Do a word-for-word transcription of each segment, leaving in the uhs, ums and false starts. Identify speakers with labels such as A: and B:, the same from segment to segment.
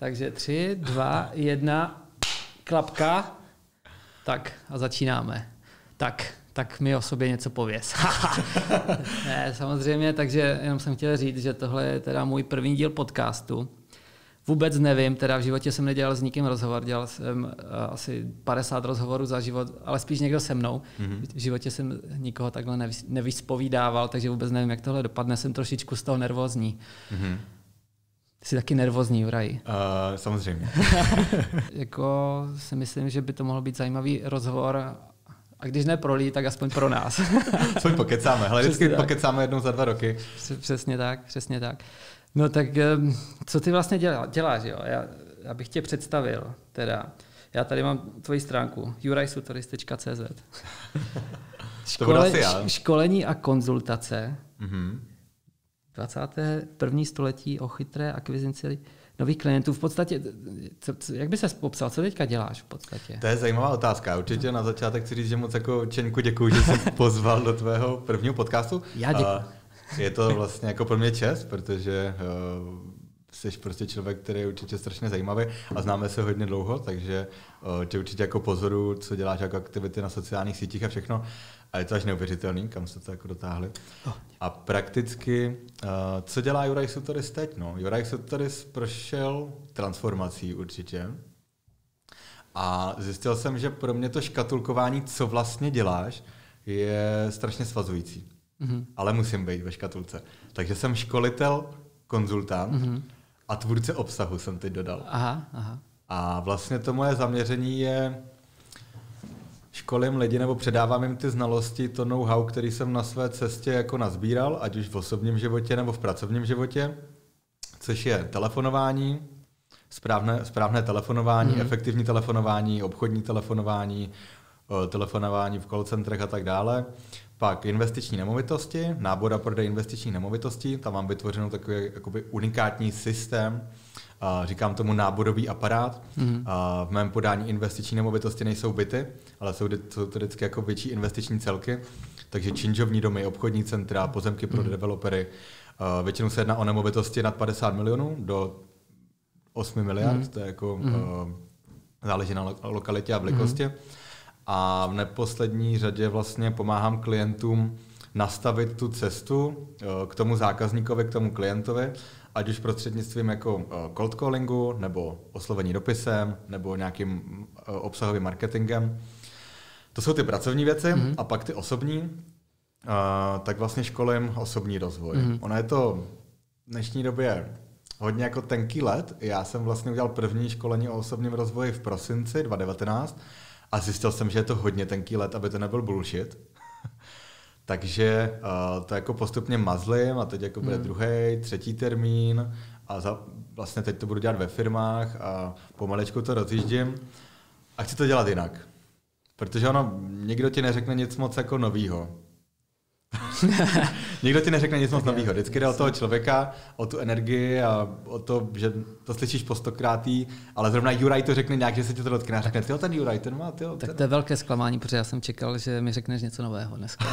A: Takže tři, dva, jedna, klapka. Tak a začínáme. Tak, tak mi o sobě něco pověz. Ne, samozřejmě, takže jenom jsem chtěl říct, že tohle je teda můj první díl podcastu. Vůbec nevím, teda v životě jsem nedělal s nikým rozhovor, dělal jsem uh, asi padesát rozhovorů za život, ale spíš někdo se mnou. Mm-hmm. V životě jsem nikoho takhle nevys- nevyspovídával, takže vůbec nevím, jak tohle dopadne. Jsem trošičku z toho nervózní. Mm-hmm. Jsi taky nervózní, Juraji?
B: Uh, samozřejmě.
A: Jako si myslím, že by to mohl být zajímavý rozhovor, a když ne pro lidi, tak aspoň pro nás.
B: Aspoň pokecáme. Hele, vždycky pokecáme jednou za dva roky.
A: Přesně tak, přesně tak. No tak co ty vlastně dělá, děláš? Jo? Já, já bych tě představil. Teda. Já tady mám tvoji stránku juraj sutoris tečka cé zet. Škole, školení a konzultace. Mm-hmm. dvacátého prvního století o chytré akvizici nových klientů. V podstatě, co, co, jak by ses popsal, co teďka děláš v podstatě?
B: To je zajímavá otázka. Určitě na začátek chci říct, že moc jako Čeňku děkuju, že jsi pozval do tvého prvního podcastu.
A: Já děkuju.
B: Je to vlastně jako pro mě čest, protože uh, jsi prostě člověk, který je určitě strašně zajímavý a známe se hodně dlouho, takže uh, tě určitě jako pozoru, co děláš jako aktivity na sociálních sítích a všechno. A je to až neuvěřitelný, kam se to jako dotáhli. Oh. A prakticky, uh, co dělá Juraj Sutoris teď? No, Juraj Sutoris prošel transformací určitě. A zjistil jsem, že pro mě to škatulkování, co vlastně děláš, je strašně svazující. Mm-hmm. Ale musím být ve škatulce. Takže jsem školitel, konzultant mm-hmm. a tvůrce obsahu jsem teď dodal.
A: Aha, aha.
B: A vlastně to moje zaměření je školím lidi nebo předávám jim ty znalosti, to know-how, který jsem na své cestě jako nazbíral, ať už v osobním životě nebo v pracovním životě, což je telefonování, správné, správné telefonování, mm-hmm. efektivní telefonování, obchodní telefonování, telefonování v call centrech a tak dále. Pak investiční nemovitosti, nábor a prodej investičních nemovitostí, tam mám vytvořenou takový jakoby unikátní systém, a říkám tomu náborový aparát. Mm-hmm. A v mém podání investiční nemovitosti nejsou byty, ale jsou, jsou to vždycky jako větší investiční celky, takže činžovní domy, obchodní centra, pozemky pro mm-hmm. developery. A většinou se jedná o nemovitosti nad padesát milionů do osm miliard, mm-hmm. to je jako mm-hmm. uh, záleží na lo- lokalitě a velikosti. Mm-hmm. A v neposlední řadě vlastně pomáhám klientům nastavit tu cestu k tomu zákazníkovi, k tomu klientovi, ať už prostřednictvím jako cold callingu, nebo oslovení dopisem, nebo nějakým obsahovým marketingem. To jsou ty pracovní věci mm-hmm. a pak ty osobní, tak vlastně školím osobní rozvoj. Mm-hmm. Ono je to v dnešní době hodně jako tenký led. Já jsem vlastně udělal první školení o osobním rozvoji v prosinci dva tisíce devatenáct, a zjistil jsem, že je to hodně tenký let, aby to nebyl bullshit. Takže uh, to jako postupně mazlím a teď jako bude hmm. druhý, třetí termín a za, vlastně teď to budu dělat ve firmách a pomalečku to rozjíždím a chci to dělat jinak. Protože ono, nikdo ti neřekne nic moc jako novýho. Nikdo ti neřekne nic moc novýho. Vždycky jde o toho člověka, o tu energii a o to, že to slyšíš po stokrátý, ale zrovna Juraj to řekne nějak, že se ti to dotkne a řekne, tyjo, ten Juraj, ten má, tyjo, ten...
A: Tak to je velké zklamání, protože já jsem čekal, že mi řekneš něco nového dneska.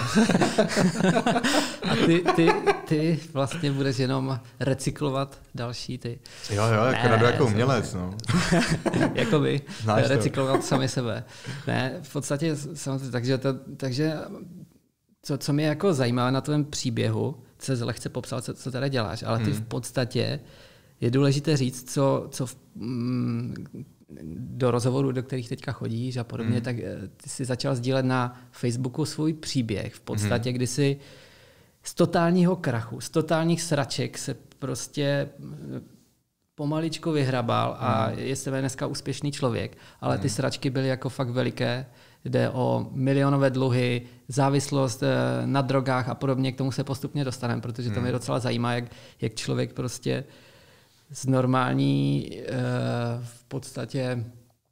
A: A ty, ty, ty vlastně budeš jenom recyklovat další ty.
B: Jo, jo, jako radu jako umělec, no.
A: Jakoby, recyklovat sami sebe. Ne, v podstatě samozřejmě, takže to, takže Co, co mě jako zajímá na tvém příběhu, co se lehce popsal, co, co teda děláš, ale ty hmm. v podstatě je důležité říct, co, co v, mm, do rozhovorů, do kterých teďka chodíš a podobně, hmm. tak ty jsi začal sdílet na Facebooku svůj příběh. V podstatě, hmm. kdy jsi z totálního krachu, z totálních sraček se prostě pomaličko vyhrabal a hmm. je sebe dneska úspěšný člověk, ale ty sračky byly jako fakt veliké. Jde o milionové dluhy, závislost na drogách a podobně, k tomu se postupně dostaneme, protože to mě docela zajímá, jak, jak člověk prostě z normální v podstatě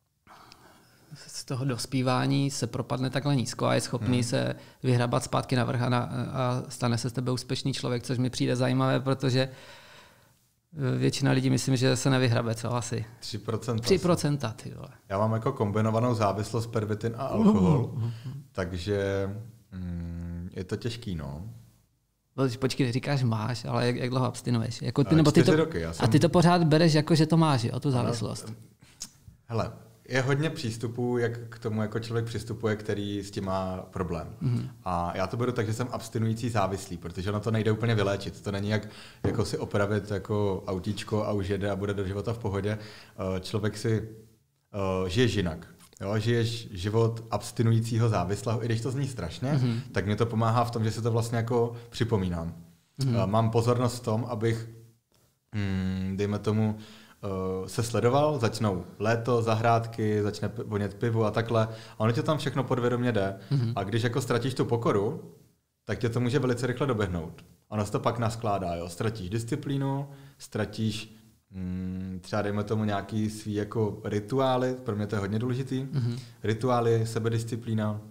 A: z toho dospívání se propadne takhle nízko a je schopný hmm. se vyhrabat zpátky na vrch a, na, a stane se z tebe úspěšný člověk, což mi přijde zajímavé, protože většina lidí myslím, že se nevyhrabe, co asi?
B: tři procenta.
A: tři procenta, ty vole.
B: Já mám jako kombinovanou závislost pervitin a alkohol, uh, uh, uh. takže mm, je to těžký, no.
A: Počkej, říkáš máš, ale jak, jak dlouho abstinuješ? Jako ty,
B: uh,
A: nebo ty to,
B: roky, já jsem...
A: A ty to pořád bereš jako, že to máš, o tu závislost.
B: Hele, je hodně přístupů, jak k tomu jako člověk přistupuje, který s tím má problém. Mm-hmm. A já to beru tak, že jsem abstinující závislý, protože ono to nejde úplně vyléčit. To není jak jako si opravit jako autíčko a už jede a bude do života v pohodě. Člověk si uh, žiješ jinak. Jo, žiješ život abstinujícího závislého, i když to zní strašně, mm-hmm. tak mě to pomáhá v tom, že si to vlastně jako připomínám. Mm-hmm. Uh, mám pozornost v tom, abych, mm, dejme tomu, Uh, se sledoval, začnou léto, zahrádky, začne vonět pivo a takhle. A ono tě tam všechno podvědomě jde. Mm-hmm. A když jako ztratíš tu pokoru, tak tě to může velice rychle doběhnout. Ono se to pak naskládá. Jo? Ztratíš disciplínu, ztratíš mm, třeba dejme tomu nějaký svý jako rituály, pro mě to je hodně důležitý. Mm-hmm. Rituály, sebedisciplína.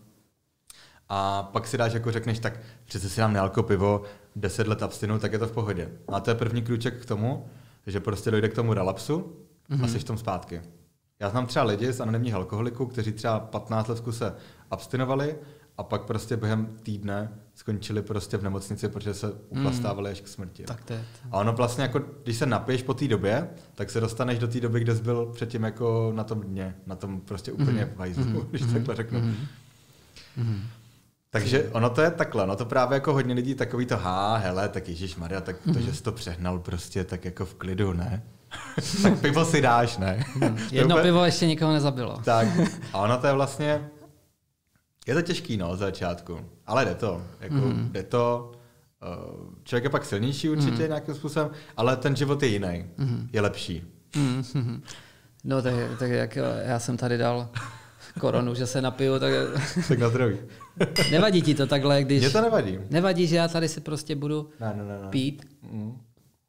B: A pak si dáš, jako řekneš, tak přece si dám nealko pivo, deset let abstinu, tak je to v pohodě. A to je první krůček k tomu, že prostě dojde k tomu relapsu mm-hmm. a jsi v tom zpátky. Já znám třeba lidi z anonymních alkoholiků, kteří třeba patnáct let v kuse abstinovali a pak prostě během týdne skončili prostě v nemocnici, protože se uplastávali mm. až k smrti.
A: Tak to je.
B: A ono vlastně jako, když se napiješ po té době, tak se dostaneš do té doby, kde jsi byl předtím jako na tom dně, na tom prostě úplně mm. v hajzlu, mm. když mm. takhle řeknu. Mm. Mm. Takže ono to je takhle, no to právě jako hodně lidí takový to, há, hele, tak ježišmarja, tak to, že jsi to přehnal prostě tak jako v klidu, ne? Tak pivo si dáš, ne?
A: Jedno úplně... pivo ještě nikoho nezabilo.
B: Tak, a ono to je vlastně, je to těžký, no, z začátku, ale jde to, jako mm. jde to, člověk je pak silnější určitě mm. nějakým způsobem, ale ten život je jiný, mm. je lepší.
A: Mm. No tak, tak jak já jsem tady dal koronu, že se napiju, tak...
B: Tak na zdraví.
A: Nevadí ti to takhle, když...
B: Mně to nevadí.
A: Nevadí, že já tady si prostě budu
B: ne, ne, ne, ne.
A: pít?
B: Mm.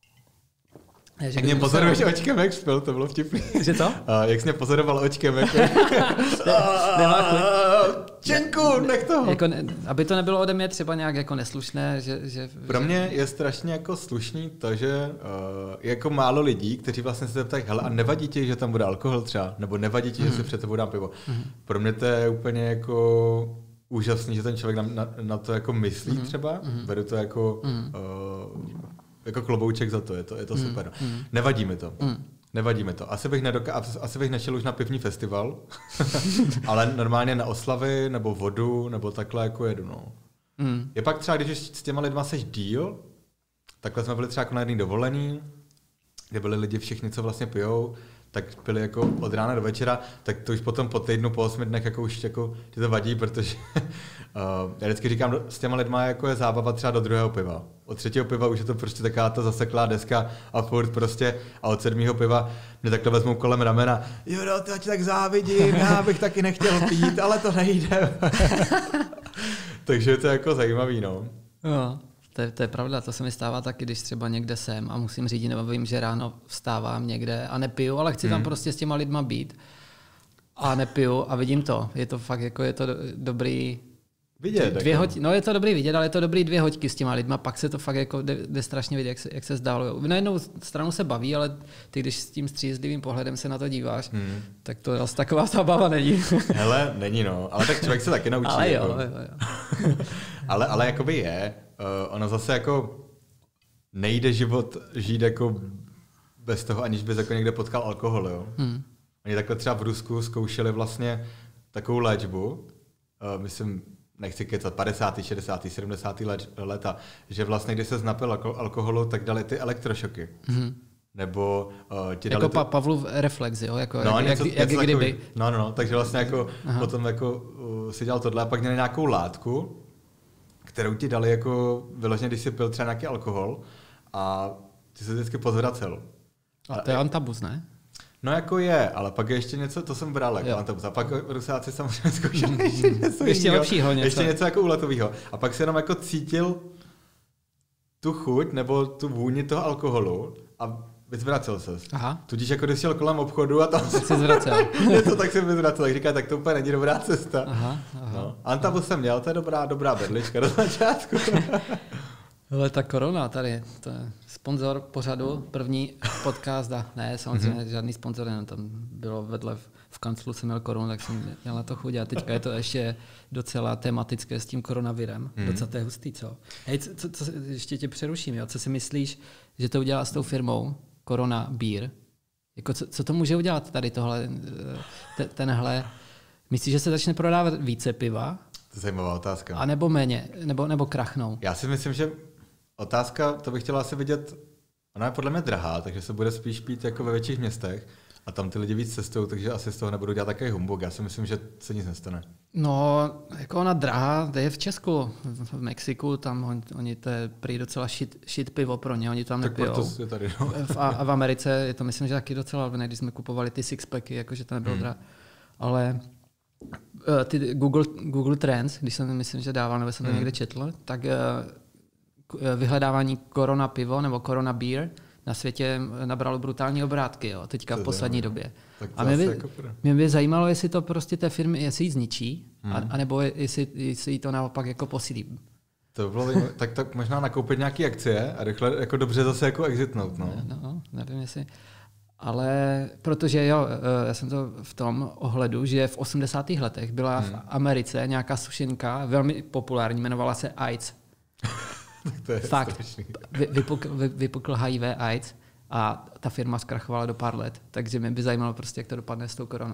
B: Jak mě pozoruješ se... očkem, jak spil, to bylo vtipný.
A: Že to?
B: A jak jsi mě pozoroval očkem, jako...
A: Nemá chuť.
B: Čenku, nech toho.
A: Jako, aby to nebylo ode mě třeba nějak jako neslušné, že... že
B: Pro mě je strašně jako slušný to, že uh, je jako málo lidí, kteří vlastně se zeptají, hele, a nevadí ti, že tam bude alkohol třeba? Nebo nevadí ti, mm. že si před tebou dám pivo? Mm. Pro mě to je úplně jako... úžasný, že ten člověk na, na, na to jako myslí mm. třeba. Mm. Beru to jako... Mm. Uh, jako klobouček za to, je to, je to mm. super. Mm. Nevadí mi to. Mm. Nevadí mi to. Asi bych, nedoka- asi bych nešel už na pivní festival, ale normálně na oslavy, nebo vodu, nebo takhle jako jedu. No. Mm. Je pak třeba, když s těma lidma seš díl, takhle jsme byli třeba jako na jedný dovolený, kde byli lidi všichni, co vlastně pijou, tak byli jako od rána do večera, tak to už potom po týdnu, po osmi dnech jako už jako ti to vadí, protože uh, já vždycky říkám, s těma lidma jako je zábava třeba do druhého piva. Od třetího piva už je to prostě taková ta zaseklá deska a furt prostě a od sedmého piva mě takhle vezmou kolem ramena. Jo, no, já ti tak závidím, já bych taky nechtěl pít, ale to nejde. Takže je to jako zajímavý, no.
A: Jo. To je, to je pravda, to se mi stává taky, když třeba někde jsem a musím řídit, nebo vím, že ráno vstávám někde a nepiju, ale chci hmm. tam prostě s těma lidma být a nepiju a vidím to. Je to fakt jako, je to dobrý...
B: Vidět.
A: Dvě hoď, no je to dobrý vidět, ale je to dobrý dvě hoďky s těma lidma, pak se to fakt jako jde, jde strašně vidět, jak se, jak se zdálo. Na jednou stranu se baví, ale ty, když s tím střízlivým pohledem se na to díváš, hmm. tak to asi taková zábava není.
B: Hele, není no, ale tak člověk se taky naučí.
A: Ale jo,
B: jako.
A: jo, jo.
B: ale, ale jakoby je, uh, ono zase jako nejde život žít jako bez toho, aniž bys jako někde potkal alkohol, jo. Hmm. Oni takhle třeba v Rusku zkoušeli vlastně takovou léčbu, uh, myslím, nechci kecat, padesátá, šedesátá, sedmdesátá léta, že vlastně, když se napil alkoholu, tak dali ty elektrošoky. Mm-hmm. Nebo uh, ti dali...
A: Jako pa- Pavlov reflex, jo? Jako,
B: no,
A: jak,
B: něco,
A: jak,
B: něco
A: jak kdyby.
B: Takový, no, no, no, takže vlastně jako potom jako uh, si dělal tohle a pak měli nějakou látku, kterou ti dali jako vyloženě, když jsi pil třeba nějaký alkohol a ty se vždycky pozvracel.
A: A to je antabus, ne?
B: No jako je, ale pak je ještě něco, to jsem bral jako antabus. A pak Rusáci samozřejmě zkoušeli ještě něco
A: Ještě lepšího něco.
B: Ještě něco jako úletovýho. A pak si jenom jako cítil tu chuť nebo tu vůni toho alkoholu a vyzvracel ses. Aha. Tudíž jako když šel kolem obchodu a tam
A: se zvracel.
B: něco, tak se vyzvracel. Tak říká, tak to úplně není dobrá cesta.
A: Aha, aha.
B: No. Antabus jsem měl, to je dobrá, dobrá berlička do začátku.
A: Ale ta korona tady, to je sponzor pořadu, první podcast, a ne, samozřejmě mm-hmm. žádný sponzor, jenom tam bylo vedle v, v kanclu jsem měl koronu, tak jsem měl na to chuť a teďka je to ještě docela tematické s tím koronavirem, mm-hmm. docela to je hustý, co? Hej, co, co, co, ještě tě přeruším, jo? Co si myslíš, že to udělá s tou firmou Corona Beer? Jako co, co to může udělat tady tohle, te, tenhle, myslíš, že se začne prodávat více piva?
B: To je zajímavá otázka.
A: A nebo méně, nebo, nebo krachnou?
B: Já si myslím, že otázka, to bych chtěla asi vidět, ona je podle mě drahá, takže se bude spíš pít jako ve větších městech a tam ty lidi víc cestují, takže asi z toho nebudou dělat takový humbug. Já si myslím, že se nic nestane.
A: No, jako ona drahá, to je v Česku, v Mexiku, tam on, oni to je prý docela shit, shit pivo pro ně, oni tam nepijou.
B: Tak proto je tady, no.
A: v, a, a v Americe je to myslím, že taky docela levné, když jsme kupovali ty sixpacky, jakože to nebylo hmm. drahé. Ale ty Google, Google Trends, když jsem myslím, že dával, nebo jsem to hmm. někde četl, tak vyhledávání korona pivo nebo korona beer na světě nabralo brutální obrátky, jo, teďka v poslední době. A mě by, jako mě by zajímalo, jestli to prostě té firmy, jestli ji zničí, hmm. a, anebo jestli, jestli jí to naopak jako posílí.
B: To bylo zajímavé. tak, tak možná nakoupit nějaké akcie a rychle jako dobře zase jako exitnout. No,
A: no, no nevím, jestli... Ale protože jo, já jsem to v tom ohledu, že v osmdesátých letech byla hmm. v Americe nějaká sušenka, velmi populární, jmenovala se AIDS.
B: To je
A: fakt, vy, vypukl, vy, vypukl H I V AIDS a ta firma zkrachovala do pár let, takže mě by zajímalo prostě, jak to dopadne s tou koronou.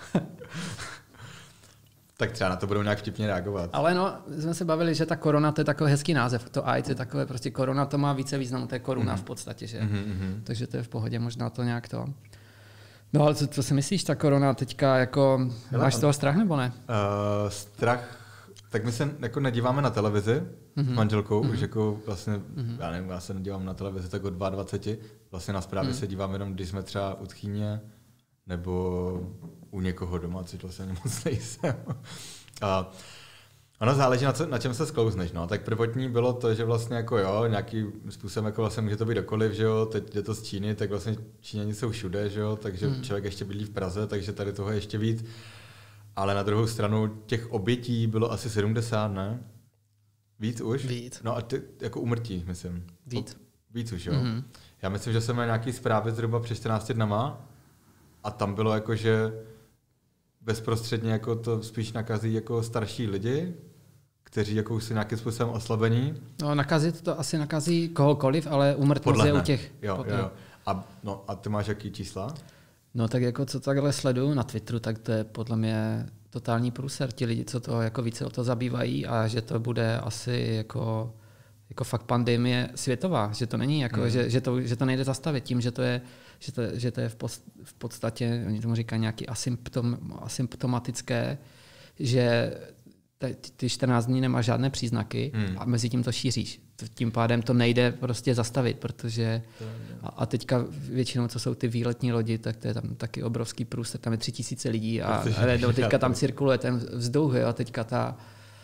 B: Tak třeba na to budou nějak vtipně reagovat.
A: Ale no, jsme se bavili, že ta korona, to je takový hezký název. To AIDS je takové, prostě korona, to má více významu, to je koruna mm-hmm. v podstatě, že? Mm-hmm. Takže to je v pohodě, možná to nějak to. No ale co, co si myslíš, ta korona teďka, jako, Hele, máš z toho strach nebo ne?
B: Uh, strach, tak my se jako nedíváme na televizi mm-hmm. s manželkou, mm-hmm. už jako vlastně, mm-hmm. já nevím, já se nedívám na televizi tak od dvacet dva, vlastně na zprávy mm-hmm. se dívám jenom, když jsme třeba u tchýně, nebo u někoho doma, což vlastně ani moc nejsem. A ono záleží, na, co, na čem se sklouzneš. No. Tak prvotní bylo to, že vlastně jako jo, nějaký způsobem jako vlastně může to být dokoliv, že jo, teď jde to z Číny, tak vlastně Číňani jsou všude, že jo, takže hmm. člověk ještě bydlí v Praze, takže tady toho je ještě víc. Ale na druhou stranu těch obětí bylo asi sedmdesát, ne? Víc už?
A: Víc.
B: No a ty, jako umrtí, myslím.
A: Víc.
B: Víc už, jo. Mm-hmm. Já myslím, že jsem měl nějaký zprávy zhruba před čtrnácti dnama, a tam bylo jako, že bezprostředně jako to spíš nakazí jako starší lidi, kteří jako už jsou nějakým způsobem oslabení.
A: No, nakazit to asi nakazí kohokoliv, ale úmrtnost je u těch.
B: Jo, jo, jo. A, no, a ty máš jaký čísla?
A: No tak jako co takhle sleduju na Twitteru, tak to je podle mě totální průser. Ti lidi, co to jako více o to zabývají a že to bude asi jako, jako fakt pandemie světová, že to není jako, hmm. že, že, to, že to nejde zastavit tím, že to je Že to, že to je v, post, v podstatě, oni tomu říkají nějaký asymptom, asymptomatické, že ty čtrnáct dní nemáš žádné příznaky hmm. a mezi tím to šíříš. Tím pádem to nejde prostě zastavit, protože a, a teďka většinou, co jsou ty výletní lodi, tak to je tam taky obrovský průser, tam je tři tisíce lidí a, a no, teďka tam cirkuluje ten vzduch, jo, a teďka ta...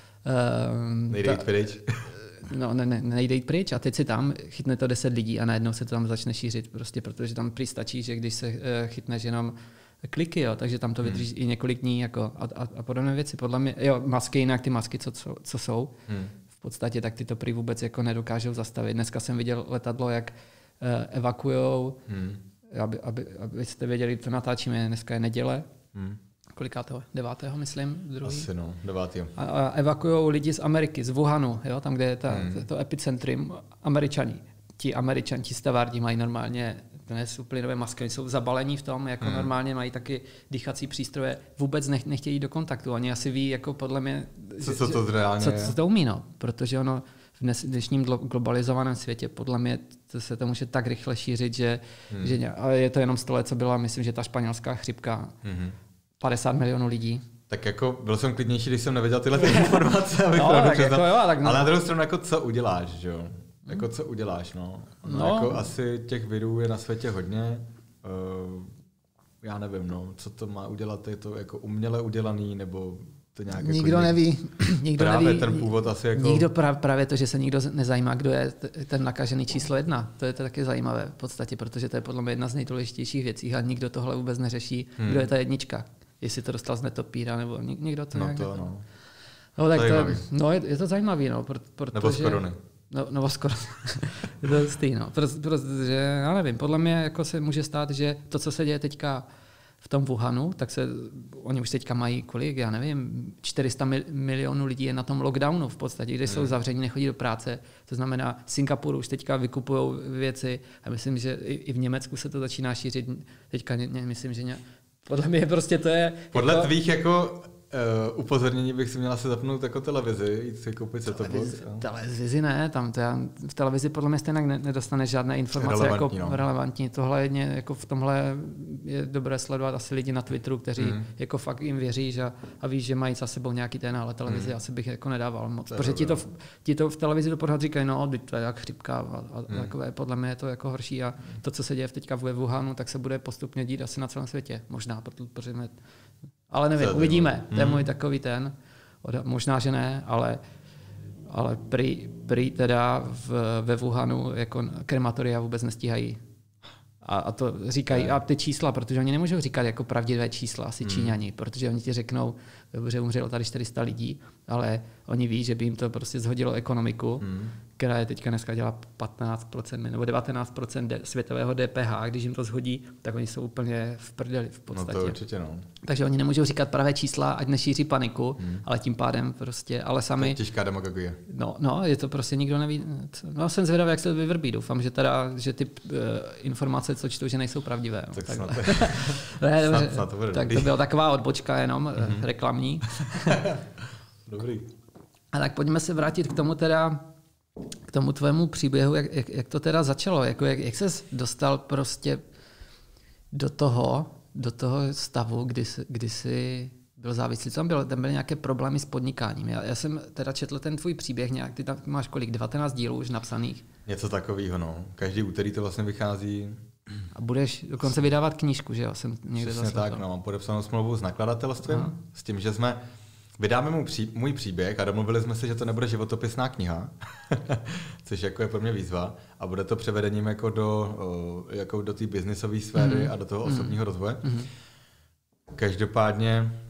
A: Um,
B: nejde jít pryč.
A: No, ne, ne, nejde jít pryč a teď si tam chytne to deset lidí a najednou se to tam začne šířit, prostě protože tam prý stačí, že když se uh, chytneš jenom kliky, jo, takže tam to vydrží hmm. i několik dní jako a, a, a podobné věci. Podle mě, jo, masky jinak, ty masky, co, co, co jsou, hmm. v podstatě tak ty to prý vůbec jako nedokážou zastavit. Dneska jsem viděl letadlo, jak uh, evakujou, hmm. aby, aby, abyste věděli, co natáčíme, dneska je neděle, hmm. kolikátého? Devátého, myslím? Druhý.
B: Asi no, devátého.
A: A, a evakujou lidi z Ameriky, z Wuhanu, jo, tam, kde je ta, hmm. to epicentrum, Američani. Ti Američani, ti stavárdi mají normálně dnes plynové masky, jsou zabalení v tom, jako hmm. normálně mají taky dýchací přístroje, vůbec nech, nechtějí do kontaktu. Oni asi ví, jako podle mě,
B: co, co to reálně
A: co, co to umí, no, protože ono v dnes, dnešním globalizovaném světě podle mě to se to může tak rychle šířit, že, hmm. že ale je to jenom sto let, co byla, myslím, že ta španělská chřipka. Hmm. padesát milionů lidí.
B: Tak jako byl jsem klidnější, když jsem nevěděl tyhle ty informace, abych
A: no, tak jako jo, tak no.
B: Ale na druhou stranu, jako co uděláš, že jo? Jako co uděláš, no. no. no. Jako asi těch virů je na světě hodně. Uh, já nevím, no, co to má udělat, je to jako uměle udělaný, nebo to nějak
A: nikdo
B: jako
A: neví. Nikdo
B: právě
A: neví.
B: ten původ asi jako...
A: Nikdo právě to, že se nikdo nezajímá, kdo je ten nakažený číslo jedna. To je to taky zajímavé v podstatě, protože to je podle mě jedna z nejdůležitějších věcí a nikdo tohle vůbec neřeší, hmm. kdo je ta jednička. Jestli to dostal z netopíra, nebo někdo to
B: no
A: nějak...
B: To, no.
A: No, tak to, no je, je to zajímavý, no, protože...
B: Nebo z korony.
A: No, no skoro. Je to stejný, no. Protože, já nevím, podle mě jako se může stát, že to, co se děje teďka v tom Wuhanu, tak se, oni už teďka mají kolik, já nevím, čtyři sta milionů lidí je na tom lockdownu v podstatě, kde jsou zavření, nechodí do práce. To znamená, Singapuru už teďka vykupují věci a myslím, že i, i v Německu se to začíná šířit. Teďka ne, ne, myslím, že ně, podle mě prostě to je...
B: Podle
A: jako,
B: tvých jako... Uh, upozornění bych si měla se zapnout jako televizi, jít si koupit se to box.
A: Televizi ne, tam to já, v televizi podle mě stejně nedostaneš žádné informace relevantní, jako no. relevantní. Tohle je, jako v tomhle je dobré sledovat asi lidi na Twitteru, kteří mm. jako fakt jim věříš a, a víš, že mají za sebou nějaký ten, ale televizi mm. asi bych jako nedával moc. To protože ti to, ti to v televizi to pořád říkají, no, to je jak chřipka a, a mm. takové, podle mě je to jako horší a to, co se děje teďka ve Wuhanu, tak se bude postupně dít asi na celém světě. Možná, protože mě, ale nevím, uvidíme. To je můj takový ten. Možná, že ne, ale, ale prý, prý teda v, ve Wuhanu jako krematoria vůbec nestíhají. A, a to říkají, a ty čísla, protože oni nemůžou říkat jako pravdivé čísla, asi hmm. Číňani, protože oni ti řeknou, že umřelo tady čtyři sta lidí, ale oni ví, že by jim to prostě zhodilo ekonomiku, hmm. která je teďka dneska dělá patnáct procent nebo devatenáct procent de, světového D P H, když jim to zhodí, tak oni jsou úplně v prdeli v podstatě.
B: No to určitě no.
A: Takže oni nemůžou říkat pravé čísla, ať nešíří paniku, hmm. ale tím pádem prostě, ale sami...
B: To je těžká demagogie.
A: No, no, je to prostě nikdo neví. No, jsem zvědavý, jak se to vyvrbí. Doufám, že teda, že ty uh, informace, co čtu, že nejsou pravdivé.
B: Tak snad,
A: ne,
B: snad,
A: dobře,
B: snad to bude
A: tak
B: dobrý.
A: To byla taková odbočka jenom, mm-hmm. reklamní.
B: Dobrý.
A: A tak pojďme se vrátit k tomu teda, k tomu tvému příběhu, jak, jak, jak to teda začalo, jako jak, jak ses dostal prostě do toho, do toho stavu, kdy, kdy jsi byl závislý. Co tam bylo? Tam byly nějaké problémy s podnikáním. Já, já jsem teda četl ten tvůj příběh nějak, ty tam máš kolik, devatenáct dílů už napsaných?
B: Něco takového, no. Každý úterý to vlastně vychází.
A: A budeš dokonce vydávat knížku, že jo? Jsem někde
B: Přesně tak, no, mám podepsanou smlouvu s nakladatelstvím, Aha. s tím, že jsme vydáme mu pří, můj příběh a domluvili jsme se, že to nebude životopisná kniha, což jako je pro mě výzva, a bude to převedením jako do, jako do té biznisové sféry mm. a do toho mm. osobního rozvoje. Mm. Každopádně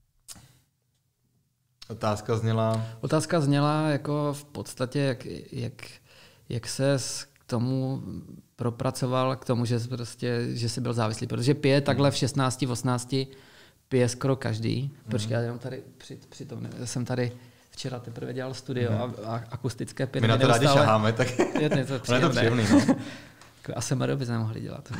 B: otázka zněla...
A: Otázka zněla jako v podstatě, jak, jak, jak se k tomu propracoval k tomu, že, prostě, že jsi byl závislý. Protože pije takhle v šestnácti, osmnácti pije skoro každý. Mm. Počkej, já jenom tady při, při tom, jsem tady včera teprve dělal studio mm. a, a akustické pěny.
B: My na to rádi šaháme, tak
A: je to, je to příjemné.
B: Je to příjemný, no.
A: A S M R bychom mohli dělat.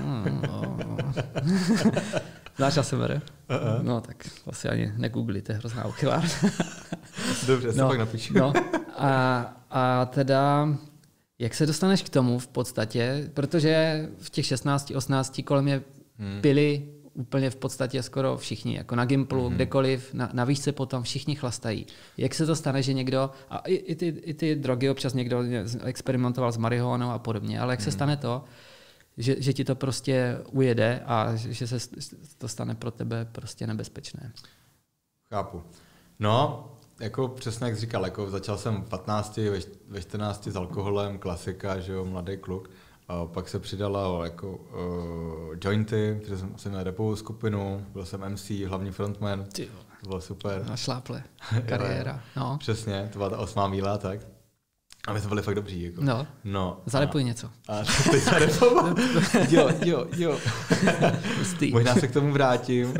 A: Znáš A S M R? Uh-uh. No tak asi ani negoogli, to je hrozná uchylárna.
B: Dobře, se
A: no,
B: pak napíšu.
A: No, a, a teda, jak se dostaneš k tomu v podstatě, protože v těch šestnácti, osmnácti kolem mě hmm. pili úplně v podstatě skoro všichni, jako na Gimplu, mm-hmm. kdekoliv, na, na výšce potom všichni chlastají. Jak se to stane, že někdo, a i, i, ty, i ty drogy občas někdo experimentoval s marihuanou a podobně, ale jak mm. se stane to, že, že ti to prostě ujede a že se to stane pro tebe prostě nebezpečné?
B: Chápu. No, jako přesně jak jsi říkal, jako začal jsem v patnácti, ve, ve čtrnácti s alkoholem, klasika, že jo, mladý kluk. A pak se přidala jako uh, jointy, protože jsem, jsem měl rapovou skupinu, byl jsem M C, hlavní frontman, to bylo super.
A: A šláple, kariéra. No.
B: Přesně, to byla ta osmá míla, tak. A my jsme byli fakt dobří. Jako.
A: No,
B: no
A: zarepuj
B: a,
A: něco.
B: A teď zarepoval. jo, jo, jo. Možná se k tomu vrátím.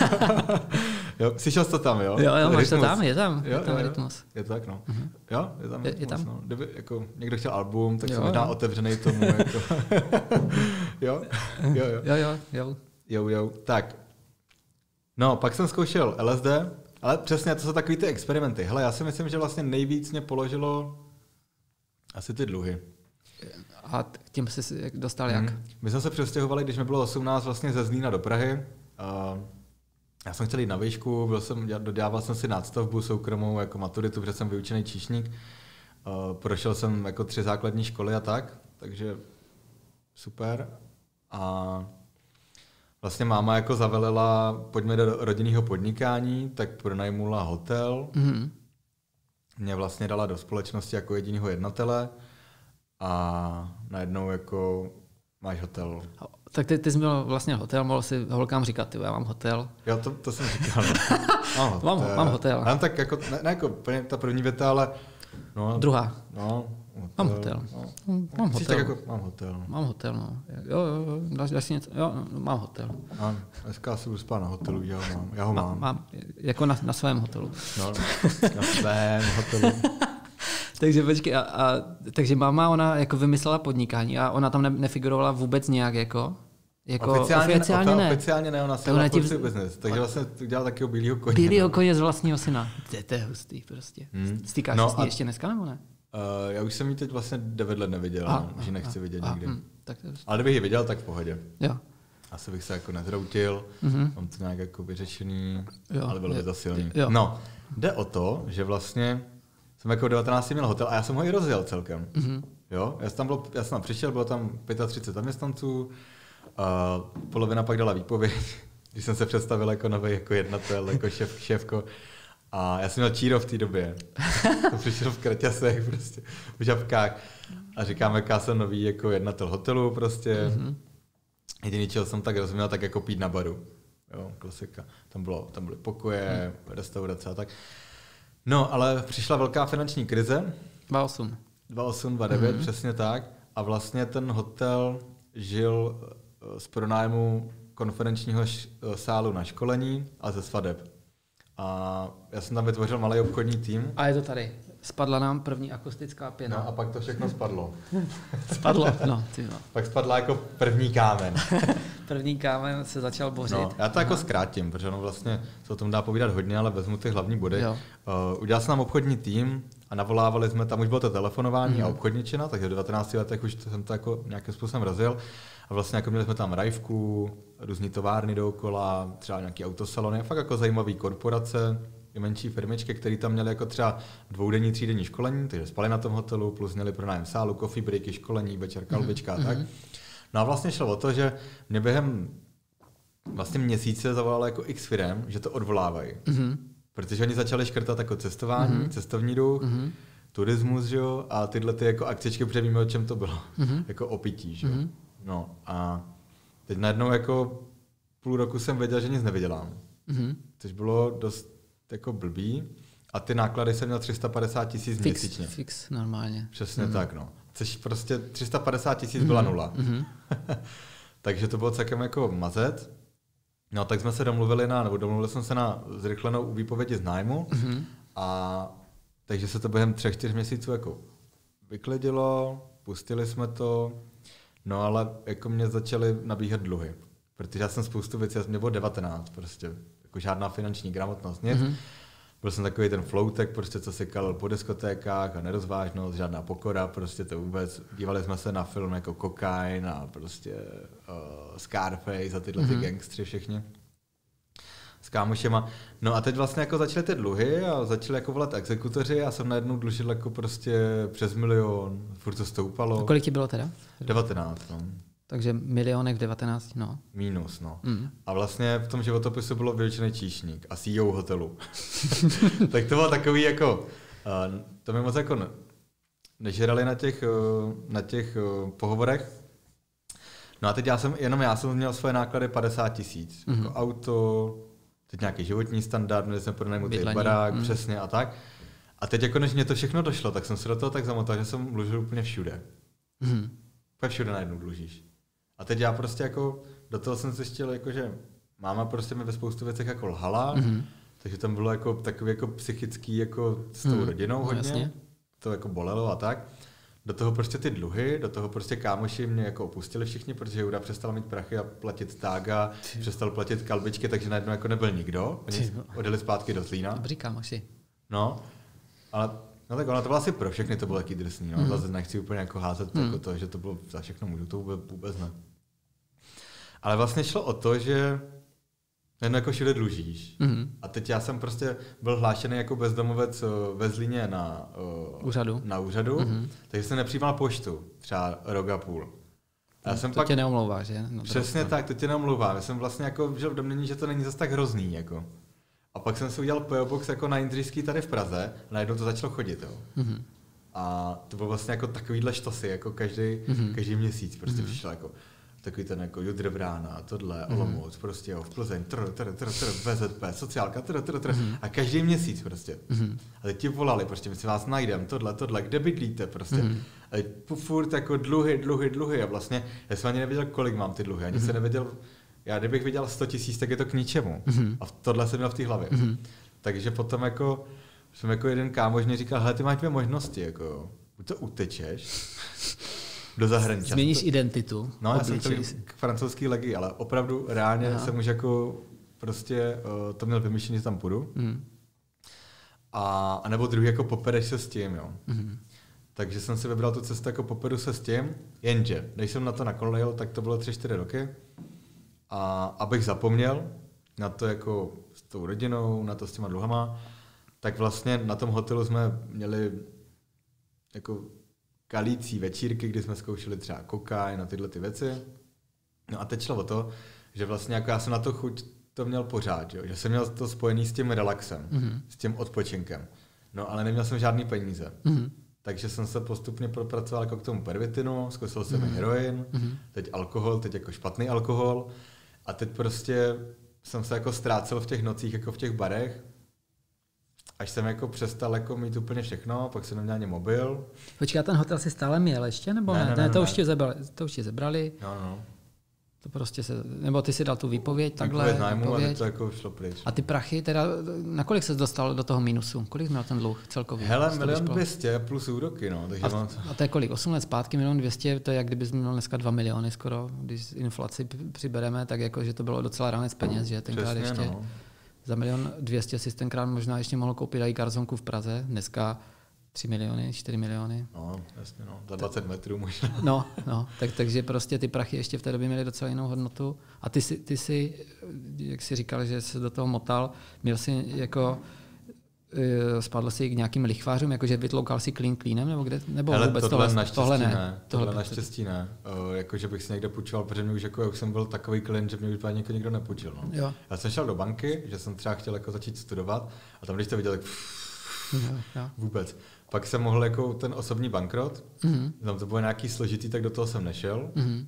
B: Jo, slyšel jsi to tam, jo?
A: Jo, jo, máš to tam, je tam,
B: jo,
A: je tam
B: jo,
A: rytmus.
B: Je to tak, no.
A: Uh-huh.
B: Jo, je tam
A: je,
B: rytmus,
A: je tam.
B: no. Kdyby jako někdo chtěl album, tak
A: jo,
B: jsem možná
A: jo.
B: otevřenej tomu. Jako. jo? Jo, jo.
A: Jo, jo, jo.
B: Jo, jo, tak. No, pak jsem zkoušel L S D, ale přesně to jsou takový ty experimenty. Hele, já si myslím, že vlastně nejvíc mě položilo asi ty dluhy.
A: A k tím jsi dostal jak?
B: Hmm. My jsme se přestěhovali, když mi bylo osmnáct, vlastně ze Zlína do Prahy. Uh, já jsem chtěl jít na výšku, byl jsem, dodělával jsem si nástavbu soukromou jako maturitu, protože jsem vyučený číšník. Uh, prošel jsem jako tři základní školy a tak, takže super. A vlastně máma jako zavelela, pojďme do rodinného podnikání, tak pronajmula hotel. Mm-hmm. Mě vlastně dala do společnosti jako jedinýho jednatele a najednou jako máš hotel.
A: Tak ty, ty jsi měl vlastně hotel, mohl si holkám říkat, ty, já mám hotel.
B: Jo, to, to jsem říkal. Mám hotel.
A: Mám, mám hotel.
B: Mám tak jako, ne, ne jako ta první věta, ale... No,
A: druhá.
B: No,
A: Mám hotel.
B: No.
A: Mám hotel.
B: Jako, mám hotel.
A: Mám hotel, no. Jo, jo, jo, dáš, dáš si něco, jo, no, mám hotel.
B: Mám, dneska si budu spát na hotelu, já ho mám. Já ho mám. mám.
A: mám jako na, na svém hotelu.
B: No, na svém hotelu.
A: Takže počkej, a, a, takže máma, ona jako vymyslela podnikání a ona tam ne, nefigurovala vůbec nějak jako? Jako
B: oficiálně,
A: oficiálně ne.
B: Oficiálně ne, ona si dělala v... business, takže vlastně udělala takového bílého koně.
A: Bílého koně z vlastního syna. To, to je hustý prostě. Hmm. Stýkáš
B: no
A: se s ní ještě dneska nebo ne?
B: Uh, já už jsem ji teď vlastně devět let neviděl, a, no, že nechci a, vidět a, nikdy.
A: Hm, tak to je
B: ale kdybych ji viděl, tak v pohodě.
A: Jo.
B: Asi bych se jako nezroutil, mm-hmm. mám to nějak jako vyřešený, jo, ale bylo by to silný. Jo. No, jde o to, že vlastně jsem jako devatenácti měl hotel a já jsem ho i rozjel celkem. Mm-hmm. Jo, já jsem tam, byl, já jsem tam přišel, bylo tam třicet pět zaměstnanců, uh, polovina pak dala výpověď, když jsem se představil jako nový jako jednatel, jako šéf, šéfko. A já jsem měl číro v té době. Jsem přišel v kraťasech, prostě, v žabkách. A říkám, jaká jsem nový jako jednatel hotelu prostě. Mm-hmm. Jediný, čeho jsem tak rozuměl, tak jako pít na baru. Jo, klasika. Tam, bylo, tam byly pokoje, mm. restaurace a tak. No, ale přišla velká finanční krize.
A: dvacet osm.
B: dvacet osm, dvacet devět, mm-hmm. přesně tak. A vlastně ten hotel žil z pronájmu konferenčního sálu na školení a ze svadeb. A já jsem tam vytvořil malý obchodní tým.
A: A je to tady. Spadla nám první akustická pěna.
B: No a pak to všechno spadlo.
A: Spadlo, no. Ty no.
B: Pak spadla jako první kámen.
A: První kámen se začal bořit.
B: No, já to Aha. jako zkrátím, protože ono vlastně se o tom dá povídat hodně, ale vezmu ty hlavní body. Uh, udělal jsem nám obchodní tým a navolávali jsme, tam už bylo to telefonování mm. a obchodničina, takže v devatenácti letech už jsem to jako nějakým způsobem rozjel. A vlastně jako měli jsme tam rajvku, různý továrny dookola, třeba nějaký autosalony, fakt jako zajímavý korporace, i menší firmičky, které tam měly jako třeba dvoudenní, třídenní školení, takže spali na tom hotelu, plus měli pronájem sálu, coffee breaky, školení, večer, kalbička mm-hmm. a tak. No a vlastně šlo o to, že mě během vlastně měsíce zavolalo jako x firem, že to odvolávají. Mm-hmm. Protože oni začali škrtat jako cestování, mm-hmm. cestovní ruch, mm-hmm. turismus, že jo, a tyhle ty jako akcičky, protože víme, o čem to bylo. Mm-hmm. Jako o pití, že jo. Mm-hmm. No a teď najednou jako půl roku jsem věděl, že nic nevydělám. Mm-hmm. Což bylo dost jako blbý. A ty náklady jsem měl tři sta padesát tisíc měsíčně.
A: Fix, normálně.
B: Přesně mm-hmm. tak, no. Což prostě tři sta padesát tisíc mm-hmm. byla nula. Mm-hmm. Takže to bylo celkem jako mazet. No tak jsme se domluvili na, nebo domluvili jsme se na zrychlenou výpovědi z nájmu. Mm-hmm. A takže se to během třech, čtyř měsíců jako vyklidilo, pustili jsme to. No ale jako mě začaly nabíhat dluhy, protože já jsem spoustu věcí, mě bylo devatenáct prostě, jako žádná finanční gramotnost, nic. Mm-hmm. Byl jsem takový ten floutek, prostě co si kalil po diskotékách a nerozvážnost, žádná pokora, prostě to vůbec, dívali jsme se na film jako Kokain a prostě uh, Scarface a tyhle mm-hmm. ty gangstři všichni s kámošema. No a teď vlastně jako začaly ty dluhy a začali jako volat exekutoři a jsem najednou dlužil jako prostě přes milion, furt to stoupalo.
A: A kolik ti bylo teda?
B: devatenáct, no.
A: Takže milionek v devatenácti, no.
B: Mínus, no. Mm. A vlastně v tom životopisu bylo vyučený číšník a C E O hotelu. Tak to bylo takový jako, uh, to mi moc jako nežrali na těch, uh, na těch uh, pohovorech. No a teď já jsem, jenom já jsem měl svoje náklady padesát tisíc. Mm. Jako auto, teď nějaký životní standard, měli jsme pronajmutý barák, mm. přesně a tak. A teď jako než mě to všechno došlo, tak jsem se do toho tak zamotal, že jsem dlužil úplně všude. Mm. Úplně všude najednou dlužíš. A teď já prostě jako, do toho jsem zjistil, jako, že máma prostě mi ve spoustu věcech jako lhala, mm-hmm. takže tam bylo jako takový jako psychický jako s tou mm. rodinou hodně, jasně. To jako bolelo a tak. Do toho prostě ty dluhy, do toho prostě kámoši mě jako opustili všichni, protože Juda přestal mít prachy a platit tága, Ty. přestal platit kalbičky, takže najednou jako nebyl nikdo. Oni odjeli zpátky do Zlína.
A: Dobrý kámoši.
B: No, ale no tak ono to bylo asi pro všechny, to bylo taky drsný. No. Mm. Zase nechci úplně jako házet mm. jako to, že to bylo za všechno můžu, to vůbec, vůbec ne. Ale vlastně šlo o to, že jen jako všude dlužíš. Mm. A teď já jsem prostě byl hlášený jako bezdomovec ve Zlíně na uh,
A: úřadu,
B: na úřadu mm. takže jsem nepřijímal poštu, třeba rok a půl. A já
A: to
B: jsem
A: to
B: pak,
A: tě neomlouvá, že? No,
B: přesně tak, to tě neomlouvá. Já jsem vlastně jako žil v domnění, že to není zase tak hrozný. Jako. A pak jsem si udělal P O Box jako na Jindřišský tady v Praze a najednou to začalo chodit. Jo. Mm-hmm. A to bylo vlastně jako takovýhle štosy, jako každý, mm-hmm. každý měsíc prostě mm-hmm. přišel jako takový ten jako Judr Vrána, tohle, mm. Olomouc, prostě jo, v Plzeň, tr, tr, tr, tr, V Z P, sociálka, tr, tr, tr, mm. a každý měsíc prostě. Mm. A teď ti volali, prostě my si vás najdem, tohle, tohle, kde bydlíte prostě. Mm. A teď furt jako dluhy, dluhy, dluhy a vlastně já jsem ani nevěděl, kolik mám ty dluhy, ani mm. se nevěděl, já kdybych viděl sto tisíc, tak je to k ničemu. Mm. A tohle jsem měl v té hlavě. Mm. Takže potom jako, jsem jako jeden kámoš mě říkal, hele, ty máš dvě možnosti, jako, buď to utečeš, do zahraničí.
A: Změníš to, identitu.
B: No, já jsem chtěl k francouzský legii, ale opravdu reálně Aha. jsem už jako prostě uh, to měl vymyšlený, že tam půjdu. Mm. A, a nebo druhý jako popereš se s tím, jo. Mm. Takže jsem si vybral tu cestu jako poperu se s tím, jenže, když jsem na to nakolejil, tak to bylo tři čtyři roky. A abych zapomněl na to jako s tou rodinou, na to s těma dluhama, tak vlastně na tom hotelu jsme měli jako kalící večírky, kdy jsme zkoušeli třeba kokain a tyhle ty věci. No a teď šlo o to, že vlastně jako já jsem na to chuť to měl pořád, jo? Že jsem měl to spojený s tím relaxem, mm-hmm. s tím odpočinkem. No ale neměl jsem žádný peníze. Mm-hmm. Takže jsem se postupně propracoval jako k tomu pervitinu, zkusil jsem mm-hmm. heroin, mm-hmm. teď alkohol, teď jako špatný alkohol a teď prostě jsem se jako ztrácel v těch nocích, jako v těch barech. Až jsem jako přestal jako mít úplně všechno, pak jsem neměl ani mobil.
A: Počkej, ten hotel si stále měl ještě, nebo ne? Ne, ne, ne, to, ne. Už tě zebrali, to už tě zebrali.
B: No, no.
A: To prostě se, nebo ty si dal tu výpověď, takhle.
B: Výpověď nájmu, ale to jako šlo pryč.
A: A ty prachy, teda, nakolik ses dostal do toho minusu? Kolik měl ten dluh celkový?
B: Hele, milion dvěstě plus úroky, no. Takže
A: a,
B: mám...
A: a to je kolik? osm let zpátky, milion dvěstě, to je jak kdybys měl dneska dva miliony skoro, když inflaci přibereme, tak jako, že to bylo docela rámec peněz, že tenkrát ještě. No. Za milion dvěstě si tenkrát možná ještě mohl koupit i garzonku v Praze, dneska tři miliony, čtyři miliony.
B: No, jasně, no, za dvacet metrů možná.
A: No, no, tak, takže prostě ty prachy ještě v té době měly docela jinou hodnotu. A ty si, ty si, jak jsi říkal, že jsi do toho motal, měl jsi jako, spadl jsi k nějakým lichvářům, jakože vytloukal si clean cleanem, nebo kde, nebo
B: Hele,
A: vůbec
B: tohle,
A: tohle,
B: naštěstí
A: tohle ne.
B: ne. Tohle, tohle naštěstí ne. Uh, jako, že bych si někde půjčoval, protože mě už, jako, už jsem byl takový klient, že mě už nikdo, nikdo nepůjčil. No. Jo. Já jsem šel do banky, že jsem třeba chtěl jako začít studovat a tam, když to viděl, tak pff, jo, jo. vůbec. Pak jsem mohl jako ten osobní bankrot, mm-hmm. tam to bylo nějaký složitý, tak do toho jsem nešel. Mm-hmm.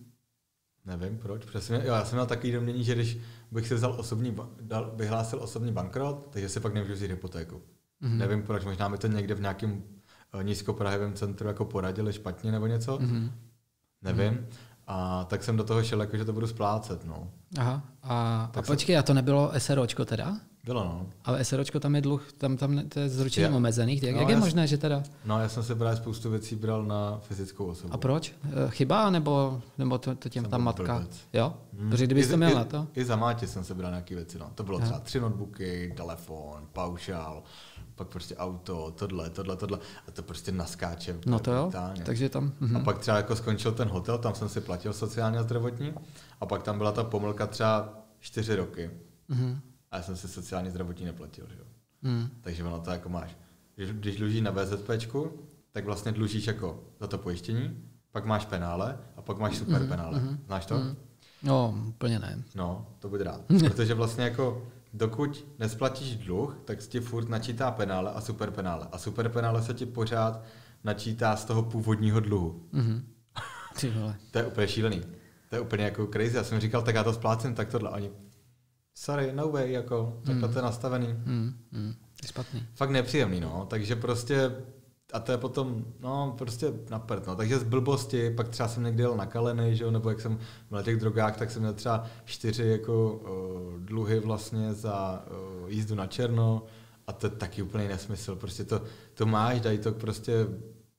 B: Nevím proč. Přesně, jo, já jsem měl takový domnění, že když bych si vzal osobní, dal, vyhlásil osobní bankrot, takže si pak nemůžu vzít hypotéku. Mm-hmm. Nevím proč, možná mi to někde v nějakém uh, nízkoprahovém centru jako poradili špatně nebo něco. Mm-hmm. Nevím. Mm-hmm. A tak jsem do toho šel, jako, že to budu splácet. No.
A: Aha. A, a počkej, a to nebylo SROčko teda?
B: Bylo, no.
A: Ale SROčko tam je dluh, tam, tam to je s ručením omezených. Jak, no, jak je možné, že teda?
B: No, já jsem se právě spoustu věcí bral na fyzickou osobu.
A: A proč? Chyba, nebo, nebo to, to těm tam matka? Blbec. Jo? Hmm. Protože kdybys to měl
B: i,
A: na to?
B: I za mátě jsem se bral nějaké věci. No. To bylo třeba tři notebooky, telefon, paušál, pak prostě auto, tohle, tohle, tohle. A to prostě naskáče.
A: No to jo, brutálně. Takže tam...
B: Mhm. A pak třeba jako skončil ten hotel, tam jsem si platil sociálně a zdravotní. A pak tam byla ta pomlka třeba čtyři roky. Mhm. A já jsem si sociálně zdravotní neplatil. Že? Mm. Takže ono to jako máš. Když, když dlužíš na VZPčku, tak vlastně dlužíš jako za to pojištění, pak máš penále a pak máš super mm. penále. Mm. Znáš to? Mm.
A: No, úplně ne.
B: No, to buď rád. Protože vlastně jako dokud nesplatíš dluh, tak ti furt načítá penále a super penále. A super penále se ti pořád načítá z toho původního dluhu.
A: Mm. Ty vole.
B: To je úplně šílený. To je úplně jako crazy. Já jsem říkal, tak já to splácím, tak tohle. Oni sorry, no way, jako, takhle mm. to je nastavený.
A: Mm, mm, je špatný.
B: Fakt nepříjemný, no, takže prostě, a to je potom, no, prostě na prd, no, takže z blbosti, pak třeba jsem někdy jel na kaleny, že jo, nebo jak jsem byl na těch drogách, tak jsem měl třeba čtyři, jako, uh, dluhy vlastně za uh, jízdu na černo a to je taky úplný nesmysl, prostě to, to máš, dají to prostě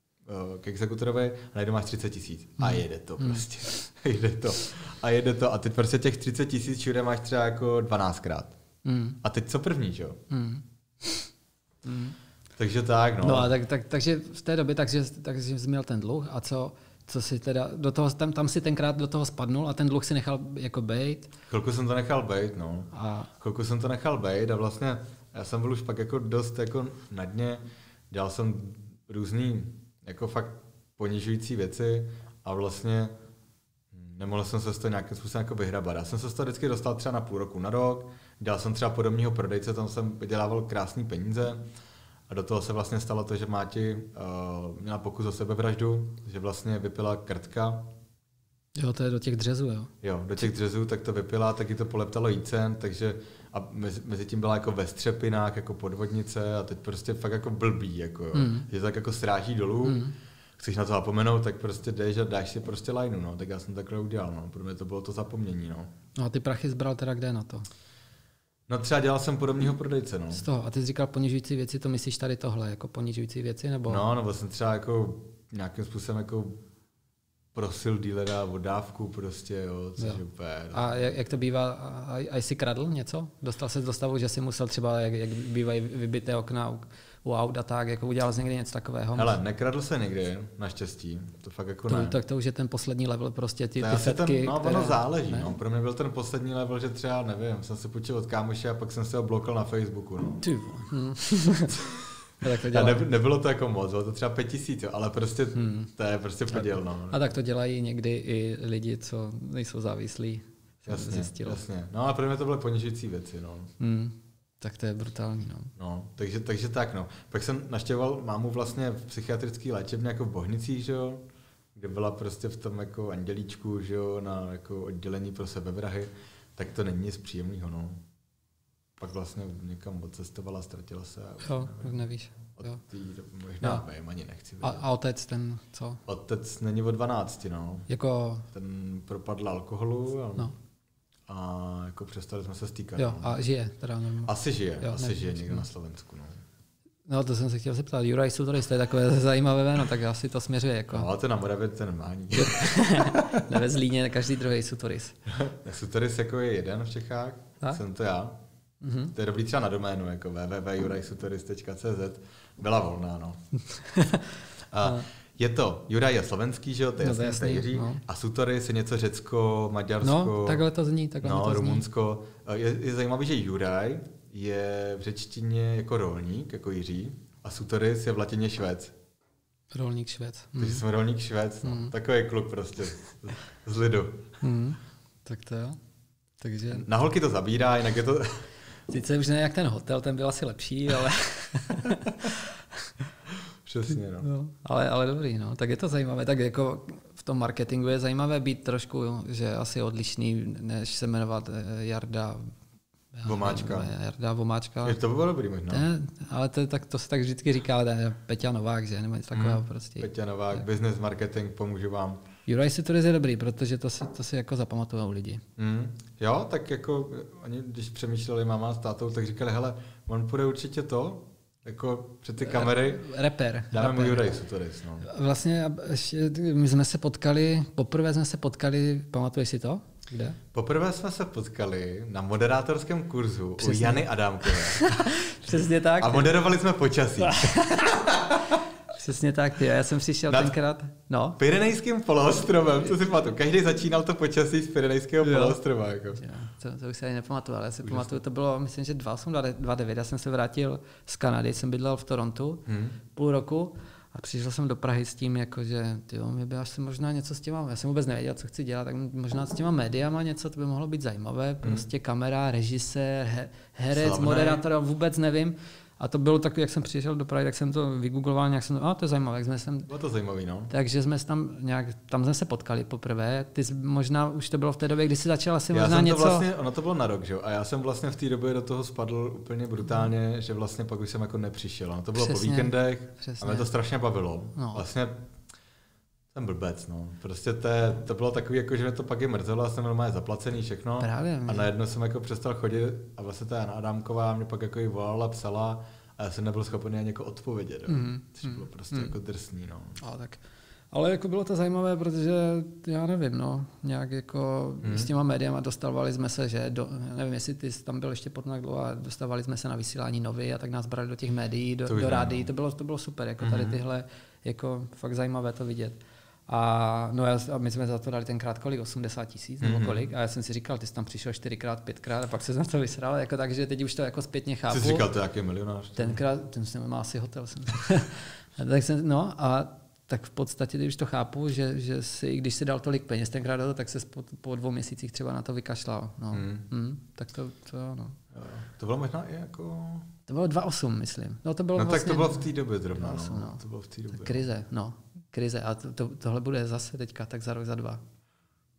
B: k exekutorovi a najednou máš třicet tisíc. A jede to prostě. Hmm. jede to. A jede to. A teď prostě těch třicet tisíc všude máš třeba jako dvanáctkrát. Hmm. A teď co první, že jo? Hmm. Hmm. Takže tak, no.
A: No a tak, tak, takže v té době, takže, takže jsi měl ten dluh a co, co si teda, do toho, tam, tam si tenkrát do toho spadnul a ten dluh si nechal jako bejt?
B: Chvilku jsem to nechal bejt, no. A... Chvilku jsem to nechal bejt a vlastně já jsem byl už pak jako dost jako na dně. Dělal jsem různý jako fakt ponižující věci a vlastně nemohl jsem se z toho nějakým způsobem jako vyhrabat. Já jsem se z toho vždycky dostal třeba na půl roku, na rok, dělal jsem třeba podobného prodejce, tam jsem vydělával krásný peníze a do toho se vlastně stalo to, že Máti uh, měla pokus o sebevraždu, že vlastně vypila krtka
A: Jo, to je do těch dřezů, jo.
B: Jo, do těch dřezů, tak to vypila, taky to poleptalo jícen, takže a mezi, mezi tím byla jako ve střepinách, jako podvodnice a teď prostě fakt jako blbý, jako jo. Mm. Že to tak jako sráží dolů, mm. chceš na to zapomenout, tak prostě jdeš a dáš si prostě lajnu, no. Tak já jsem takhle udělal, no. Pro mě to bylo to zapomnění, no.
A: No a ty prachy zbral teda kde na to?
B: No třeba dělal jsem podobného prodejce, no.
A: Z toho. A ty jsi říkal ponižující věci, to myslíš tady tohle, jako ponižující věci, nebo?
B: No, no, jsem třeba jako nějakým způsobem jako prosil dealera o dávku prostě, jo, což je úplně...
A: A jak, jak to bývá, a, a jsi kradl něco? Dostal se do stavu, že jsi musel třeba, jak, jak bývají vybité okna u, u aut a tak, jako udělal jsi někdy něco takového?
B: Hele, nekradl se někdy, naštěstí, to fakt jako
A: to,
B: ne.
A: Tak to už je ten poslední level, prostě ty, ty setky,
B: ten, no,
A: které...
B: ono záleží,
A: ne?
B: no, pro mě byl ten poslední level, že třeba, nevím, jsem se půjčil od kámoše a pak jsem se ho blokal na Facebooku, no.
A: Ty, hm. Tak to
B: a ne, nebylo to jako moc, bylo to třeba pět tisíc, ale prostě hmm. to je prostě poděl. No.
A: A tak to dělají někdy i lidi, co nejsou závislí.
B: Jasně, zjistilo. Jasně. No a pro mě to byly ponižující věci. No.
A: Hmm. Tak to je brutální. No.
B: No, takže, takže tak. No. Pak jsem navštěvoval mámu vlastně v psychiatrické léčebně jako v Bohnicích, že jo? Kde byla prostě v tom jako andělíčku, že jo? Na jako oddělení pro sebevrahy. Tak to není nic příjemného. No. Pak vlastně někam odcestovala, ztratila se. A
A: jo, nevím. nevíš. Jo.
B: Tý, možná no. vím, ani nechci
A: a, a otec ten co?
B: Otec není o dvanácti, no.
A: Jako...
B: Ten propadl alkoholu a,
A: no.
B: a jako přestali jsme se stýkat.
A: Jo,
B: no.
A: a žije teda normálně.
B: Asi žije, jo, asi
A: nevím,
B: žije někde na Slovensku, no.
A: No to jsem se chtěl zeptat, Juraj Sutoris, to je takové zajímavé, no tak asi to směřuje jako.
B: No ale to na Moravě to normální.
A: Ne ve Zlíně, každý druhý Sutoris.
B: Sutoris jako je jeden v Čechách, a? Jsem to já. Mm-hmm. To je dobrý třeba na doménu, jako w w w tečka juraj sutoris tečka c z. Byla volná, no. A je to, Juraj je slovenský, že jo, to je no, jasný, jasný no. A Sutoris je něco Řecko, Maďarsko,
A: no, takhle to zní, takhle
B: no,
A: to zní.
B: Rumunsko. Je, je zajímavé, že Juraj je v řečtině jako rolník, jako Jiří, a Sutoris je v latině Švéd.
A: Rolník Švéd.
B: Takže mm. jsem rolník Švéd, no. mm. Takový kluk prostě z lidu.
A: Mm. Tak to jo. Takže...
B: Na holky to zabírá, jinak je to...
A: Sice už ne jak ten hotel, ten byl asi lepší, ale...
B: Přesně, no.
A: no. Ale, ale dobrý, no. Tak je to zajímavé. Tak jako v tom marketingu je zajímavé být trošku, že asi odlišný, než se jmenovat Jarda...
B: Vomáčka.
A: Jarda Vomáčka.
B: Je to by bylo dobrý možná.
A: Ne, ale to, tak, to se tak vždycky říká, ne, Peťa Novák, že? Nebo něco takového hmm. prostě.
B: Peťa Novák, tak. Business marketing, pomůžu vám.
A: Juraj Sutoris je dobrý, protože to si, to si jako zapamatujou lidi.
B: Mm. Jo, tak jako oni, když přemýšleli máma s tátou, tak říkali, hele, on půjde určitě to, jako před ty kamery.
A: Rapper.
B: Dáme mu Juraj Sutoris, no.
A: Vlastně my jsme se potkali, poprvé jsme se potkali, pamatuješ si to? Kde?
B: Poprvé jsme se potkali na moderátorském kurzu Přesně. u Jany Adámkové.
A: Přesně tak.
B: A moderovali jsme počasí.
A: Přesně tak, já jsem přišel nad tenkrát. No.
B: Pyrenejským poloostrovem, co si pamatuju. Každý začínal to počasí z Pyrenejského poloostrova. Jako.
A: To, to už se ani nepamatuju, ale já si Už pamatuju, to bylo, myslím, že dva osm dva devět. Já jsem se vrátil z Kanady, jsem bydlel v Torontu hmm. půl roku a přišel jsem do Prahy s tím, jako, že tyjo, mi by asi možná něco s těma, já jsem vůbec nevěděl, co chci dělat, tak možná s těma médiama něco, to by mohlo být zajímavé, prostě hmm. kamera, režisér, he, herec, Slavnej. Moderátor, vůbec nevím. A to bylo tak, jak jsem přišel do Prahy, tak jsem to vygoogloval, nějak jsem, a to je zajímavé, jak jsme sem...
B: Bylo to zajímavý, no.
A: Takže jsme tam nějak, tam jsme se potkali poprvé, ty jsi, možná už to bylo v té době, kdy jsi začal asi
B: já
A: možná
B: jsem
A: něco...
B: To vlastně, ono to bylo na rok, že jo, a já jsem vlastně v té době do toho spadl úplně brutálně, že vlastně pak už jsem jako nepřišel, no to bylo přesně, po víkendech přesně. A mě to strašně bavilo. No. Vlastně jsem blbec, no. Prostě to, to bylo takový, jako, že mě to pak je mrzelo a jsem normálně zaplacený všechno.
A: Právě,
B: a najednou jsem jako přestal chodit a vlastně ta Jana Adámková mě pak jako jí volala, psala a já jsem nebyl schopný ani jako odpovědět, mm, což mm, bylo prostě mm. jako drsný, no.
A: A tak. Ale jako bylo to zajímavé, protože já nevím, no, nějak jako mm. s těma médiama dostávali jsme se, že do, nevím, jestli ty jsi tam byl ještě potom tak dlouho a dostávali jsme se na vysílání nový a tak nás brali do těch médií, do, do rádií, to bylo, to bylo super, jako mm. tady tyhle, jako fakt zajímavé to vidět. A, no já, a my jsme za to dali tenkrát kolik, osmdesát tisíc nebo kolik, a já jsem si říkal, ty jsi tam přišel čtyřikrát, pětkrát a pak se na to vysral, jako takže teď už to jako zpětně chápu.
B: Jsi si říkal, to jaký milionář?
A: Tenkrát, ten jsem má asi hotel. Jsem tak jsem, no a tak v podstatě teď už to chápu, že, že si, když si dal tolik peněz tenkrát do toho, tak se po, po dvou měsících třeba na to vykašlal. No. Hmm. Hmm, tak to, to no.
B: To bylo možná i jako...
A: To bylo dva osm, myslím. No, to bylo
B: no
A: vlastně,
B: tak to bylo v té době zrovna.
A: osm,
B: no.
A: No.
B: To bylo v té době.
A: Krize, no. Krize. A to, to, tohle bude zase teďka tak za rok, za dva.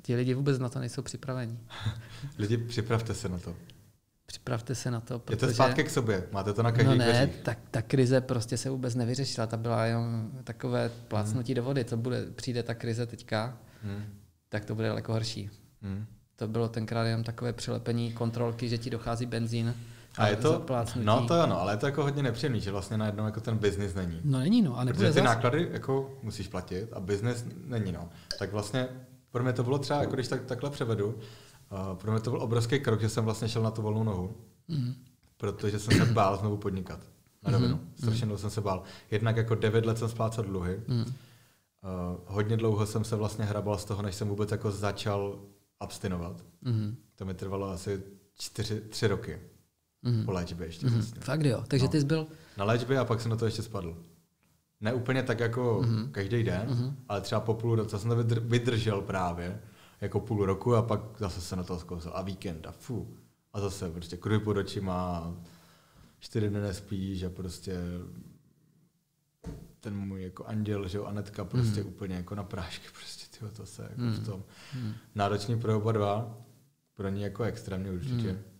A: ti lidi vůbec na to nejsou připraveni.
B: Lidi, připravte se na to.
A: Připravte se na to,
B: protože... Je to zpátky k sobě, máte to na každých
A: No ne,
B: dveřích.
A: tak ta krize prostě se vůbec nevyřešila, ta byla jenom takové plácnutí hmm. do vody, to bude, přijde ta krize teďka, hmm. tak to bude daleko horší. Hmm. To bylo tenkrát jenom takové přilepení kontrolky, že ti dochází benzín.
B: A je to, no to ano, ale je to jako hodně nepříjemný, že vlastně najednou jako ten biznis není.
A: No není, no. A
B: protože ty zas... náklady jako musíš platit a biznis není, no. Tak vlastně pro mě to bylo třeba, jako když tak, takhle převedu, uh, pro mě to byl obrovský krok, že jsem vlastně šel na tu volnou nohu, mm. protože jsem se bál znovu podnikat. Na rovinu. Mm. Strašně dlouho jsem se bál. Jednak jako devět let jsem splácal dluhy. Mm. Uh, hodně dlouho jsem se vlastně hrabal z toho, než jsem vůbec jako začal abstinovat. Mm. To mi trvalo asi čtyři, tři roky. Mm. Po léčbě ještě. Mm. Vlastně.
A: Fakt jo, takže no. ty jsi byl...
B: Na léčbě a pak jsem na to ještě spadl. Ne úplně tak jako mm. každý den, mm. ale třeba po půl roku jsem to vydržel právě, jako půl roku a pak zase se na to zkoušel. A víkend a fu. A zase prostě kruhy pod očima, čtyři dny nespíš a prostě ten můj jako anděl, že jo, Anetka prostě mm. úplně jako na prášky, prostě tyho, to se jako mm. v tom. Mm. Náročný pro oba dva, pro ní jako extrémně určitě. Mm.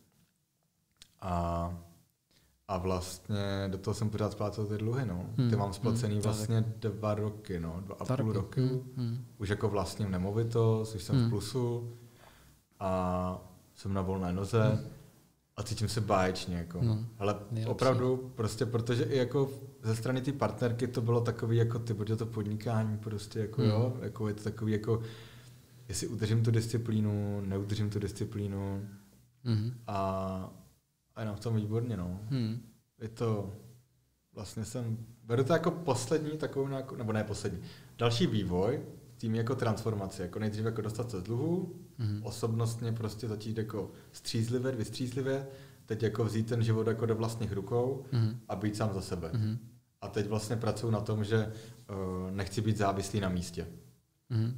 B: A, a vlastně do toho jsem pořád splácal ty dluhy, no. Ty mm. mám splacený mm. vlastně dva roky, no, dva a půl roky. Mm. Už jako vlastním nemovitost, už jsem mm. v plusu a jsem na volné noze. Mm. A cítím se báječně, jako. No, ale nejlepší. Opravdu, prostě, protože i jako ze strany té partnerky to bylo takový, jako ty, protože to podnikání prostě, jako mm. jo, jako je to takový, jako jestli udržím tu disciplínu, neudržím tu disciplínu mm. a, a jenom v tom výborně, no. Mm. Je to, vlastně jsem, beru to jako poslední takovou, nebo ne poslední, další vývoj, tím jako transformace, jako nejdřív jako dostat se z dluhu, mm-hmm. osobnostně prostě začít jako střízlivět, vystřízlivět, teď jako vzít ten život jako do vlastních rukou mm-hmm. a být sám za sebe. Mm-hmm. A teď vlastně pracuji na tom, že uh, nechci být závislý na místě. Mm-hmm.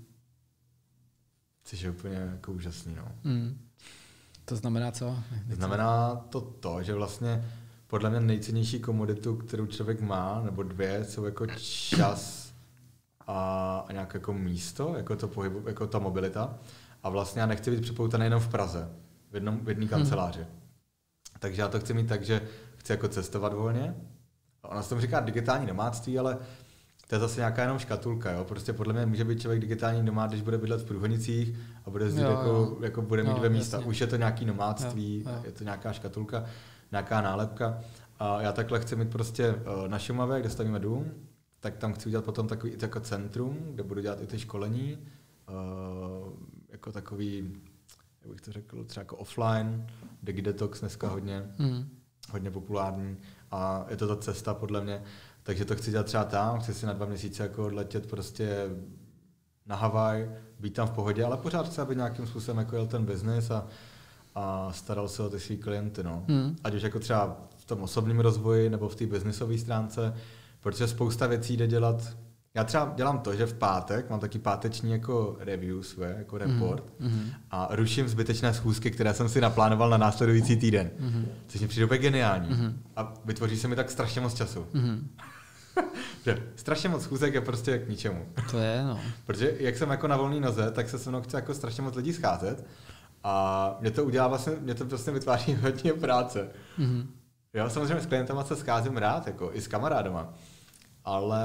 B: Což je úplně jako úžasný, no.
A: Mm. To znamená co?
B: Znamená to to, že vlastně podle mě nejcennější komoditu, kterou člověk má, nebo dvě, jsou jako čas a, a nějaké jako místo, jako to pohybu, jako ta mobilita. A vlastně já nechci být připoutaný jenom v Praze, v jednom v jedné kanceláři. Hmm. Takže já to chci mít tak, že chci jako cestovat volně. Ona se tomu říká digitální nomádství, ale to je zase nějaká jenom škatulka. Jo? Prostě podle mě může být člověk digitální nomád, když bude bydlet v Průhonicích a bude zdít jako, jako bude mít jo, dvě místa. Jasně. Už je to nějaký nomádství, jo, jo. Je to nějaká škatulka, nějaká nálepka. A já takhle chci mít prostě na Šumavě, kde stavíme dům, tak tam chci udělat potom takový jako centrum, kde budu dělat i ty školení, uh, jako takový, jak bych to řekl, třeba jako offline, Digidetox dneska hodně, mm. hodně populární a je to ta cesta podle mě, takže to chci dělat třeba tam, chci si na dva měsíce jako odletět prostě na Havaj, být tam v pohodě, ale pořád chci, aby nějakým způsobem jako jel ten biznis a, a staral se o ty svý klienty, no. Mm. Ať už jako třeba v tom osobním rozvoji nebo v té biznisové stránce, protože spousta věcí jde dělat. Já třeba dělám to, že v pátek mám taky páteční jako review své, jako report mm-hmm. a ruším zbytečné schůzky, které jsem si naplánoval na následující týden. Mm-hmm. Což mi přijde úplně geniální. Mm-hmm. A vytvoří se mi tak strašně moc času. Mm-hmm. strašně moc schůzek je prostě k ničemu.
A: To je, no.
B: Protože jak jsem jako na volné noze, tak se se mnou chce jako strašně moc lidí scházet a mě to udělá vlastně, mě to prostě vytváří hodně práce. Mm-hmm. Jo, samozřejmě s klientama se scházím rád, jako i s kamarádama, ale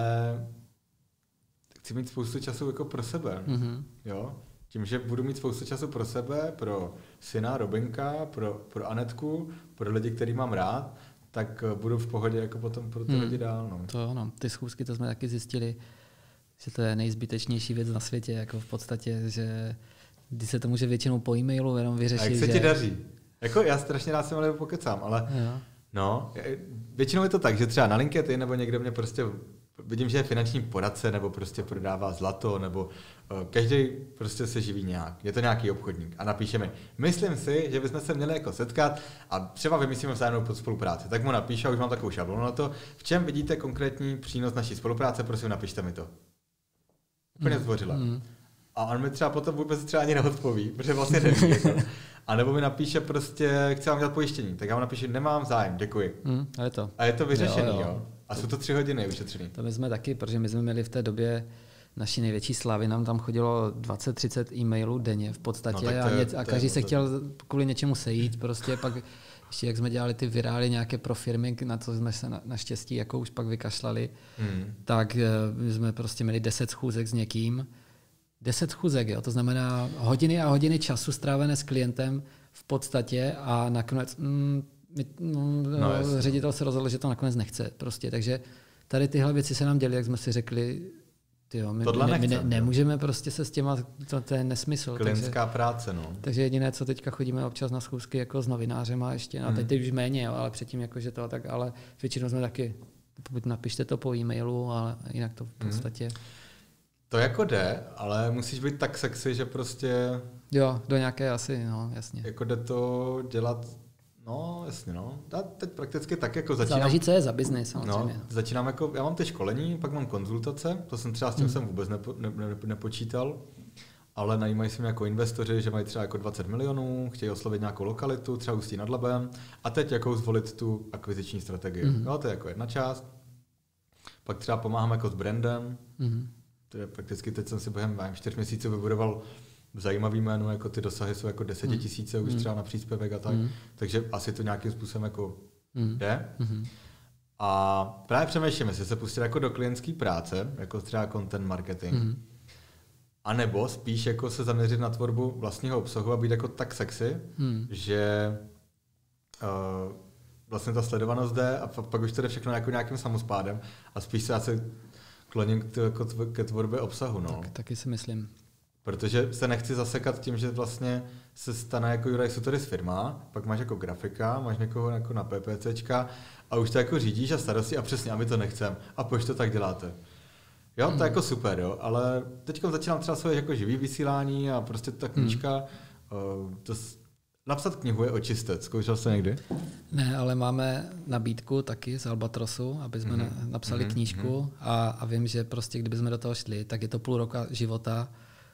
B: chci mít spoustu času jako pro sebe, mm-hmm. jo. Tím, že budu mít spoustu času pro sebe, pro syna, Robinka, pro, pro Anetku, pro lidi, který mám rád, tak budu v pohodě jako potom pro ty mm. lidi dál, no.
A: To no, ty schůzky, to jsme taky zjistili, že to je nejzbytečnější věc na světě, jako v podstatě, že když se to může většinou po e-mailu jenom vyřešit. A
B: jak se
A: že...
B: ti daří? Jako já strašně rád jsem ale pokecám, ale jo. No, většinou je to tak, že třeba na LinkedIn nebo někdo mě prostě vidím, že je finanční poradce nebo prostě prodává zlato nebo uh, každý prostě se živí nějak. Je to nějaký obchodník a napíše mi, myslím si, že bychom se měli jako setkat a třeba vymyslíme vzájemnou spolupráci. Tak mu napíšu a už mám takovou šablonu na to. V čem vidíte konkrétní přínos naší spolupráce, prosím napište mi to. Úplně zdvořile. Mm. A on mi třeba potom vůbec třeba ani neodpoví, protože vlastně neví. Jako. A nebo mi napíše prostě, chci vám dělat pojištění, tak já mu napíšu, nemám zájem, děkuji.
A: Mm, a je to.
B: A je to vyřešený, jo. jo. jo. A jsou to tři hodiny ušetřený.
A: To my jsme taky, protože my jsme měli v té době naší největší slávy nám tam chodilo dvacet třicet e-mailů denně v podstatě
B: no,
A: a,
B: je,
A: ně, a každý se chtěl kvůli něčemu sejít. Prostě pak ještě jak jsme dělali ty virály nějaké pro firmy, na to jsme se na, naštěstí jako už pak vykašlali, hmm. tak uh, jsme prostě měli deset schůzek s někým. deset schůzek, jo, to znamená hodiny a hodiny času strávené s klientem v podstatě a nakonec mm, no, no, ředitel se rozhodl, že to nakonec nechce. Prostě. Takže tady tyhle věci se nám děly, jak jsme si řekli, tyjo, my, ne, my ne, nemůžeme prostě se s těma, to, to je nesmysl.
B: Klientská
A: takže,
B: práce, no.
A: Takže jediné, co teďka chodíme občas na schůzky jako s novinářem a ještě, hmm. a teď, teď už méně, jo, ale předtím jakože to, tak, ale většinou jsme taky, napište to po e-mailu, ale jinak to v podstatě... Hmm.
B: To jako jde, ale musíš být tak sexy, že prostě...
A: Jo, do nějaké asi, no, jasně.
B: Jako jde to dělat, no, jasně, no. Já teď prakticky tak jako začínám...
A: Záleží, co je za biznis, samozřejmě.
B: No, začínám jako, já mám ty školení, pak mám konzultace, to jsem třeba s tím hmm. jsem vůbec nepo, ne, ne, nepočítal, ale najímají se mě jako investoři, že mají třeba jako dvacet milionů, chtějí oslovit nějakou lokalitu, třeba Ústí nad Labem, a teď jakou zvolit tu akviziční strategii. Hmm. No, to je jako jedna část. Pak třeba pomáhám jako s brandem, hmm. prakticky teď jsem si během čtyř měsíců vybudoval zajímavý jméno, jako ty dosahy jsou jako desetitisíce mm. už třeba na příspěvek a tak, mm. takže asi to nějakým způsobem jako mm. jde. Mm. A právě přemýšlím, jestli se pustit jako do klientské práce, jako třeba content marketing, mm. a nebo spíš jako se zaměřit na tvorbu vlastního obsahu a být jako tak sexy, mm. že uh, vlastně ta sledovanost jde a pak už to jde všechno jako nějakým samospádem a spíš se asi kloním ke tvorbě obsahu. No.
A: Tak, taky si myslím.
B: Protože se nechci zasekat tím, že vlastně se stane jako Juraj Sutoris firma, pak máš jako grafika, máš někoho jako na PPCčka a už to jako řídíš a starosti a přesně, a my to nechcem. A proč to tak děláte? Jo, to je jako super, jo, ale teď začínám třeba svoje jako živý vysílání a prostě ta knížka, hmm. to napsat knihu je očistec. Zkoušel jsi někdy?
A: Ne, ale máme nabídku taky z Albatrosu, aby jsme mm-hmm. napsali mm-hmm. knížku a, a vím, že prostě kdybychom do toho šli, tak je to půl roka života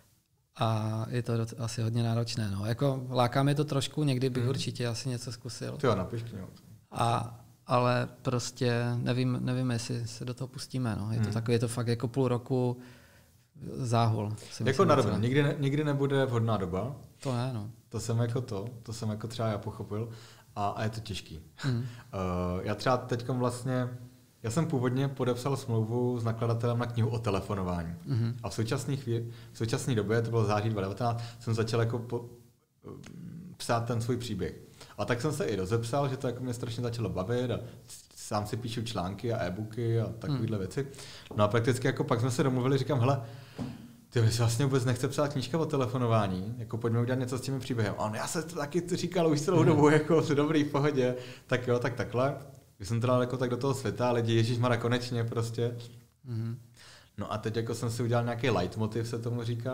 A: a je to asi hodně náročné. No. Jako láká mě to trošku, někdy bych mm. určitě asi něco zkusil.
B: Ty jo, napiš knihu.
A: A ale prostě nevím, nevím, jestli se do toho pustíme. No. Je to mm. takové, je to fakt jako půl roku záhul.
B: Jako na dobu, nikdy, ne, nikdy nebude vhodná doba.
A: To ne, no.
B: To jsem jako to, to jsem jako třeba já pochopil a, a je to těžký. Mm. Uh, já třeba teďkom vlastně, já jsem původně podepsal smlouvu s nakladatelem na knihu o telefonování. Mm. A v současné chvíli, v současné době, to bylo září dva tisíce devatenáct, jsem začal jako po, psát ten svůj příběh. A tak jsem se i rozepsal, že to jako mě strašně začalo bavit a sám si píšu články a e-booky a takovéhle mm. věci. No a prakticky jako pak jsme se domluvili, říkám, hele, ty mi se vlastně vůbec nechce psát knížka o telefonování, jako pojďme udělat něco s tím příběhem. A on, já jsem to taky říkal už celou dobu, jako v dobrý v pohodě, tak jo, tak takhle. Když jsem teda jako tak do toho světa a lidi, ježišmarja, konečně prostě. Mm-hmm. No a teď jako jsem si udělal nějaký leitmotiv, se tomu říká,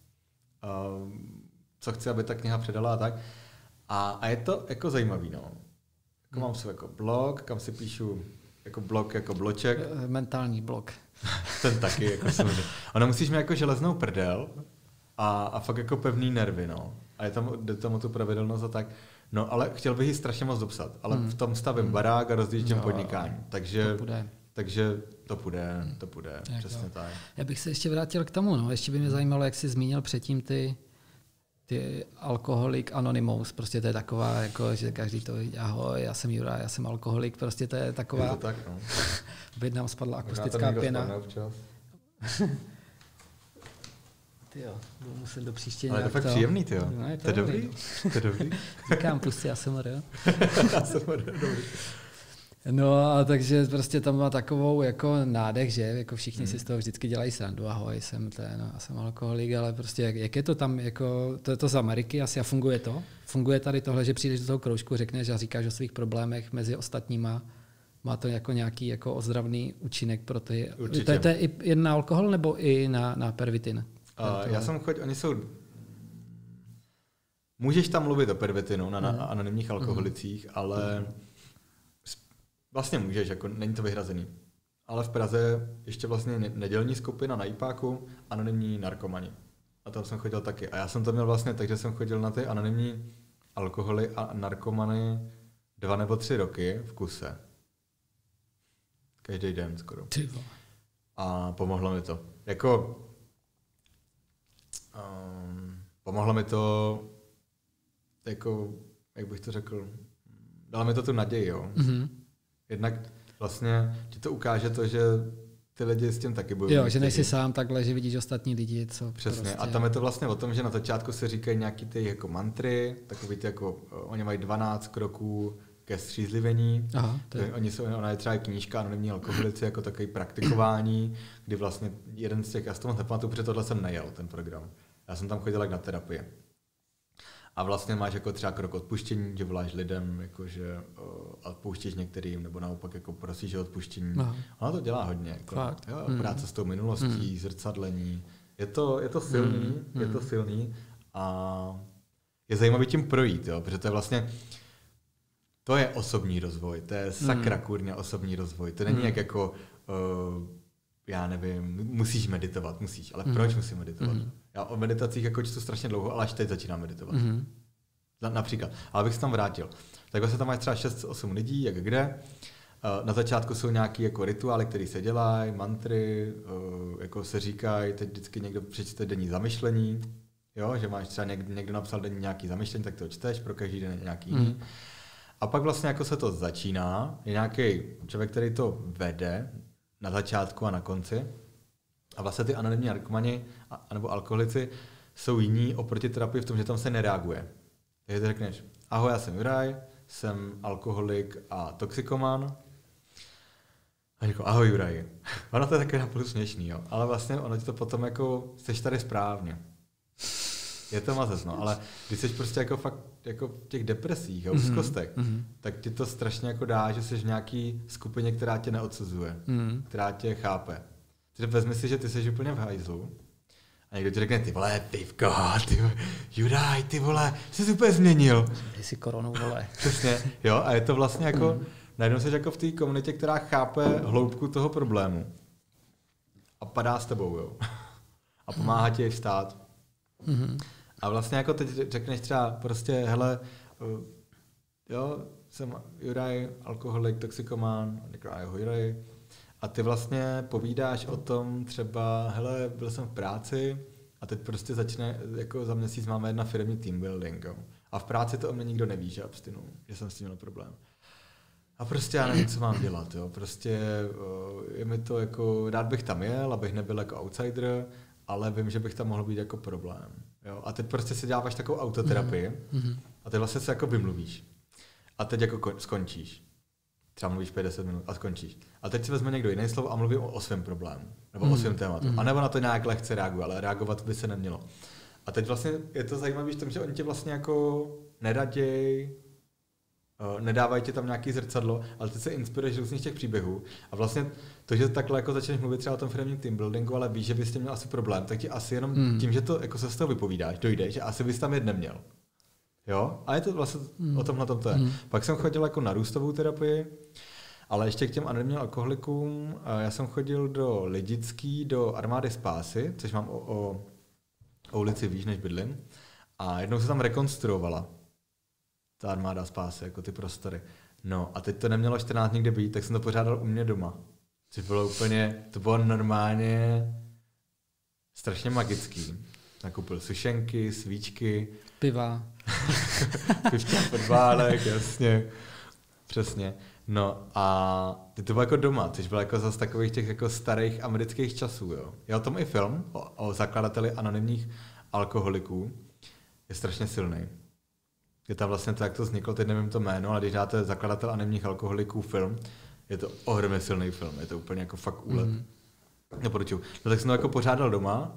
B: uh, co chci, aby ta kniha předala a tak. A, a je to jako zajímavý, no. Jako mm. mám si jako blog, kam si píšu jako blog, jako bloček.
A: Mentální blog.
B: Ten taky, jako jsem říkal. Ono musíš mít jako železnou prdel a, a fakt jako pevný nervy, no. A je tam, jde tam o tu pravidelnost a tak. No, ale chtěl bych ji strašně moc dopsat. Ale hmm. v tom stavím hmm. barák a rozjíždím podnikání. Takže to půjde. Takže to půjde, to půjde, jak přesně jo. tak.
A: Já bych se ještě vrátil k tomu, no. Ještě by mě zajímalo, jak jsi zmínil předtím ty, ty alkoholik anonymous. Prostě to je taková, jako, že každý to ví, ahoj, já jsem Jura, já jsem alkoholik. Prostě to je taková...
B: Je to tak, no.
A: By nám spadla akustická pěna. Tyjo, budu muset do příště
B: ale
A: nějak
B: to. Ale je to fakt příjemný, tyjo.
A: No, je to,
B: to je dobrý? To je dobrý?
A: Říkám, pusti, já jsem jo.
B: Já jsem dobrý.
A: No a takže prostě tam má takovou jako nádech, že jako všichni hmm. si z toho vždycky dělají srandu, ahoj, jsem ten, a jsem alkoholik, ale prostě jak, jak je to tam, jako, to je to z Ameriky asi a funguje to? Funguje tady tohle, že přijdeš do toho kroužku, řekneš a říkáš o svých problémech mezi ostatníma, má to jako nějaký jako ozdravný účinek pro ty.
B: Určitě.
A: To je, to je i jen na alkohol nebo i na, na pervitin?
B: Uh, já jsem chodil, oni jsou... Můžeš tam mluvit o pervitinu na, na mm. anonymních alkoholicích, mm. ale vlastně můžeš, jako není to vyhrazený. Ale v Praze ještě vlastně nedělní skupina na IPáku, anonymní narkomani. A tam jsem chodil taky. A já jsem to měl vlastně tak, že jsem chodil na ty anonymní alkoholy a narkomany dva nebo tři roky v kuse. Každý den skoro. A pomohlo mi to. Jako Um, pomohlo mi to, jako, jak bych to řekl, dalo mi to tu naději, jo. Mm-hmm. Jednak vlastně ti to ukáže to, že ty lidi s tím taky bojují.
A: Jo, že nejsi sám takhle, že vidíš ostatní lidi, co
B: přesně.
A: Prostě...
B: A tam je to vlastně o tom, že na začátku se říkají nějaký ty jako mantry, takový ty jako, oni mají dvanáct kroků ke střízlivení.
A: Aha, to je...
B: Oni jsou, ona je třeba knížka Anonymní alkoholici jako takový praktikování, kdy vlastně jeden z těch, já si to moc nepamatuju, protože tohle jsem nejel, ten program. Já jsem tam chodil jak na terapii. A vlastně máš jako třeba krok odpuštění, že voláš lidem, jakože uh, odpouštíš některým, nebo naopak jako prosíš o odpuštění. Aha. Ona to dělá hodně. Jako,
A: Fakt.
B: Jo,
A: mm.
B: Práce s tou minulostí, mm. zrcadlení. Je to, je to silný, mm. je to silný a je zajímavý tím projít, jo, protože to je vlastně, to je osobní rozvoj, to je sakra mm. kurně osobní rozvoj. To není mm. jak jako, uh, já nevím, musíš meditovat, musíš, ale mm. proč musím meditovat? Mm. Já o meditacích jako čtu strašně dlouho, ale až teď začínám meditovat. Mm-hmm. Například. Ale bych se tam vrátil. Tak vlastně tam máš třeba šest osm lidí, jak kde. Na začátku jsou nějaké jako rituály, které se dělají, mantry, jako se říkají, teď vždycky někdo přečte denní zamyšlení, jo, že máš třeba někdo, někdo napsal denní nějaký zamyšlení, tak to čteš, pro každý den nějaký jiný. Mm. A pak vlastně jako se to začíná, je nějaký člověk, který to vede na začátku a na konci. A vlastně ty anonymní narkomani nebo alkoholici jsou jiní oproti terapii v tom, že tam se nereaguje. Takže ty řekneš, ahoj, já jsem Juraj, jsem alkoholik a toxikoman. A říkám, ahoj Juraj. Ono to je takový napůl směšný, jo. Ale vlastně ono ti to potom jako, jsi tady správně. Je to mazec, no. Ale když jsi prostě jako fakt jako v těch depresích a úzkostech, mm-hmm. tak ti to strašně jako dá, že jsi v nějaký skupině, která tě neodsuzuje, mm. která tě chápe. Takže vezmi si, že ty jsi úplně v hajzlu a někdo ti řekne, ty vole, pivko, ty vole, Juraj, ty vole, jsi se úplně změnil.
A: Ty jsi koronu, vole.
B: Přesně, jo, a je to vlastně jako, mm. najednou jsi jako v té komunitě, která chápe hloubku toho problému a padá s tebou, jo. A pomáhá ti vstát. Mm-hmm. A vlastně jako teď řekneš třeba prostě, hele, jo, jsem Juraj, alkoholik, toxikoman, říká, jo, Juraj. A ty vlastně povídáš o tom třeba, hele, byl jsem v práci a teď prostě začne, jako za měsíc máme jedna firmní team building, jo. A v práci to o mě nikdo neví, že abstinu, že jsem s tím měl problém. A prostě já nevím, co mám dělat, jo. Prostě je mi to jako, rád bych tam jel, abych nebyl jako outsider, ale vím, že bych tam mohl být jako problém. Jo? A teď prostě si děláš takovou autoterapii mm-hmm. a ty vlastně se jako vymluvíš. A teď jako skončíš. Třeba mluvíš pět deset minut a skončíš. A teď si vezme někdo jiný slovo a mluví o, o svém problému. Nebo mm-hmm. o svém tématu. Mm-hmm. A nebo na to nějak lehce reaguje, ale reagovat by se nemělo. A teď vlastně je to zajímavé v tom, že oni tě vlastně jako neraděj, Uh, nedávají ti tam nějaký zrcadlo, ale ty se inspiruješ z různých těch příběhů. A vlastně to, že takhle jako začneš mluvit třeba o tom firmním team buildingu, ale víš, že bys tím měl asi problém, tak ti asi jenom mm. tím, že to jako se z toho vypovídáš, dojde, že asi bys tam jet neměl. Jo? A je to vlastně mm. o tomhle tom to je. Mm. Pak jsem chodil jako na růstovou terapii, ale ještě k těm anonymním alkoholikům. Já jsem chodil do Lidický, do Armády spásy, což mám o, o, o ulici výš, než bydlím. A jednou se tam rekonstruovala ta Armáda spásy, jako ty prostory. No a teď to nemělo čtrnáct nikde být, tak jsem to pořádal u mě doma. Což bylo úplně, to bylo normálně strašně magický. Nakoupil sušenky, svíčky.
A: Piva.
B: Pivčák podválek, jasně. Přesně. No a to bylo jako doma, což bylo jako zase takových těch jako starých amerických časů, jo. Je o tom i film o, o zakladateli anonymních alkoholiků. Je strašně silný. Je tam vlastně to, jak to vzniklo, teď nevím to jméno, ale když dáte zakladatel anonymních alkoholiků film, je to ohromně silný film, je to úplně jako fakt úlet. Mm. Doporučuju. No tak jsem to jako pořádal doma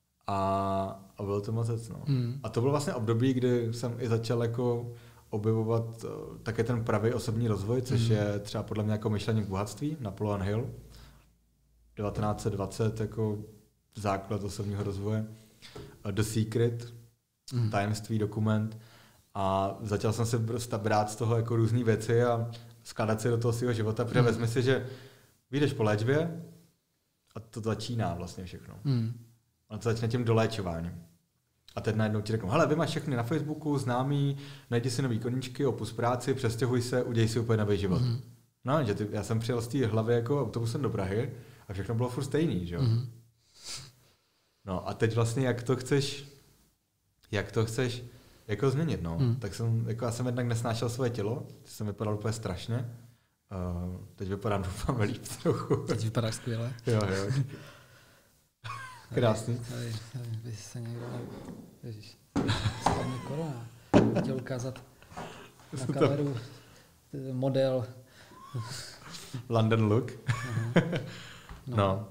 B: a, a bylo to moc no. Mm. A to bylo vlastně období, kdy jsem i začal jako objevovat uh, také ten pravý osobní rozvoj, což mm. je třeba podle mě jako myšlení v bohatství, Napoleon Hill, devatenáct set dvacet jako základ osobního rozvoje, uh, The Secret, mm. tajemství, dokument. A začal jsem se prostě brát z toho jako různý věci a skládat si do toho svého života, protože mm. vezmi si, že vyjdeš po léčbě a to začíná vlastně všechno. Mm. A to začne tím doléčováním. A teď najednou ti řeknu, hele, vy máš všechny na Facebooku, známý, najdi si nový koníčky, opus práci, přestěhuj se, uděj si úplně nový život. Mm. No, že ty, já jsem přijel z té hlavy jako autobusem do Prahy a všechno bylo furt stejný, že jo? Mm. No a teď vlastně, jak to chceš jak to chceš jako změnit, no. Hmm. Tak jsem, jako já jsem jednak nesnášel svoje tělo, jsem vypadal úplně strašně. Uh, teď vypadám doufám líp trochu.
A: Teď vypadáš skvěle.
B: Jo, jo. Krásný.
A: Tady, tady, tady se někdo... Ježiš, spadne korona. Chtěl ukázat na kameru model.
B: London look. no. no.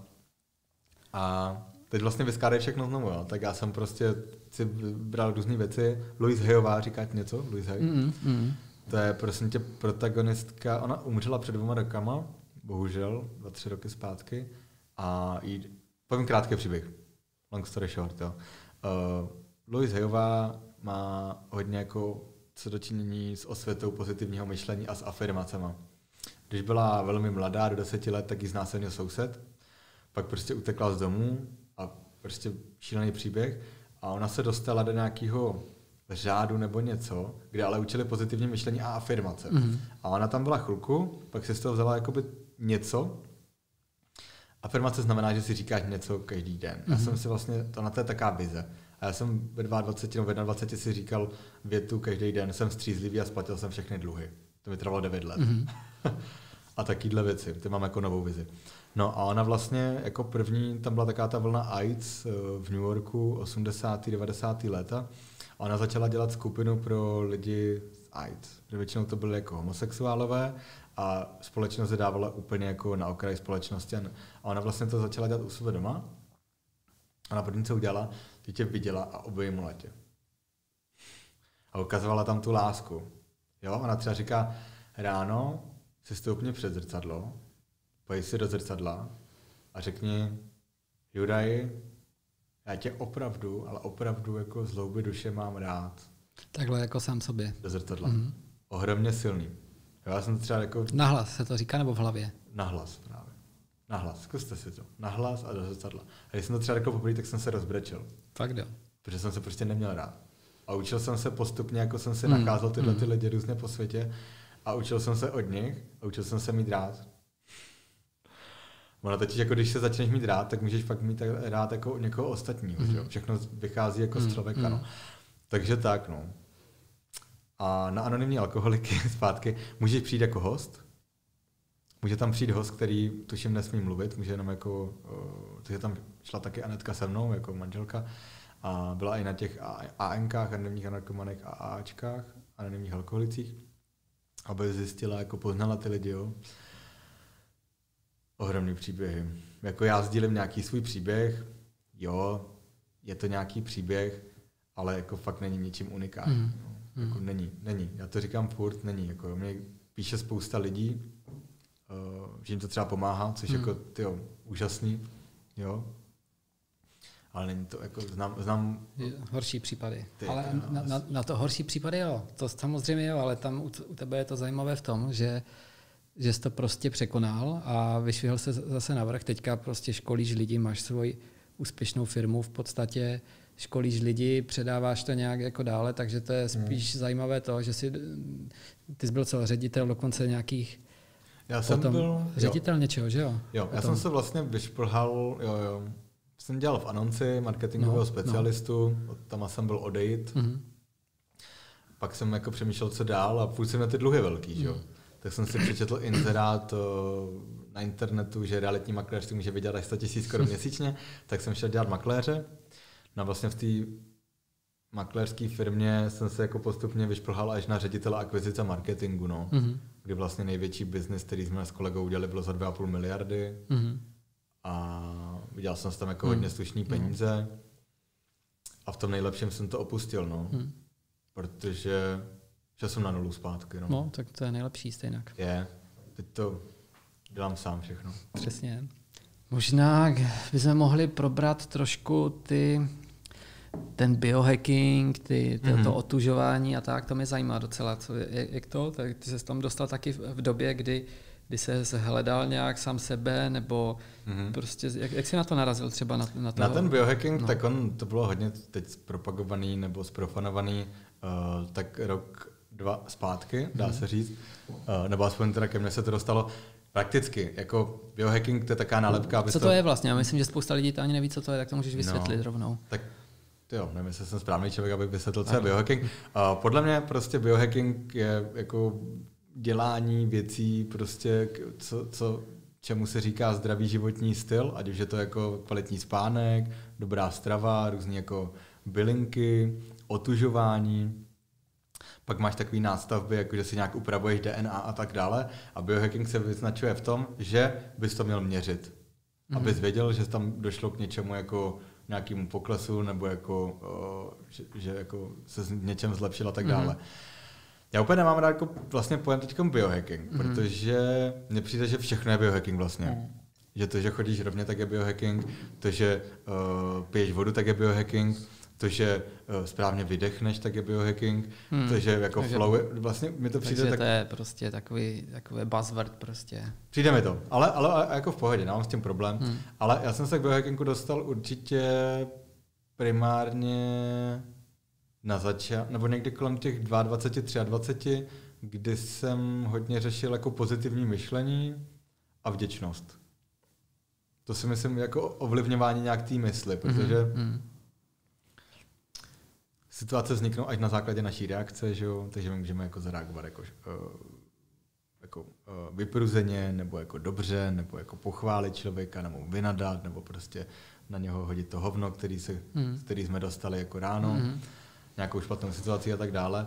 B: A teď vlastně vyskádají všechno znovu, jo. Tak já jsem prostě si bral různý věci. Louise Hayová, říká ti něco? Louise Hay? Mm, mm. To je prosím tě protagonistka, ona umřela před dvěma rokama, bohužel, dva, tři roky zpátky. A jí, povím krátký příběh. Long story short, jo. Uh, Louise Hayová má hodně jako co dočinění s osvětou pozitivního myšlení a s afirmacema. Když byla velmi mladá, do deseti let, tak ji znásilnil soused. Pak prostě utekla z domu a prostě šílený příběh. A ona se dostala do nějakého řádu nebo něco, kde ale učili pozitivní myšlení a afirmace. Mm-hmm. A ona tam byla chvilku, pak si z toho vzala jakoby něco. Afirmace znamená, že si říkáš něco každý den. Mm-hmm. Já jsem si vlastně, to na to je taká vize. A já jsem ve dvaceti dvou nebo ve dvaceti jednom si říkal větu každý den, jsem střízlivý a splatil jsem všechny dluhy. To mi trvalo devět let. Mm-hmm. A takovýhle věci, ty mám jako novou vizi. No a ona vlastně jako první, tam byla taková ta vlna AIDS v New Yorku osmdesátá devadesátá léta. A ona začala dělat skupinu pro lidi s AIDS. Většinou to byly jako homosexuálové a společnost je dávala úplně jako na okraj společnosti. A ona vlastně to začala dělat u sebe doma. A na první, co udělala, ty tě viděla a obejmula tě. A ukazovala tam tu lásku. Jo? Ona třeba říká, ráno si stoupni před zrcadlo, pojď si do zrcadla a řekni, Juraj, já tě opravdu, ale opravdu jako z hloubi duše mám rád.
A: Takhle jako sám sobě.
B: Do zrcadla. Mm-hmm. Ohromně silný. Jo, já jsem třeba jako...
A: Nahlas se to říká, nebo v hlavě?
B: Nahlas právě. Nahlas, zkuste si to. Nahlas a do zrcadla. A když jsem to třeba řekl poprvé, tak jsem se rozbrečel.
A: Fakt jo.
B: Protože jsem se prostě neměl rád. A učil jsem se postupně, jako jsem si mm. nacházel tyhle ty lidi různě po světě a učil jsem se od nich a učil jsem se mít rád. Ono totiž, jako když se začneš mít rád, tak můžeš fakt mít rád jako někoho ostatního. Mm. Všechno vychází jako mm. z člověka. No. Takže tak, no. A na anonymní alkoholiky zpátky můžeš přijít jako host. Může tam přijít host, který tuším nesmí mluvit, může jenom jako, takže tam šla taky Anetka se mnou, jako manželka, a byla i na těch ANkách, anonymních narkomanech a AAčkách, anonymních alkoholicích, aby zjistila, jako poznala ty lidi, jo. Ohromný příběhy. Jako já sdílím nějaký svůj příběh, jo, je to nějaký příběh, ale jako fakt není ničím unikátním. Mm. No. Jako mm. není, není. Já to říkám furt, není. Jako mě píše spousta lidí, uh, že jim to třeba pomáhá, což mm. jako, tyjo, úžasný, jo. Ale není to, jako, znám... znám
A: horší případy.
B: Ty,
A: ale
B: no,
A: na, na, na to horší případy, jo, to samozřejmě jo, ale tam u, u tebe je to zajímavé v tom, že že jsi to prostě překonal a vyšvihl se zase navrch. Teďka prostě školíš lidi, máš svoji úspěšnou firmu, v podstatě školíš lidi, předáváš to nějak jako dále, takže to je spíš hmm. zajímavé to, že jsi, ty jsi byl co, ředitel dokonce nějakých...
B: Já jsem
A: potom,
B: byl...
A: Ředitel jo. něčeho, že jo?
B: Jo, já jsem se vlastně vyšplhal, jo, jo. Jsem dělal v Anonci marketingového no, specialistu, no. tam jsem byl odejít. Mm-hmm. Pak jsem jako přemýšlel, co dál a půjdu jsem na ty dluhy velký, že jo. Mm. Tak jsem si přečetl inzerát na internetu, že realitní makléř si může vydělat až sto tisíc korun měsíčně, tak jsem šel dělat makléře. No vlastně v té makléřské firmě jsem se jako postupně vyšplhal až na ředitele akvizice marketingu, no. Mm-hmm. Kdy vlastně největší biznis, který jsme s kolegou udělali, bylo za dvě a půl miliardy. Mm-hmm. A viděl jsem tam jako mm. hodně slušný peníze. Mm. A v tom nejlepším jsem to opustil, no. Mm. Protože že jsem na nulu zpátky. No.
A: no, tak to je nejlepší stejnak.
B: Je. Teď to dělám sám všechno.
A: Přesně. Možná bychom mohli probrat trošku ty, ten biohacking, ty, ty, mm-hmm. to otužování a tak, to mě zajímá docela. Co, jak, jak to? Tak ty se tam dostal taky v, v době, kdy, kdy se hledal nějak sám sebe, nebo mm-hmm. prostě, jak, jak jsi na to narazil třeba na, na to?
B: Na ten biohacking, no. tak on, to bylo hodně teď propagovaný nebo zprofanovaný, uh, tak rok dva zpátky, dá hmm. se říct, uh, nebo aspoň teda ke mně se to dostalo prakticky, jako biohacking, to je taká nálepka.
A: Co to, to je vlastně? Já myslím, že spousta lidí to ani neví, co to je, tak to můžeš vysvětlit
B: no,
A: rovnou.
B: Tak jo, nevím, jestli jsem správný člověk, aby vysvětlil, co je biohacking. Uh, podle mě prostě biohacking je jako dělání věcí, prostě, co, co, čemu se říká zdravý životní styl, ať už je to jako kvalitní spánek, dobrá strava, různý jako bylinky, otužování. Pak máš takový nástavby, jako že si nějak upravuješ D N A a tak dále. A biohacking se vyznačuje v tom, že bys to měl měřit. Mm-hmm. Abys věděl, že tam došlo k něčemu jako nějakému poklesu, nebo jako, uh, že, že jako se něčem zlepšil a tak dále. Mm-hmm. Já úplně nemám rád jako vlastně pojem teďkom biohacking, mm-hmm. protože mně přijde, že všechno je biohacking vlastně. Mm. Že to, že chodíš rovně, tak je biohacking, to, že uh, piješ vodu, tak je biohacking, to, že uh, správně vydechneš, tak je biohacking, hmm. to, že jako takže, flow, vlastně mi to přijde tak...
A: to je prostě takový, takový buzzword prostě.
B: Přijde mi to, ale, ale jako v pohodě, nemám s tím problém, hmm. ale já jsem se k biohackingu dostal určitě primárně na začátku, nebo někdy kolem těch dvacet dva, dvacet tři, kdy jsem hodně řešil jako pozitivní myšlení a vděčnost. To si myslím jako ovlivňování nějak té mysli, protože mm-hmm. situace vzniknou až na základě naší reakce, že jo? Takže my můžeme jako zareagovat jako, uh, jako uh, vypruzeně, nebo jako dobře, nebo jako pochválit člověka, nebo vynadat, nebo prostě na něho hodit to hovno, který, se, mm. který jsme dostali jako ráno, mm-hmm. nějakou špatnou situaci a tak dále.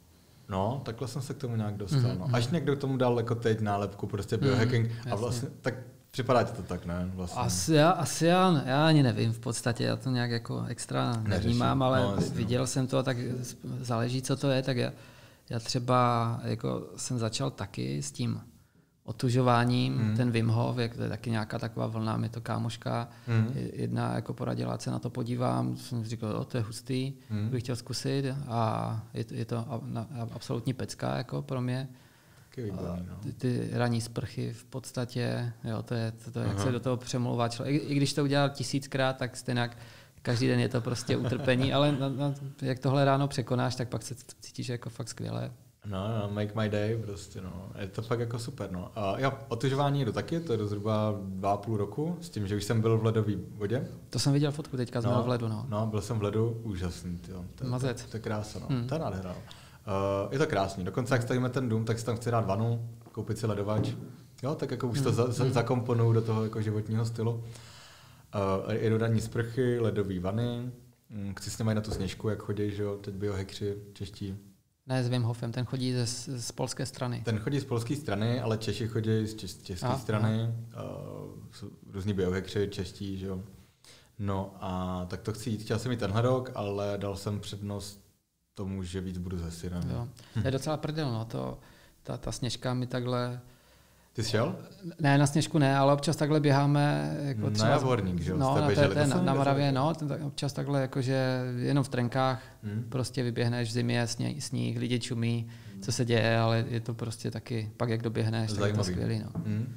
B: No, takhle jsem se k tomu nějak dostal. Mm-hmm. No. Až někdo k tomu dal jako teď nálepku, prostě biohacking mm, a vlastně tak připadá ti to tak, ne? Vlastně.
A: Asi já, asi já, já ani nevím v podstatě, já to nějak jako extra nevnímám, ale no, viděl no. jsem to, tak záleží, co to je, tak já, já třeba jako jsem začal taky s tím otužováním, mm. ten Wim Hof, jak to je taky nějaká taková vlna, mi to kámoška mm. jedna jako poradila, se na to podívám, jsem říkal, o, to je hustý, mm. bych chtěl zkusit a je to, je to absolutní pecka jako pro mě.
B: Výborný, no.
A: ty, ty ranní sprchy v podstatě, jo, to je, to, to je jak se do toho přemlouvá člověk. I, I když to udělal tisíckrát, tak stejně každý den je to prostě utrpení, ale na, na, jak tohle ráno překonáš, tak pak se cítíš jako fakt skvěle.
B: No, no, make my day prostě, no. Je to fakt jako super, no. A já otužování jdu taky, to je zhruba dva a půl roku, s tím, že už jsem byl v ledové vodě.
A: To jsem viděl fotku teďka, no, v ledu, no.
B: No, byl jsem v ledu, úžasný, tyjo. To,
A: Mazec.
B: To, to je krása, no. Hmm. To je nádhera. Uh, je to krásný. Dokonce, jak stavíme ten dům, tak si tam chci dát vanu, koupit si ledovač. Jo, tak jako už hmm. to za, za, zakomponuju do toho jako životního stylu. Uh, jedu ranní sprchy, ledové vany. Chci s nimi na tu Sněžku, jak chodí, že jo, teď biohackři čeští.
A: Ne, s Wim Hofem, ten chodí ze, z polské strany.
B: Ten chodí z polské strany, ale Češi chodí z čes, české a, strany. Uh, různí biohackři, čeští, že jo. No a tak to chci jít. Chtěl jsem jít tenhle rok, ale dal jsem přednost tomu, že víc budu ze synem.
A: Jo. To je docela prdel, no. To, ta, ta Sněžka mi takhle...
B: Ty jsi šel?
A: Ne, na Sněžku ne, ale občas takhle běháme. Jako třeba,
B: na Javorník, že jo?
A: No, na, té, té, na, na Moravě, no, ten, občas takhle, jakože jenom v trenkách, hmm. prostě vyběhneš v zimě, sníh, sníh lidi čumí, hmm. co se děje, ale je to prostě taky, pak jak doběhneš, tak je to skvělý, no.
B: Hmm.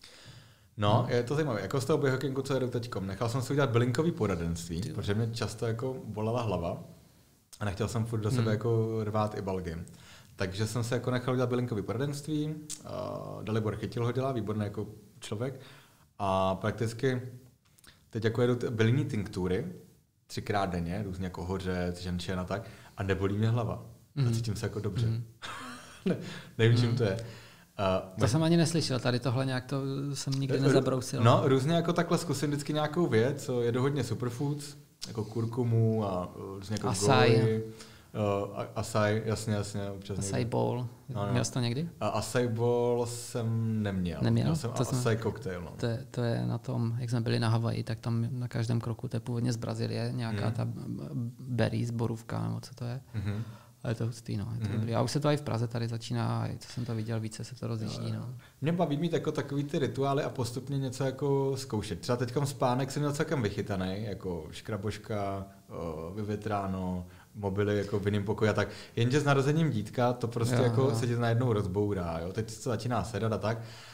B: No, je to zajímavé. Jako z toho biohackingu, co jedu teďkom, nechal jsem si udělat bylinkový poradenství, Ty. protože mě často jako bolela hlava a nechtěl jsem furt do sebe hmm. jako rvát i balgy. Takže jsem se jako nechal udělat bylinkový poradenství, uh, Dalibor Chytil ho dělá, výborný jako člověk a prakticky teď jako jedu bylinní tinktury třikrát denně, různě jako hořec, ženšen a tak a nebolí mě hlava. Mm. A cítím se jako dobře. Mm. ne, nevím, čím mm. to je. Uh,
A: to jsem ani neslyšel, tady tohle nějak to jsem nikdy nezabrousil.
B: No, různě jako takhle zkusím vždycky nějakou věc, jedu hodně superfoods, jako kurkumu a různě jako goji. Uh, Acai, jasně, jasně. Občas
A: Acai bowl. No, no. Měl jsi to někdy?
B: A Acai bowl jsem neměl.
A: Neměl?
B: Měl jsem
A: to
B: Acai jsem, cocktail. No.
A: To, je, to je na tom, jak jsme byli na Havaji, tak tam na každém kroku, to je původně z Brazílie, nějaká mm. ta berry z borůvka, nebo co to je. Mm-hmm. Ale je to hustý, no. Je to mm. dobrý. A už se to i v Praze tady začíná, co jsem to viděl, více se to rozjíždí, no.
B: Mě baví mít jako takový ty rituály a postupně něco jako zkoušet. Třeba teďkom spánek jsem měl celkem vychytaný, jako škraboška, vyvětráno, mobily jako v jiném pokoji a tak. Jenže s narozením dítka to prostě jo, jako jo. se ti najednou rozbourá. Jo? Teď se začíná sedat a tak.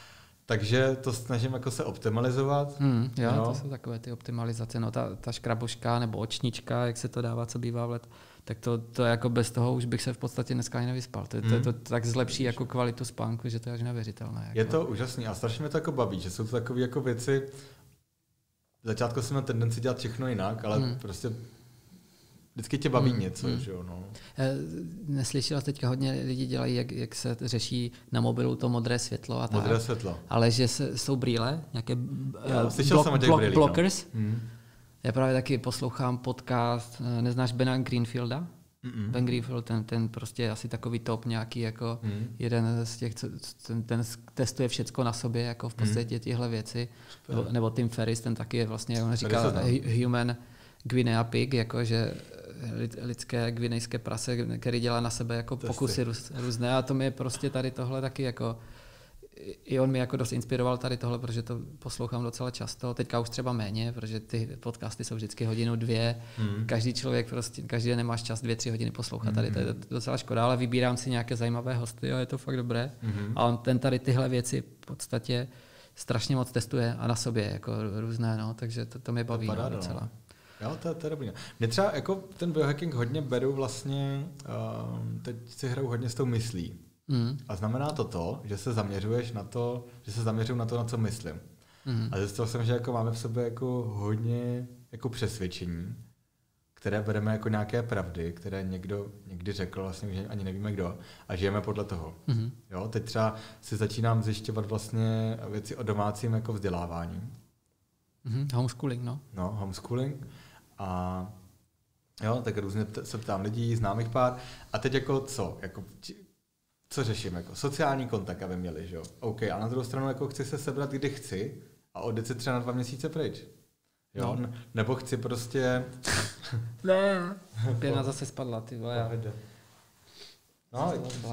B: Takže to snažím jako se optimalizovat.
A: Hmm, jo, jo, to jsou takové ty optimalizace. No, ta, ta škraboška nebo očnička, jak se to dává, co bývá v let, tak to, to jako bez toho už bych se v podstatě dneska ani nevyspal. To, hmm. to, to tak zlepší jako kvalitu spánku, že to je až neuvěřitelné. Jako.
B: Je to úžasný a strašně mě to jako baví, že jsou to takové jako věci. V začátku jsem měl tendenci dělat všechno jinak, ale hmm. prostě vždycky tě baví
A: hmm.
B: něco,
A: hmm.
B: že jo, no.
A: Neslyšela, teďka hodně lidí dělají, jak, jak se řeší na mobilu to modré světlo a tak.
B: Modré světlo.
A: Ale že se, jsou brýle, nějaké
B: jo, slyšel jsem o těch brýlích,
A: blockers.
B: No. Hmm.
A: Já právě taky poslouchám podcast, neznáš Bena Greenfielda? Mm-mm. Ben Greenfield, ten, ten prostě je asi takový top nějaký, jako mm. jeden z těch, co, ten, ten testuje všecko na sobě, jako v podstatě mm. tyhle věci. Nebo, nebo Tim Ferriss, ten taky je vlastně, on říká human Guinea pig, jako že lidské gvinejské prase, který dělá na sebe jako testy. Pokusy růz, různé a to mi je prostě tady tohle taky jako i on mi jako dost inspiroval tady tohle, protože to poslouchám docela často. Teďka už třeba méně, protože ty podcasty jsou vždycky hodinu, dvě. Mm. Každý člověk prostě, každý den nemáš čas dvě, tři hodiny poslouchat. Mm. Tady to je docela škoda, ale vybírám si nějaké zajímavé hosty a je to fakt dobré. Mm. A on ten tady tyhle věci v podstatě strašně moc testuje a na sobě jako různé, no, takže to, to mě baví no, docela. No.
B: Jo, to, to je dobrý. Mě třeba jako ten biohacking hodně beru vlastně, uh, teď si hraju hodně s tou myslí. Mm. A znamená to to, že se zaměřuješ na to, že se zaměřuju na to, na co myslím. Mm. A zjistil jsem, že jako máme v sobě jako hodně jako přesvědčení, které bereme jako nějaké pravdy, které někdo někdy řekl, vlastně že ani nevíme kdo, a žijeme podle toho. Mm. Jo, teď třeba si začínám zjišťovat vlastně věci o domácím jako vzdělávání.
A: Mm. Homeschooling, no.
B: No, homeschooling. A jo, tak různě se ptám lidí, známých pár. A teď jako co? Jako co řeším? Jako sociální kontakt, aby měli, že jo? OK, a na druhou stranu jako chci se sebrat, kdy chci a odjet si třeba na dva měsíce pryč. Jo? No. Nebo chci prostě...
A: Ne. Pěna zase spadla, ty vole.
B: No,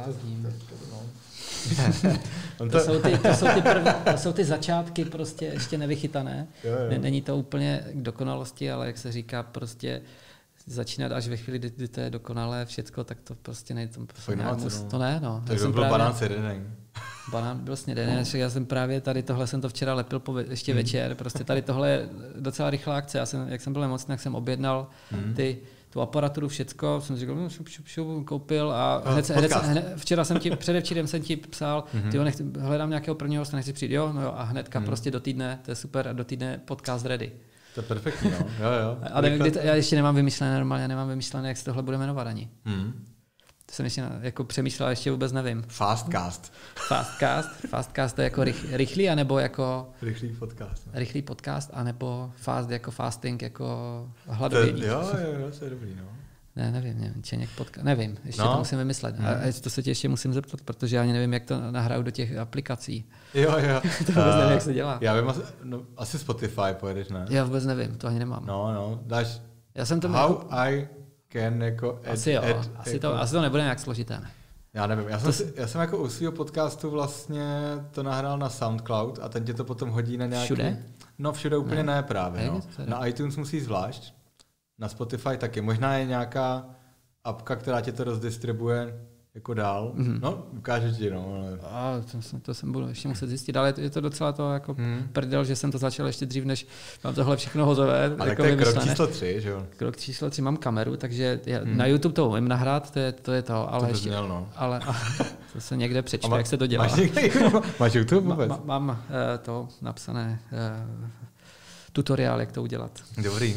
A: to, to, jsou ty, to, jsou ty prv, to jsou ty začátky prostě ještě nevychytané. Jo, jo. Není to úplně k dokonalosti, ale jak se říká, prostě začínat až ve chvíli, kdy to je dokonalé všecko, tak to prostě nejde. To, prostě
B: nějak,
A: no. to ne, no.
B: Tak to byl právě, banán snědený.
A: Banán byl snědený, no. Já jsem právě tady tohle jsem to včera lepil po ve, ještě mm. večer, prostě tady tohle je docela rychlá akce. Já jsem, jak jsem byl nemocný, tak jsem objednal mm. ty tu aparaturu, všecko, jsem říkal, no, šup, šup, šup, koupil a
B: oh,
A: hned, hned, hned, včera jsem ti, předevčírem jsem ti psal, mm-hmm. tyjo, nechci, hledám nějakého prvního hosta, nechci přijít, jo, no jo, a hnedka mm. prostě do týdne, to je super, a do týdne podcast ready.
B: To je perfektní, no. Jo, jo.
A: A nevím, kdy to, já ještě nemám vymyšlené normálně, nemám vymyšlené, jak se tohle bude jmenovat ani. Mm. To jsem ještě jako přemýšlel, ještě vůbec nevím.
B: Fastcast.
A: Fastcast. Fastcast to je jako rych, rychlý, anebo jako...
B: Rychlý podcast. Ne?
A: Rychlý podcast, anebo fast jako fasting, jako hladovění.
B: Jo, jo, jo, to je dobrý, no.
A: Ne, nevím, nevím, Čeněk podcast, nevím, ještě no. to musím vymyslet. Hmm. A to se tě ještě musím zeptat, protože já ani nevím, jak to nahraju do těch aplikací.
B: Jo, jo.
A: To vůbec uh, nevím, jak se dělá.
B: Já vím, asi, no, asi Spotify pojedeš, ne?
A: Já vůbec nevím, to ani nemám.
B: No, no, dáš
A: já jsem to
B: how jako... I can jako... Ed,
A: asi jo,
B: ed,
A: asi,
B: jako...
A: to, asi to nebude nějak složité, ne?
B: Já nevím, já jsem, to... si, já jsem jako u svého podcastu vlastně to nahrál na SoundCloud a ten tě to potom hodí na nějaký...
A: Všude?
B: No všude úplně ne, ne právě, no. Na iTunes musíš zvlášť, na Spotify taky. Možná je nějaká apka, která tě to rozdistribuje jako dál. Mm-hmm. No, ukážu ti, no. Ale...
A: A to, jsem, to jsem budu ještě muset zjistit, ale je to docela to jako mm. prdel, že jsem to začal ještě dřív, než mám tohle všechno hotové.
B: Ale jako to je krok číslo tři, že jo?
A: Krok číslo tři, mám kameru, takže já, mm. na YouTube to umím nahrát, to je to, je to ale
B: to
A: ještě,
B: měl, no.
A: ale a, to se někde přečte, má, jak se to dělá.
B: Máš, někde, máš YouTube vůbec?
A: Ma, ma, mám uh, to napsané uh, tutoriál, jak to udělat.
B: Dobrý.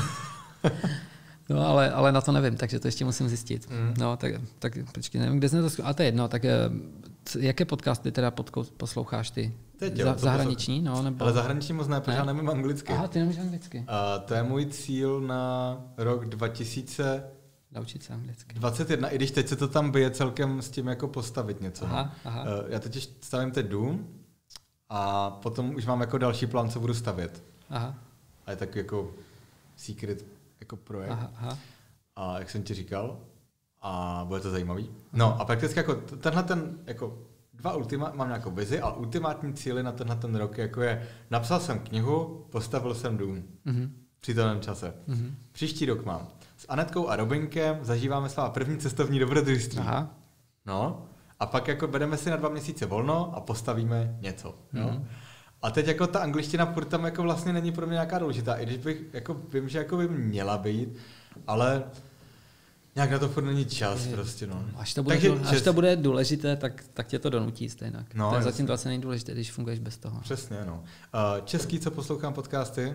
A: No, ale, ale na to nevím, takže to ještě musím zjistit. Mm. No, tak, tak počkej, nevím, kde jsem to... A to je jedno, tak jaké podcasty teda podko- posloucháš ty?
B: Teď, jo,
A: Za, zahraniční, no? Nebo...
B: Ale zahraniční moc ne, protože já nevím anglicky.
A: Aha, ty nemůžeš anglicky.
B: A to je můj cíl na rok dva tisíce
A: Naučit se anglicky.
B: dvacet jedna, i když teď se to tam bije celkem s tím jako postavit něco.
A: Aha,
B: no.
A: aha.
B: Já teď stavím teď dům a potom už mám jako další plán, co budu stavět.
A: Aha.
B: A je tak jako secret jako projekt.
A: Aha, aha.
B: A jak jsem ti říkal, a bude to zajímavý. No a prakticky jako tenhle ten, jako dva ultima, mám nějakou vizi, ale ultimátní cíly na tenhle ten rok jako je, napsal jsem knihu, postavil jsem dům. Mm-hmm. Při daném čase. Mm-hmm. Příští rok mám. S Anetkou a Robinkem zažíváme svá první cestovní dobrodružství.
A: Aha.
B: No a pak jako bereme si na dva měsíce volno a postavíme něco. Mm-hmm. No. A teď jako ta angličtina furt tam jako vlastně není pro mě nějaká důležitá, i když bych jako vím, že jako by měla být, ale nějak na to furt není čas je, prostě, no.
A: Až to bude, Takže, až to bude důležité, tak, tak tě to donutí stejnak.
B: No,
A: to je zatím to asi není důležité, když funguješ bez toho.
B: Přesně, no. Český, co poslouchám podcasty,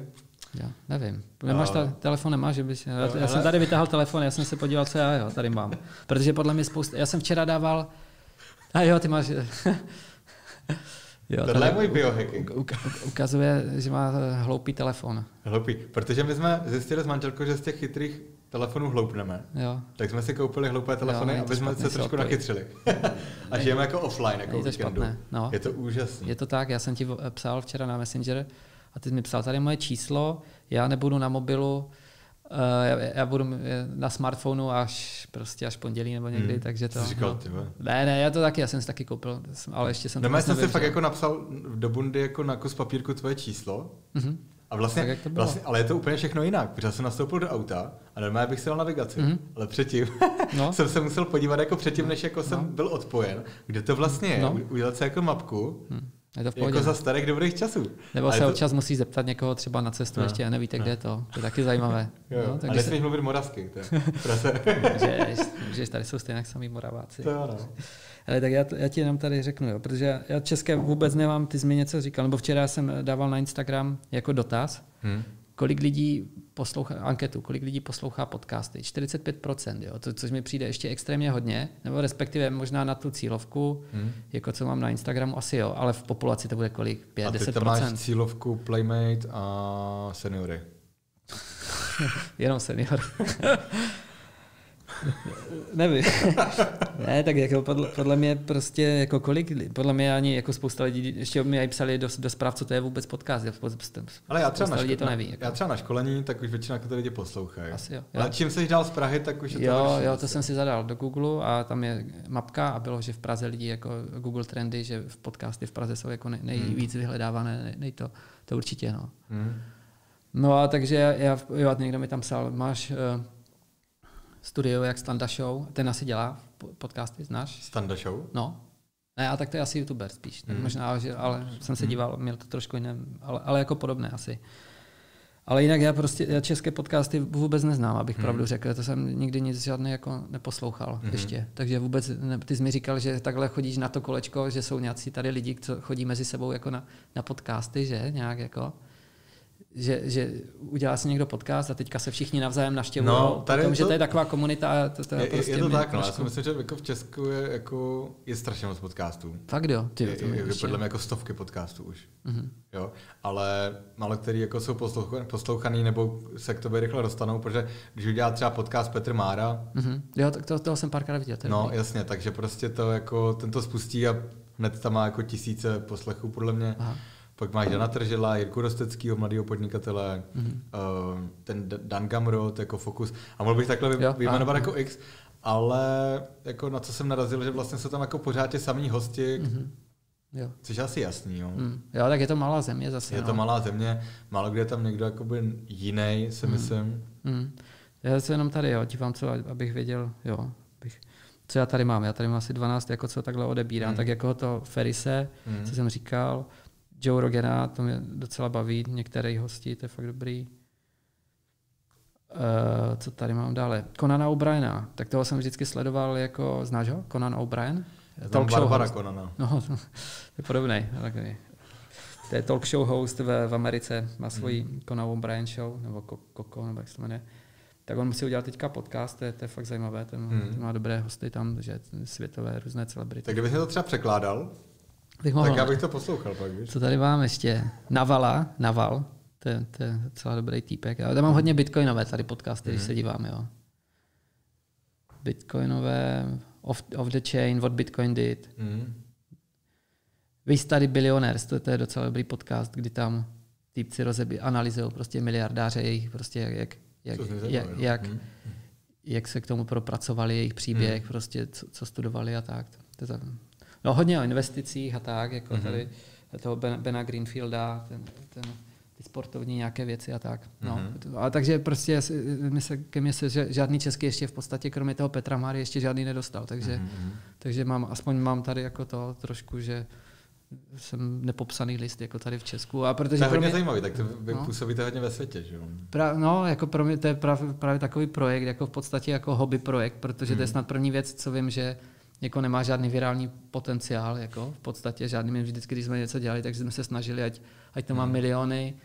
A: Já nevím. Nemáš ta, telefon, nemáš, že bys... Já, já jsem tady vytáhl telefon, já jsem se podíval, co já jo, tady mám. Protože podle mě spousta... Já jsem včera dával... A jo, ty máš...
B: Jo, tohle je můj biohacking.
A: Ukazuje, že má hloupý telefon.
B: Hloupý, protože my jsme zjistili s manželkou, že z těch chytrých telefonů hloupneme.
A: Jo.
B: Tak jsme si koupili hloupé telefony, jo, aby jsme se trošku nachytřili. A žijeme jako offline, jako
A: je to špatné. No.
B: Je to úžasné.
A: Je to tak, já jsem ti psal včera na Messenger a ty jsi mi psal, tady moje číslo, já nebudu na mobilu, Uh, já budu na smartphonu až prostě až pondělí nebo někdy, hmm. takže to...
B: Jsi říkal, ty
A: no. Ne, ne, já to taky, já jsem si taky koupil, ale ještě jsem...
B: Doma jsem si fakt jako napsal do bundy jako na kus papírku tvoje číslo mm-hmm. a vlastně, tak, jak to bylo? vlastně, ale je to úplně všechno jinak, protože jsem nastoupil do auta a normálně bych si dal navigaci, mm-hmm. ale předtím no. jsem se musel podívat jako předtím, než jako no. jsem byl odpojen, kde to vlastně je, no. udělat si jako mapku, mm. Je to v pohodě. Jako za starých dobrých časů.
A: Nebo se to... občas musí zeptat někoho třeba na cestu, no, ještě a nevíte, no. kde je to. To je taky zajímavé.
B: Jo, no, tak a nesmíš se... mluvit moravsky.
A: můžeš, můžeš, tady jsou stejně samý Moraváci.
B: To ano.
A: Ale tak já, já ti jenom tady řeknu, jo, protože já české vůbec nemám, ty jsi mi něco říkal, nebo včera jsem dával na Instagram jako dotaz, hmm. kolik lidí poslouchá, anketu, kolik lidí poslouchá podcasty. čtyřicet pět procent, jo, to, což mi přijde ještě extrémně hodně, nebo respektive možná na tu cílovku, hmm. jako co mám na Instagramu, asi jo, ale v populaci to bude kolik? pět deset procent.
B: A ty tam máš cílovku Playmate a seniory.
A: Jenom senior. Nevím. Ne, tak jako podle, podle mě prostě jako kolik, podle mě ani jako spousta lidí, ještě mi aj psali do, do zpráv, co to je vůbec podcast.
B: Ale já třeba, na,
A: lidí to neví, jako.
B: já třeba na školení, tak už většina to lidi poslouchají.
A: Asi jo.
B: Ale čím jsi dál z Prahy, tak už je to
A: Jo,
B: další,
A: jo, to jsem si zadal do Google a tam je mapka a bylo, že v Praze lidi jako Google Trendy, že v podcasty v Praze jsou jako nej, nejvíc hmm. vyhledávané, nej, nej to, to určitě, no. Hmm. No a takže já, jo, někdo mi tam psal, máš uh, studio jak Standa Show, ten asi dělá podcasty, znáš?
B: Standa Show?
A: No. Ne, a tak to je asi youtuber spíš. Hmm. Možná, že, ale jsem se díval, měl to trošku jiné, ale, ale jako podobné asi. Ale jinak já prostě já české podcasty vůbec neznám, abych hmm. pravdu řekl. To jsem nikdy nic žádný jako neposlouchal hmm. ještě. Takže vůbec, ne, ty jsi mi říkal, že takhle chodíš na to kolečko, že jsou nějací tady lidi, co chodí mezi sebou jako na, na podcasty, že? Nějak jako... Že, že udělá si někdo podcast a teďka se všichni navzájem navštěvují.
B: No,
A: o tom, že to je taková komunita. To, to
B: je,
A: prostě
B: je to tak, no. Já si myslím, že jako v Česku je, jako, je strašně moc podcastů.
A: Fakt jo? Ty,
B: je, je, je podle mě jako stovky podcastů už. Mm-hmm. Jo? Ale málo který jako jsou poslouchaný, poslouchaný nebo se k tobě rychle dostanou, protože když udělá třeba podcast Petr Mára.
A: Mm-hmm. Jo, tak to, toho jsem párkrát viděl.
B: No dobrý. Jasně, takže prostě to jako, ten to spustí a hned tam má jako tisíce poslechů podle mě. Aha. Pak máš Dana Tržela, Jirku Rosteckýho, mladého podnikatele, mm-hmm. uh, ten Dan Gamrot, jako Focus. A mohl bych takhle jo, vyjmenovat a, jako X, ale jako na co jsem narazil, že vlastně jsou tam jako pořád ti samý hosti, mm-hmm. jo. Což je asi jasný. Jo.
A: Mm. jo, tak je to malá země zase.
B: Je
A: no.
B: to malá země, málo kde je tam někdo jakoby jiný, si mm. myslím.
A: Mm. Já se jenom tady jo, dívám, co, abych věděl, jo, abych, co já tady mám. Já tady mám asi dvanáct, jako co takhle odebírám. Mm. Tak jako to Ferise, mm. co jsem říkal, Joe Rogana, to mě docela baví, některé hosti, to je fakt dobrý. Uh, co tady mám dále? Conana O'Briena, tak toho jsem vždycky sledoval jako, znáš ho? Conan O'Brien?
B: Talk show host. Conana.
A: No, to je podobný. To je talk show host v, v Americe, má svoji mm. Conan O'Brien show, nebo Koko, nebo jak se to jmenuje. Tak on musí udělat teďka podcast, to je, to je fakt zajímavé, ten, mm. ten má dobré hosty tam, že světové různé celebrity.
B: Tak kdybych to třeba překládal,
A: mohl,
B: tak já bych to poslouchal pak, víš?
A: Co tady mám ještě? Navala, Naval, to je, to je docela dobrý týpek. Já mám hodně bitcoinové tady podcasty, mm. když se dívám, jo. Bitcoinové, off, off the chain, what Bitcoin did. Mm. We Study Billionaires, to, to je docela dobrý podcast, kdy tam týpci rozebí, analyzují prostě miliardáře, jejich prostě jak, jak, jak, jak, jak, mm. jak se k tomu propracovali, jejich příběh, mm. prostě co, co studovali a tak. To, to, no hodně o investicích a tak, jako mm-hmm. tady toho Ben, Bena Greenfielda, ten, ten, ty sportovní nějaké věci a tak. No. Mm-hmm. A takže prostě my se, ke mně se žádný český ještě v podstatě, kromě toho Petra Máry, ještě žádný nedostal. Takže, mm-hmm. takže mám, aspoň mám tady jako to trošku, že jsem nepopsaný list jako tady v Česku. A protože
B: to je hodně
A: mě,
B: zajímavý, tak to vy no, působíte hodně ve světě, že jo?
A: Pra, no, jako pro mě to je právě, právě takový projekt, jako v podstatě jako hobby projekt, protože mm. to je snad první věc, co vím, že jako nemá žádný virální potenciál, jako v podstatě žádný. My vždycky, když jsme něco dělali, tak jsme se snažili, ať, ať to má mm. miliony,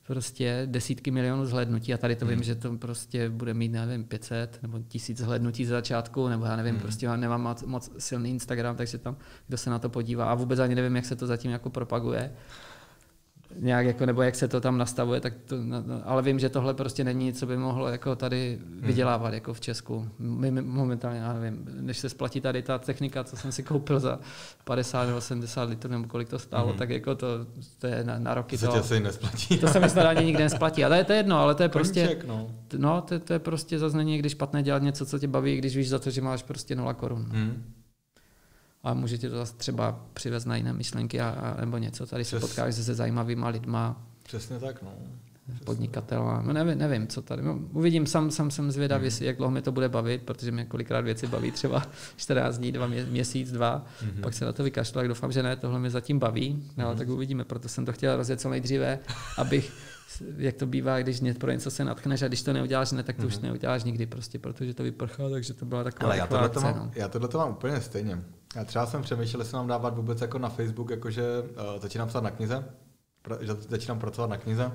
A: prostě desítky milionů zhlédnutí a tady to
B: hmm.
A: vím, že to prostě bude mít, nevím, pět set nebo tisíc zhlédnutí z začátku, nebo já nevím, hmm. prostě nemám moc, moc silný Instagram, takže tam kdo se na to podívá a vůbec ani nevím, jak se to zatím jako propaguje. Nějak jako, nebo jak se to tam nastavuje, tak to, ale vím, že tohle prostě není nic, co by mohlo jako tady vydělávat hmm. jako v Česku. My momentálně, já nevím, než se splatí tady ta technika, co jsem si koupil za padesát nebo sedmdesát litrů, nebo kolik to stálo, hmm. tak jako to, to je na, na roky.
B: To se nesplatí.
A: To se mi snad ani nikdy nesplatí. Ale to je jedno, ale to je prostě,
B: Koníček, no.
A: no, to, to je prostě zase není někdy špatné dělat něco, co tě baví, když víš za to, že máš prostě nula korun. Hmm. A může ti to zase třeba přivést na jiné myšlenky a, a, nebo něco. Tady se Přes... potkáš se zajímavýma lidma.
B: Přesně tak, no.
A: Podnikatelé. No nevím, nevím, co tady. No, uvidím, sám, sám jsem zvědavý, hmm. jak dlouho mě to bude bavit, protože mě kolikrát věci baví třeba čtrnáct dní, dva mě, měsíc, dva. Hmm. Pak se na to vykašlu, tak doufám, že ne, tohle mě zatím baví. No, hmm. tak uvidíme, proto jsem to chtěl rozjet co nejdříve, abych, jak to bývá, když pro něco se natchneš a když to neuděláš, ne, tak to hmm. už neuděláš nikdy prostě, protože to vyprchá, takže to byla taková.
B: Ale já tohle to mám, no. já tohle to mám úplně stejně. Já třeba jsem přemýšlel, jestli mám dávat vůbec jako na Facebook, jakože uh, začínám psát na knize, že začínám pracovat na knize.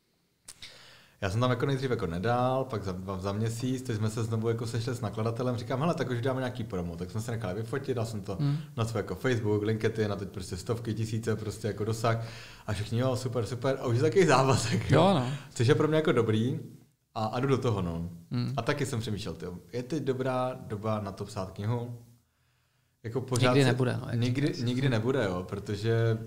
B: Já jsem tam jako nejdřív jako nedal, pak za, za měsíc, teď jsme se znovu jako sešli s nakladatelem, říkám, hele, tak už dáme nějaký promo, tak jsme se nechali vyfotit, dal jsem to hmm. na svůj jako Facebook, LinkedIn, a teď prostě stovky, tisíce, prostě jako dosah a všichni, jo, super, super, a už je takový závazek, jo, no. Což je pro mě jako dobrý a, a jdu do toho, no. Hmm. A taky jsem přemýšlel, tyjo, je teď dobrá doba na to psát knihu? Jako pořád
A: nikdy
B: se,
A: nebude, no.
B: Nikdy, nikdy nebude, jo, protože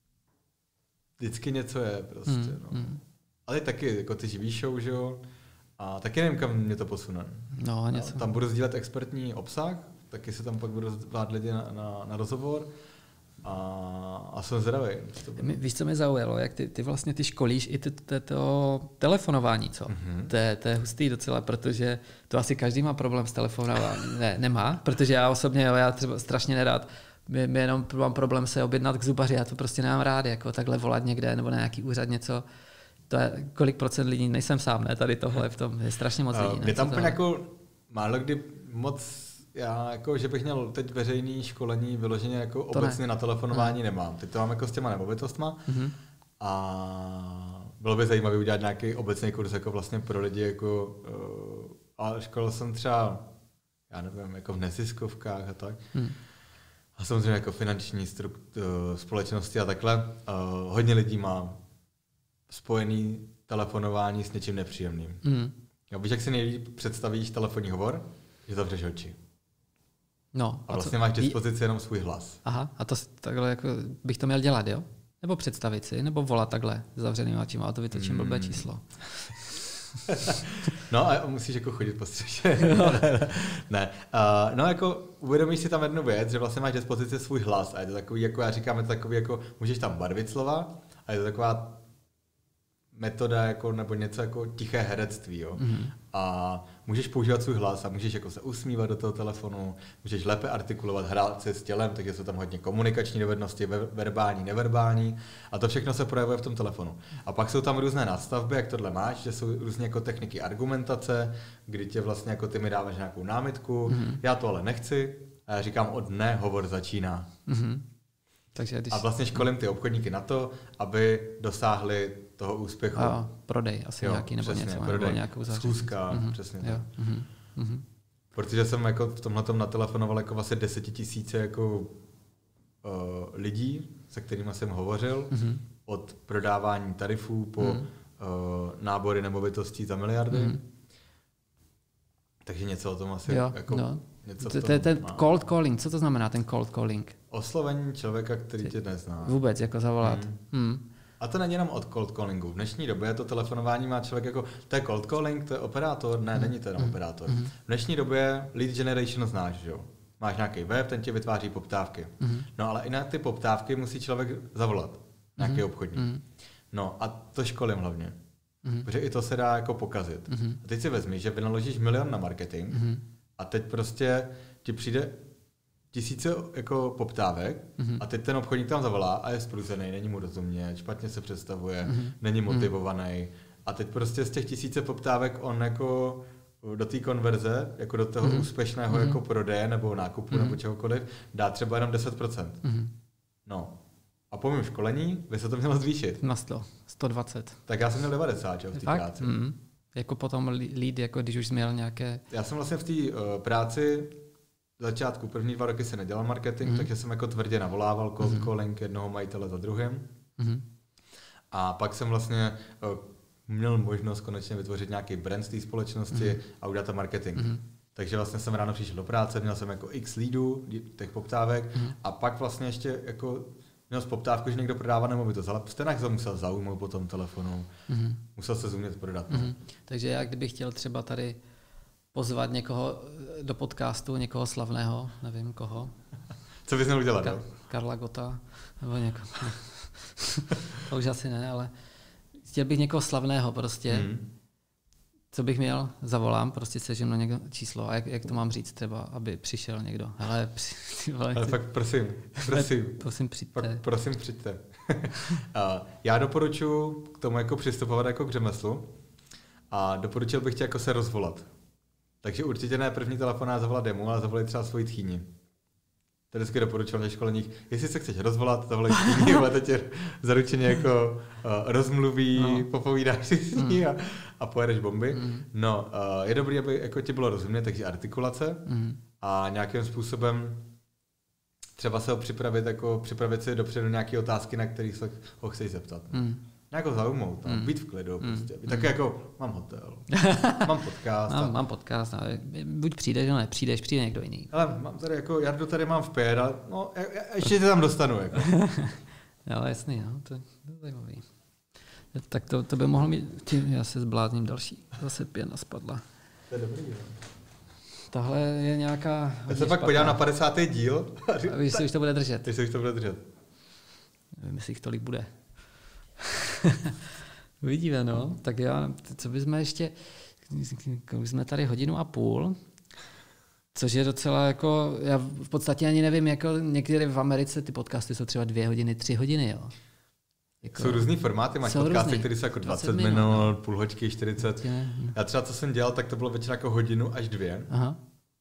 B: vždycky něco je prostě, hmm. no. Hmm. Ale taky, jako ty živý show, že jo, a taky nevím, kam mě to posune.
A: No, něco.
B: Tam budu sdílet expertní obsah, taky se tam pak budu zvát lidi na, na, na rozhovor a, a jsem zdravý.
A: Víš, co mě zaujalo, jak ty, ty vlastně ty školíš i ty, ty, to telefonování, co? Mm-hmm. To, je, to je hustý docela, protože to asi každý má problém s telefonováním. Ne, nemá, protože já osobně, jo, já třeba strašně nerád, my, my jenom mám problém se objednat k zubaři, já to prostě nemám rád, jako takhle volat někde nebo na nějaký úřad něco. To je, kolik procent lidí, nejsem sám, ne, tady tohle v tom, je strašně moc lidí.
B: Mě tam úplně jako málo kdy moc, já jako, že bych měl teď veřejný školení vyloženě jako to obecně ne. Na telefonování ne. nemám. Teď to mám jako s těma nemovitostma mm-hmm. a bylo by zajímavé udělat nějaký obecný kurz jako vlastně pro lidi, jako, a školil jsem třeba, já nevím, jako v neziskovkách a tak. Mm. A samozřejmě jako finanční strukt, společnosti a takhle. Uh, hodně lidí má spojený telefonování s něčím nepříjemným. Mm. Já víš, jak si nejlíp představíš telefonní hovor, že zavřeš oči.
A: No,
B: a, a vlastně co? Máš k dispozici jenom svůj hlas.
A: Aha, a to takhle jako bych to měl dělat, jo? Nebo představit si, nebo volat takhle s zavřenýma očima a to vytočím mm. blbé číslo.
B: No a musíš jako chodit po střeše. Ne. Uh, no jako uvědomíš si tam jednu věc, že vlastně máš k dispozici svůj hlas a je to takový, jako já říkám, je to takový, jako můžeš tam barvit slova a je to taková metoda jako, nebo něco jako tiché herectví. Jo? Mm-hmm. A můžeš používat svůj hlas a můžeš jako se usmívat do toho telefonu, můžeš lépe artikulovat, hrát se s tělem, takže jsou tam hodně komunikační dovednosti, verbální, neverbální a to všechno se projevuje v tom telefonu. A pak jsou tam různé nadstavby, jak tohle máš, že jsou různé jako techniky argumentace, kdy tě vlastně jako ty mi dáváš nějakou námitku, mm-hmm. já to ale nechci a já říkám od ne, hovor začíná. Mm-hmm. Takže když... A vlastně školím ty obchodníky na to, aby dosáhli toho úspěchu.
A: A prodej asi jo, nějaký nebo
B: přesně,
A: něco.
B: Prodej,
A: nebo nějakou
B: schůzka, mm-hmm, přesně
A: jo,
B: tak.
A: Mm-hmm.
B: Protože jsem jako v tomhletom natelefonoval jako vlastně desetitisíce jako uh, lidí, se kterými jsem hovořil, mm-hmm. od prodávání tarifů po mm-hmm. uh, nábory nemovitostí za miliardy. Mm-hmm. Takže něco o tom asi
A: jo,
B: jako...
A: No. To je ten cold calling. Co to znamená ten cold calling?
B: Oslovení člověka, který tě nezná.
A: Vůbec, jako zavolat. Hmm. Hmm.
B: A to není jenom od cold callingu. V dnešní době to telefonování má člověk jako, to je cold calling, to je operátor, ne, hmm. není to jenom hmm. operátor. Hmm. V dnešní době lead generation znáš, že jo? Máš nějaký web, ten ti vytváří poptávky. Hmm. No ale i na ty poptávky musí člověk zavolat. Nějaký hmm. obchodník. Hmm. No a to školím hlavně. Hmm. Protože i to se dá jako pokazit. Hmm. A teď si vezmi, že vynaložíš milion na marketing, hmm. a teď prostě ti přijde tisíce jako poptávek mm-hmm. a teď ten obchodník tam zavolá a je spruzený, není mu rozumět, špatně se představuje, mm-hmm. není motivovaný a teď prostě z těch tisíce poptávek on jako do té konverze, jako do toho mm-hmm. úspěšného mm-hmm. jako prodeje nebo nákupu mm-hmm. nebo čehokoliv, dá třeba jenom deset procent. Mm-hmm. No. A A po mém školení by se to mělo zvýšit.
A: Na sto, sto dvacet.
B: Tak já jsem měl devadesát, jo, v té práci.
A: Mm-hmm. Jako potom lead, jako když už jsi měl nějaké...
B: Já jsem vlastně v té uh, práci v začátku, první dva roky se nedělal marketing, mm-hmm. takže jsem jako tvrdě navolával cold mm-hmm. calling jednoho majitele za druhým. Mm-hmm. A pak jsem vlastně uh, měl možnost konečně vytvořit nějaký brand z té společnosti mm-hmm. a udělat tam marketing. Mm-hmm. Takže vlastně jsem ráno přišel do práce, měl jsem jako x leadů, těch poptávek mm-hmm. a pak vlastně ještě jako měl z poptávku, že někdo prodává nemovitost, ale stejně se musel zaujmout po tom telefonu, mm-hmm. musel se zumět prodat.
A: Mm-hmm. Takže já kdybych chtěl třeba tady pozvat někoho do podcastu, někoho slavného, nevím koho.
B: Co bys měl udělat?
A: Ka- Karla Gota, nebo někoho. To už asi ne, ale chtěl bych někoho slavného prostě. Mm. Co bych měl? Zavolám, prostě sežím na někdo číslo. A jak, jak to mám říct třeba, aby přišel někdo? Hele, při, vole,
B: ale fakt prosím, prosím.
A: prosím, přijďte.
B: Fakt, prosím, přijďte. Já doporučuji k tomu jako přistupovat jako k řemeslu a doporučil bych tě jako se rozvolat. Takže určitě ne první telefonát zavolat demo, ale zavolej třeba svoji tchýni. To vždycky doporučuji na školeních. Jestli se chceš rozvolat, zavolej tchýni, ale to tě zaručeně jako uh, rozmluví, no. popovídáš si s ní a, a pojedeš bomby. Mm. No, uh, je dobrý, aby jako ti bylo rozumět, takže artikulace mm. a nějakým způsobem třeba se ho připravit, jako připravit si dopředu nějaké otázky, na které se ho chceš zeptat. Mm. Nějakou zaujmout, mm. být v klidu. Mm. Prostě. Mm. Tak jako, mám hotel, mám podcast.
A: mám, mám podcast, ale buď přijdeš, nebo nepřijdeš, přijde někdo jiný.
B: Ale mám tady jako, Jardu tady mám v pět a no, já, já, ještě tě tam dostanu. Jako.
A: Jo, jasný, no, to, to je zajímavý. Tak to, to by mohlo mít, tím já se zblázním další, zase pěna spadla.
B: To je dobrý, jo.
A: Tahle je nějaká...
B: Já se pak podívám na padesátý díl.
A: A víš, jestli už to bude držet.
B: Jestli už to bude držet.
A: Nevím, jestli jich tolik bude. Uvidíme, no. Tak já, co bychom ještě... Jsme tady hodinu a půl, což je docela jako... Já v podstatě ani nevím, jako někdy v Americe ty podcasty jsou třeba dvě hodiny, tři hodiny, jo.
B: Jako, jsou různý formáty, máš podcasty, které jsou jako dvacet minut, no. Půl hoďky, čtyřicet. Já třeba, co jsem dělal, tak to bylo většinou jako hodinu až dvě.
A: Aha.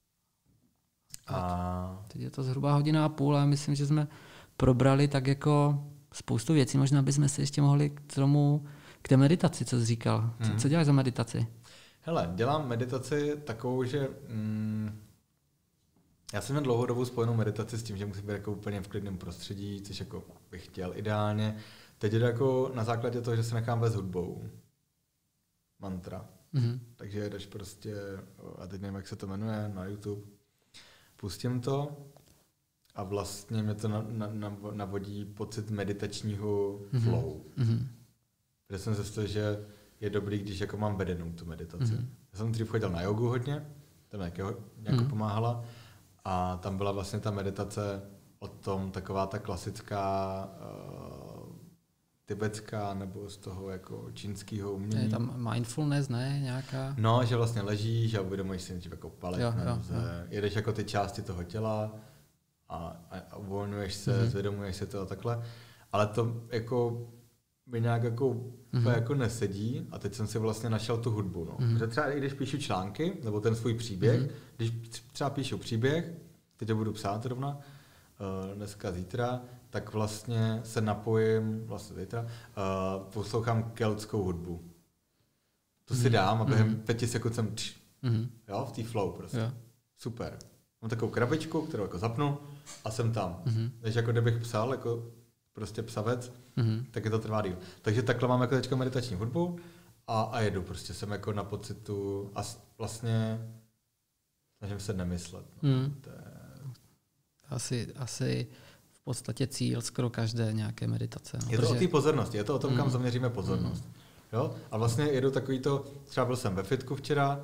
B: A...
A: Teď je to zhruba hodina a půl a myslím, že jsme probrali tak jako spoustu věcí. Možná bychom se ještě mohli k tomu, k té meditaci, co jsi říkal. Co, hmm. co děláš za meditaci?
B: Hele, dělám meditaci takovou, že... Mm, já jsem měl dlouhodobou spojenou meditaci s tím, že musím být jako úplně v klidném prostředí, což jako bych chtěl ideálně. Teď je to jako na základě toho, že se nechám vést hudbou. Mantra. Mm-hmm. Takže jedeš prostě, a teď nevím, jak se to jmenuje, na YouTube. Pustím to a vlastně mě to na, na, na, navodí pocit meditačního mm-hmm. flow. Mm-hmm. Protože jsem zjistil, že je dobrý, když jako mám vedenou tu meditaci. Mm-hmm. Já jsem dřív chodil na jogu hodně, tam nějak mm-hmm. pomáhala a tam byla vlastně ta meditace o tom, taková ta klasická uh, tibetská nebo z toho jako čínského umění. Je
A: tam mindfulness, ne? Nějaká?
B: No, že vlastně ležíš a uvědomuješ si nejdřív jako palec
A: jo,
B: na
A: jo,
B: noze,
A: jo.
B: jedeš jako ty části toho těla a, a, a uvolňuješ se, mm-hmm. zvědomuješ si to a takhle. Ale to jako mi nějak jako, mm-hmm. jako nesedí a teď jsem si vlastně našel tu hudbu. No. Mm-hmm. Protože třeba i když píšu články, nebo ten svůj příběh, mm-hmm. když třeba píšu příběh, teď to budu psát rovna, uh, dneska, zítra, tak vlastně se napojím, vlastně zítra, uh, poslouchám keltskou hudbu. To si dám a během mm-hmm. pěti sekund jsem tš, mm-hmm. jo, v té flow prostě. Jo. Super. Mám takovou krabičku, kterou jako zapnu a jsem tam. Mm-hmm. Takže jako kdybych psal, jako prostě psavec, mm-hmm. tak je to trvá díl. Takže takhle mám jako teďka meditační hudbu a, a jedu. Prostě jsem jako na pocitu a vlastně snažím se nemyslet. No. Mm. To je...
A: asi, asi v podstatě cíl skoro každé nějaké meditace. No,
B: je to protože... o té pozornosti, je to o tom, mm. kam zaměříme pozornost. Mm. Jo? A vlastně jedu takový to, třeba byl jsem ve fitku včera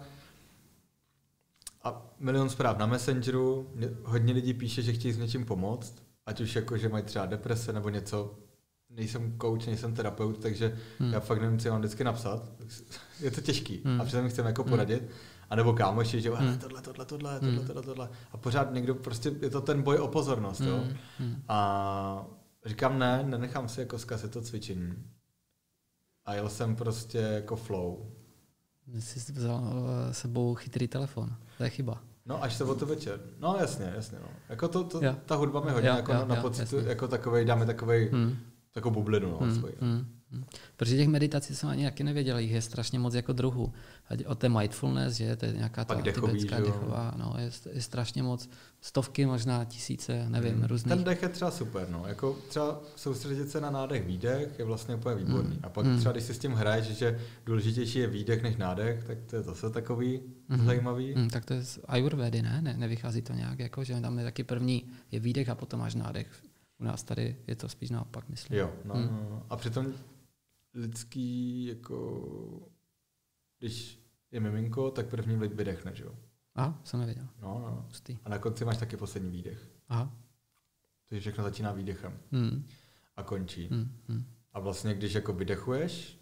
B: a milion zpráv na Messengeru, hodně lidí píše, že chtějí s něčím pomoct, ať už jako, že mají třeba deprese nebo něco. Nejsem coach, nejsem terapeut, takže hmm. já fakt nevím, co mám vždycky napsat. Je to těžký. Hmm. A přitom chceme jako poradit. Hmm. A nebo kámoši, že hmm. tohle, tohle, tohle, tohle, hmm. tohle, tohle. A pořád někdo prostě, je to ten boj o pozornost. Hmm. Jo? Hmm. A říkám ne, nenechám si jako zkazit to cvičení. A jel jsem prostě jako flow.
A: Jsi vzal sebou chytrý telefon. To je chyba.
B: No až sobotu večer. No jasně, jasně. No. Jako to, to,
A: jo.
B: ta hudba mi hodně
A: jo,
B: jako
A: jo,
B: na, na
A: jo,
B: pocitu,
A: jasně.
B: jako takovej, dáme takovej, hmm. takovou bublinu. No,
A: hmm,
B: svoji,
A: hmm, hmm. Protože těch meditací jsem ani taky nevěděl, jich je strašně moc jako druhů. Ať o té mindfulness, že to je nějaká ta
B: dechový,
A: tibetská dechová, no, je, je strašně moc, stovky, možná tisíce, nevím, hmm. různých.
B: Ten dech je třeba super, no. Jako třeba soustředit se na nádech, výdech je vlastně úplně výborný. Hmm. A pak
A: hmm.
B: třeba, když si s tím hraješ, že důležitější je výdech než nádech, tak to je zase takový hmm. zajímavý.
A: Hmm, tak to je z Ayurvedy, ne? ne? Nevychází to nějak, jako, že tam je taky první je výdech a potom máš nádech. U nás tady je to spíš naopak, myslím.
B: Jo, no, hmm. no. A přitom lidský, jako, když je miminko, tak první vydechne, že jo?
A: Aha, jsem nevěděl.
B: No, no. A na konci máš taky poslední výdech.
A: Aha.
B: Takže všechno začíná výdechem.
A: Hmm.
B: A končí.
A: Hmm. Hmm.
B: A vlastně, když jako vydechuješ,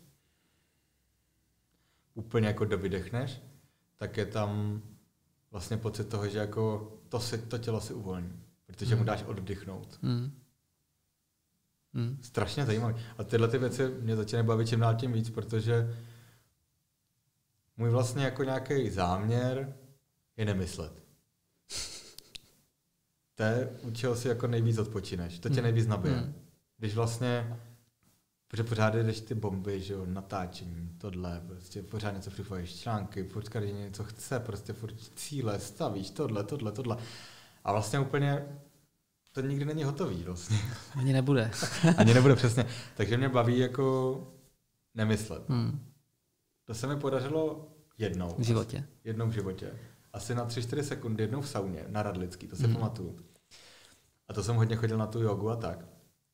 B: úplně jako dovydechneš, tak je tam vlastně pocit toho, že jako to, si, to tělo si uvolní. Protože hmm. mu dáš oddychnout.
A: Hmm. Hmm.
B: Strašně zajímavé. A tyhle ty věci mě začínají bavit čím dál tím víc, protože můj vlastně jako nějaký záměr je nemyslet. To je, u čeho si jako nejvíc odpočineš. To tě nejvíc nabije. Hmm. Když vlastně, protože pořád jdeš ty bomby, že jo, natáčení, tohle, prostě pořád něco připojíš, články, furt každý něco chce, prostě furt cíle, stavíš, tohle, tohle, tohle. A vlastně úplně to nikdy není hotový vlastně.
A: Ani nebude.
B: Ani nebude, přesně. Takže mě baví jako nemyslet.
A: Hmm.
B: To se mi podařilo jednou.
A: V životě.
B: Asi, jednou v životě. Asi na tři čtyři sekundy, jednou v sauně, na Radlický, to si hmm. pamatuju. A to jsem hodně chodil na tu jogu a tak.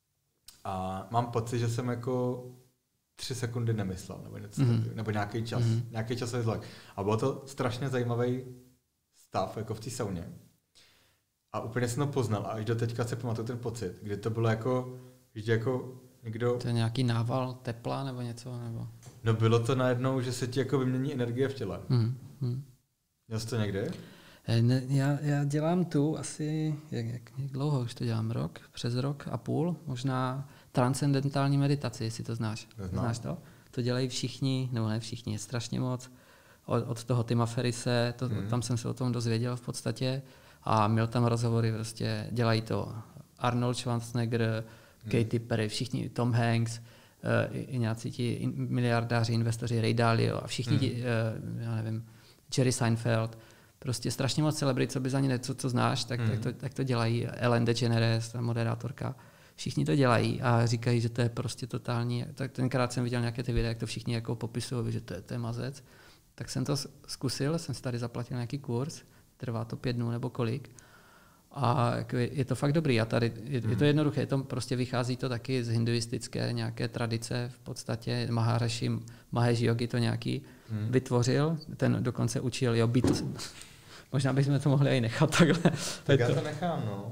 B: A mám pocit, že jsem jako tři sekundy nemyslel, nebo něco
A: hmm.
B: takový, nebo nějaký čas,
A: hmm.
B: nějaký časový zlak. A bylo to strašně zajímavý stav, jako v té sauně. A úplně jsem to poznal a až do teďka se pamatuju ten pocit, kdy to bylo jako, že jako někdo...
A: To je nějaký nával tepla nebo něco? Nebo...
B: No bylo to najednou, že se ti jako vymění energie v těle.
A: Hmm. Hmm.
B: Měl jsi to někdy?
A: Ne, já, já dělám tu asi, jak, jak, jak dlouho už to dělám, rok, přes rok a půl, možná transcendentální meditaci, jestli to znáš.
B: Neznám.
A: Znáš to? To dělají všichni, nebo ne všichni, je strašně moc. Od, od toho Tima Ferrise, to, hmm. tam jsem se o tom dozvěděl v podstatě. A měl tam rozhovory, prostě dělají to Arnold Schwarzenegger, hmm. Katy Perry, všichni, Tom Hanks, uh, i, i nějací ti in, miliardáři, investoři, Ray Dalio a všichni, hmm. ti, uh, já nevím, Jerry Seinfeld, prostě strašně moc celebrit, co bys ani něco, co znáš, tak, hmm. tak, to, tak to dělají. Ellen DeGeneres, ta moderátorka, všichni to dělají a říkají, že to je prostě totální, tak tenkrát jsem viděl nějaké ty videa, jak to všichni jako popisují, že to je, to je mazec. Tak jsem to zkusil, jsem si tady zaplatil nějaký kurz, trvá to pět dnů nebo kolik. A je to fakt dobrý. A tady je, je to jednoduché, je to prostě vychází to taky z hinduistické nějaké tradice v podstatě. Maharishi Mahesh Yogi to nějaký hmm. vytvořil, ten dokonce učil, jo, Beatles. Možná bychom to mohli i nechat takhle.
B: Tak já to nechám, no.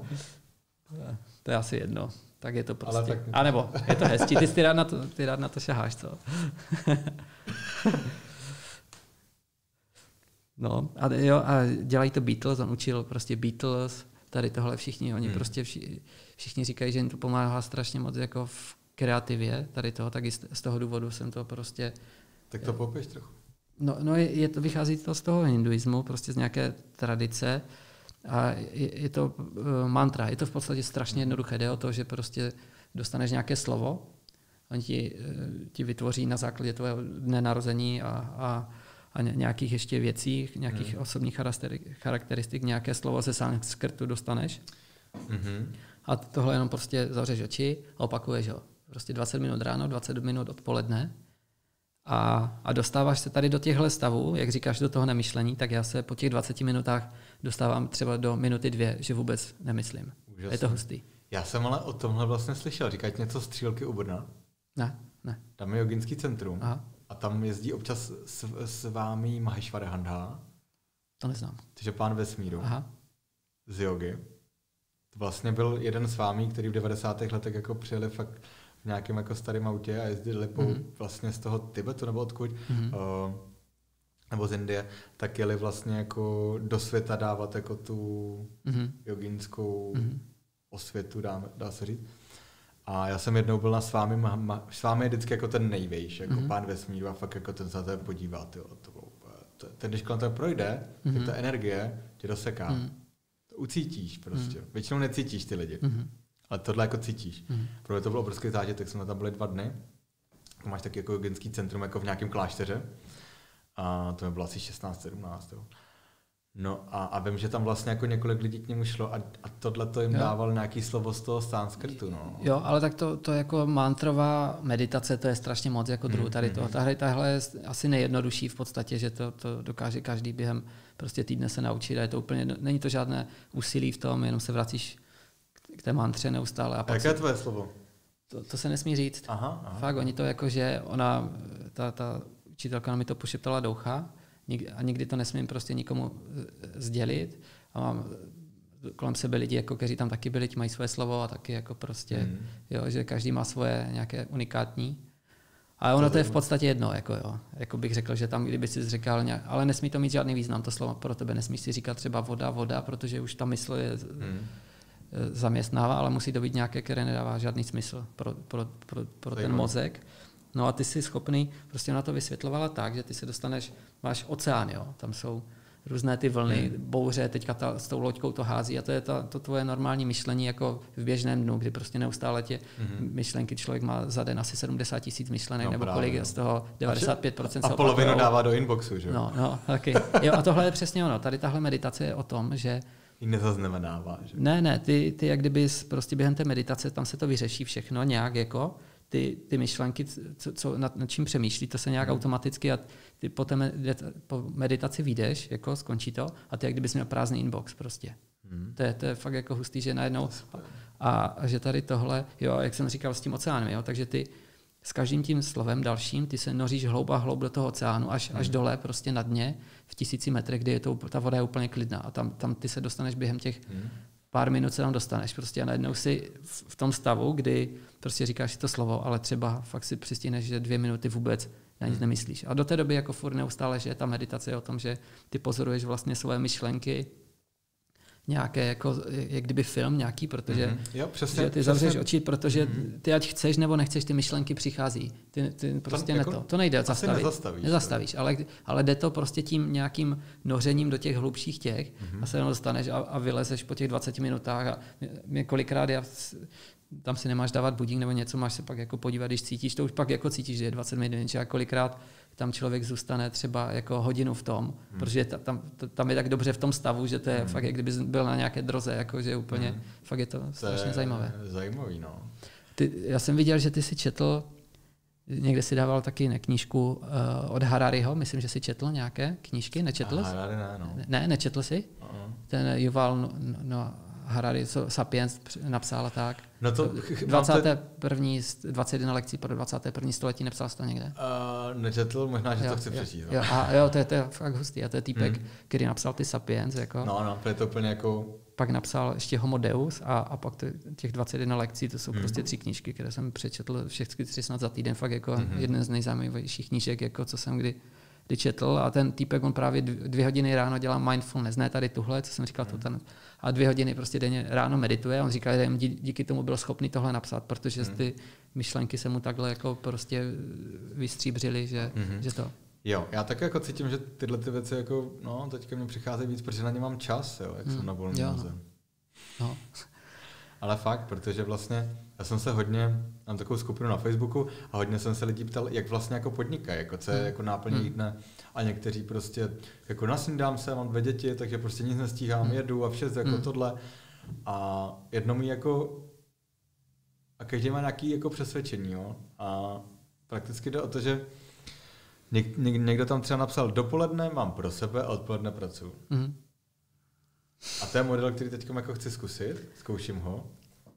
A: To je asi jedno. Tak je to prostě.
B: Ale tak...
A: A nebo, je to hezčí, ty, ty, rád na to, ty rád na to šaháš, co? No a, jo, a dělají to Beatles, on učil prostě Beatles, tady tohle všichni, oni hmm. prostě vši, všichni říkají, že jim to pomáhá strašně moc jako v kreativě, tady toho, tak i z, z toho důvodu jsem to prostě...
B: Tak to popiš trochu.
A: No, no je, je to, vychází to z toho hinduismu, prostě z nějaké tradice a je, je to uh, mantra, je to v podstatě strašně jednoduché, jde o to, že prostě dostaneš nějaké slovo, on ti, uh, ti vytvoří na základě tvého dne narození a, a a nějakých ještě věcí, nějakých hmm. osobních charakteristik, nějaké slovo ze sanskrtu dostaneš. Hmm. A tohle jenom prostě zavřeš oči a opakuješ ho. Prostě dvacet minut ráno, dvacet minut odpoledne. A, a dostáváš se tady do těchto stavů, jak říkáš, do toho nemyšlení, tak já se po těch dvaceti minutách dostávám třeba do minuty dvě, že vůbec nemyslím. Úžasný. Je to hustý.
B: Já jsem ale o tomhle vlastně slyšel. Říkáte něco Střílky u Brna?
A: Ne, ne.
B: Tam je joginský centrum.
A: Aha.
B: A tam jezdí občas s, s vámi Maheshwarandha.
A: To neznám.
B: Takže pán vesmíru.
A: Aha.
B: Z jogy. To vlastně byl jeden z vámi, který v devadesátých letech jako přijeli fakt v nějakém jako starém autě a jezdili po mm-hmm. vlastně z toho Tibetu nebo odkud, mm-hmm. uh, nebo z Indie, tak jeli vlastně jako do světa dávat jako tu mm-hmm. joginskou mm-hmm. osvětu, dá, dá se říct. A já jsem jednou byl na s vámi, s vámi je vždycky jako ten nejvejš, jako mm-hmm. pán vesmíru a fakt jako ten se na to podívat, jo, to bylo to, když kolem toho projde, mm-hmm. tak ta energie tě doseká. Mm. To ucítíš prostě. Mm. Většinou necítíš ty lidi. Mm-hmm. Ale tohle jako cítíš. Mm. Pro mě to bylo obrovský zážitek, tak jsme tam byli dva dny. Máš taky jako joginský centrum jako v nějakém klášteře. A to mi bylo asi šestnáct sedmnáct. Jo. No a, a vím, že tam vlastně jako několik lidí k němu šlo a, a tohle to jim jo. dával nějaký slovo z toho sanskrtu. No.
A: Jo, ale tak to, to jako mantrová meditace, to je strašně moc jako druhu tady toho. Tahle, tahle je asi nejjednodušší v podstatě, že to, to dokáže každý během prostě týdne se naučit a je to úplně, není to žádné úsilí v tom, jenom se vracíš k té mantře neustále. A pak
B: jaké je tvoje slovo?
A: To, to se nesmí říct.
B: Aha, aha.
A: Fakt, oni to jako, že ona, ta, ta učitelka mi to pošeptala do ucha a nikdy to nesmím prostě nikomu sdělit. A mám kolem sebe lidi, jako, kteří tam taky byli, ti mají svoje slovo a taky jako prostě, mm. jo, že každý má svoje nějaké unikátní. A ono to, to je v podstatě jedno, jako jo. Jako bych řekl, že tam, kdyby si říkal, nějak, ale nesmí to mít žádný význam, to slovo pro tebe, nesmíš si říkat třeba voda, voda, protože už ta mysl je mm. zaměstnává, ale musí to být nějaké, které nedává žádný smysl pro, pro, pro, pro ten mozek. No a ty jsi schopný, prostě na to vysvětlovala tak, že ty se dostaneš, máš oceán, jo, tam jsou různé ty vlny, hmm. bouře, teďka ta, s tou loďkou to hází a to je ta, to tvoje normální myšlení jako v běžném dnu, kdy prostě neustále tě hmm. myšlenky, člověk má za den asi sedmdesát tisíc myšlenek, no, nebo právě, kolik je z toho devadesát pět procent
B: a, a polovinu dává do inboxu, že jo?
A: No, no, taky. Jo, a tohle je přesně ono, tady tahle meditace je o tom, že
B: ji nezaznamenává, že?
A: Ne, ne, ty, ty jak kdyby prostě během té meditace, tam se to vyřeší všechno nějak jako, ty, ty myšlenky, co, co, nad, nad čím přemýšlí, to se nějak hmm. automaticky a ty po, té meditaci, po meditaci vyjdeš, jako skončí to a ty jak kdybys měl prázdný inbox prostě. Hmm. To, je, to je fakt jako hustý, že najednou a, a že tady tohle, jo, jak jsem říkal s tím oceánem, jo, takže ty s každým tím slovem dalším, ty se noříš hloub a hloub do toho oceánu, až, hmm. až dole prostě na dně v tisíci metrech, kdy je to, ta voda je úplně klidná a tam, tam ty se dostaneš během těch hmm. pár minut se tam dostaneš prostě a najednou si v, v tom stavu, kdy prostě říkáš si to slovo, ale třeba fakt si přistihneš, že dvě minuty vůbec na nic nemyslíš. A do té doby jako furt neustále, že ta meditace je o tom, že ty pozoruješ vlastně svoje myšlenky, nějaké jako, jak kdyby film nějaký, protože
B: mm-hmm. jo, přesně,
A: že ty
B: přesně.
A: zavřeš oči, protože ty ať chceš nebo nechceš, ty myšlenky přichází. Ty, ty prostě to, jako, ne to. To nejde zastavit.
B: Nezastavíš.
A: Nezastavíš, ale, ale jde to prostě tím nějakým nořením do těch hlubších těch mm-hmm. a se jenom dostaneš a, a vylezeš po těch dvaceti minutách a mě kolikrát já tam si nemáš dávat budík nebo něco, máš se pak jako podívat, když cítíš, to už pak jako cítíš, že je dvacet minut, a kolikrát tam člověk zůstane třeba jako hodinu v tom, hmm. protože tam, tam je tak dobře v tom stavu, že to je hmm. fakt, jak kdyby byl na nějaké droze, jako, že úplně, hmm. fakt je to, to strašně je zajímavé.
B: Zajímavý, no.
A: Ty, já jsem viděl, že ty si četl, někde si dával taky ne, knížku uh, od Harariho, myslím, že si četl nějaké knížky, nečetl jsi?
B: Harari ne, no.
A: Ne, nečetl jsi?
B: Uh-huh.
A: Ten Yuval no, no, Harari, Sapiens napsal a tak.
B: No to,
A: dvacet jedna, dvacet jedna lekcí pro dvacáté první století, nepsal jsi to někde?
B: Uh, nečetl, možná, že
A: jo,
B: to chci
A: jo,
B: přečíst.
A: Jo, a jo, to je, to je fakt hustý. A to je týpek, hmm. který napsal ty Sapiens. Jako.
B: No, no, to je to úplně jako...
A: Pak napsal ještě Homo Deus a, a pak to, těch dvacet jedna lekcí, to jsou hmm. prostě tři knížky, které jsem přečetl všechny tři snad za týden. Fakt jako hmm. jeden z nejzajímavějších knížek, jako co jsem kdy kdy četl a ten týpek, on právě dvě hodiny ráno dělá mindfulness, ne tady tuhle, co jsem říkal, hmm. to ten, a dvě hodiny prostě denně ráno medituje a on říká, že díky tomu byl schopný tohle napsat, protože hmm. ty myšlenky se mu takhle jako prostě vystříbřily, že, hmm. že to...
B: Jo, já tak jako cítím, že tyhle ty věci jako, no, teďka mi přicházejí víc, protože na ně mám čas, jo, jak hmm. jsem na volné noze.
A: No.
B: Ale fakt, protože vlastně já jsem se hodně, mám takovou skupinu na Facebooku a hodně jsem se lidí ptal, jak vlastně jako podnikají, jako co je jako náplně mm. dne. A někteří prostě, jako nasnídám se, mám dvě děti, takže prostě nic nestíhám, mm. jedu a vše jako mm. tohle. A jedno mi jako, a každý má nějaký jako přesvědčení, jo. A prakticky jde o to, že něk, něk, někdo tam třeba napsal, dopoledne mám pro sebe a odpoledne pracuji. Mm. A to je model, který teď jako chci zkusit, zkouším ho.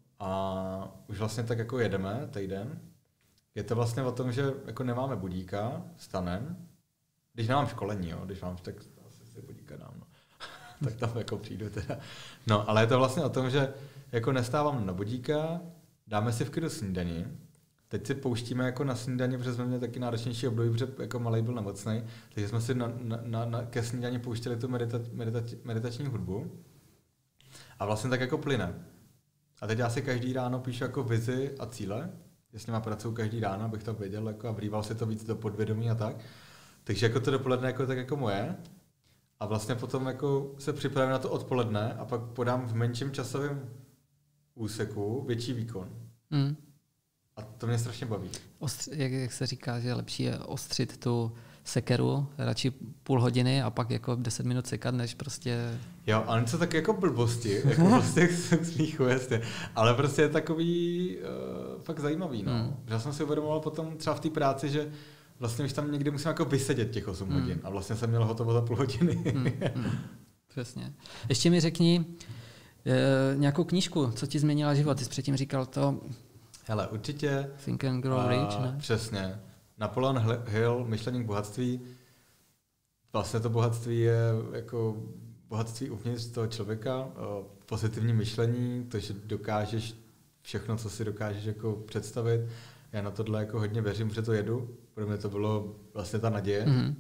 B: A už vlastně tak jako jedeme týden. Je to vlastně o tom, že jako nemáme budíka, stanem. Když nemám školení, jo, když mám, tak asi si budíka dám, no. Tak tam jako přijdu teda. No, ale je to vlastně o tom, že jako nestávám na budíka, dáme si v klidu snídani. Teď si pouštíme jako na snídani, protože jsme měli taky náročnější období, protože jako malej byl nemocnej, takže jsme si na, na, na, ke snídani pouštěli tu medita, medita, meditační hudbu. A vlastně tak jako plyne. A teď já si každý ráno píšu jako vizi a cíle, že s nima pracuju každý ráno, abych to věděl jako a vrýval si to víc do podvědomí a tak. Takže jako to dopoledne jako tak jako moje a vlastně potom jako se připravím na to odpoledne a pak podám v menším časovém úseku větší výkon. Mm. A to mě strašně baví.
A: Ostři, jak, jak se říká, že je lepší je ostřit tu sekeru, radši půl hodiny a pak jako deset minut sekat, než prostě...
B: Jo, ale něco tak jako blbosti, jako prostě k smíchu, jasně. Ale prostě je takový uh, fakt zajímavý, no. Mm. Já jsem si uvědomoval potom třeba v té práci, že vlastně už tam někdy musím jako vysedět těch osm mm. hodin a vlastně jsem měl hotovo za půl hodiny. Mm.
A: Mm. Přesně. Ještě mi řekni e, nějakou knížku, co ti změnila život. Ty jsi předtím říkal to...
B: Hele, určitě...
A: Think and Grow Rich, ne?
B: Přesně. Napoleon Hill, Myšlení k bohatství. Vlastně to bohatství je jako bohatství uvnitř toho člověka, pozitivní myšlení, to, že dokážeš všechno, co si dokážeš jako představit. Já na tohle jako hodně věřím, že to jedu. Pro mě to bylo vlastně ta naděje. Mm-hmm.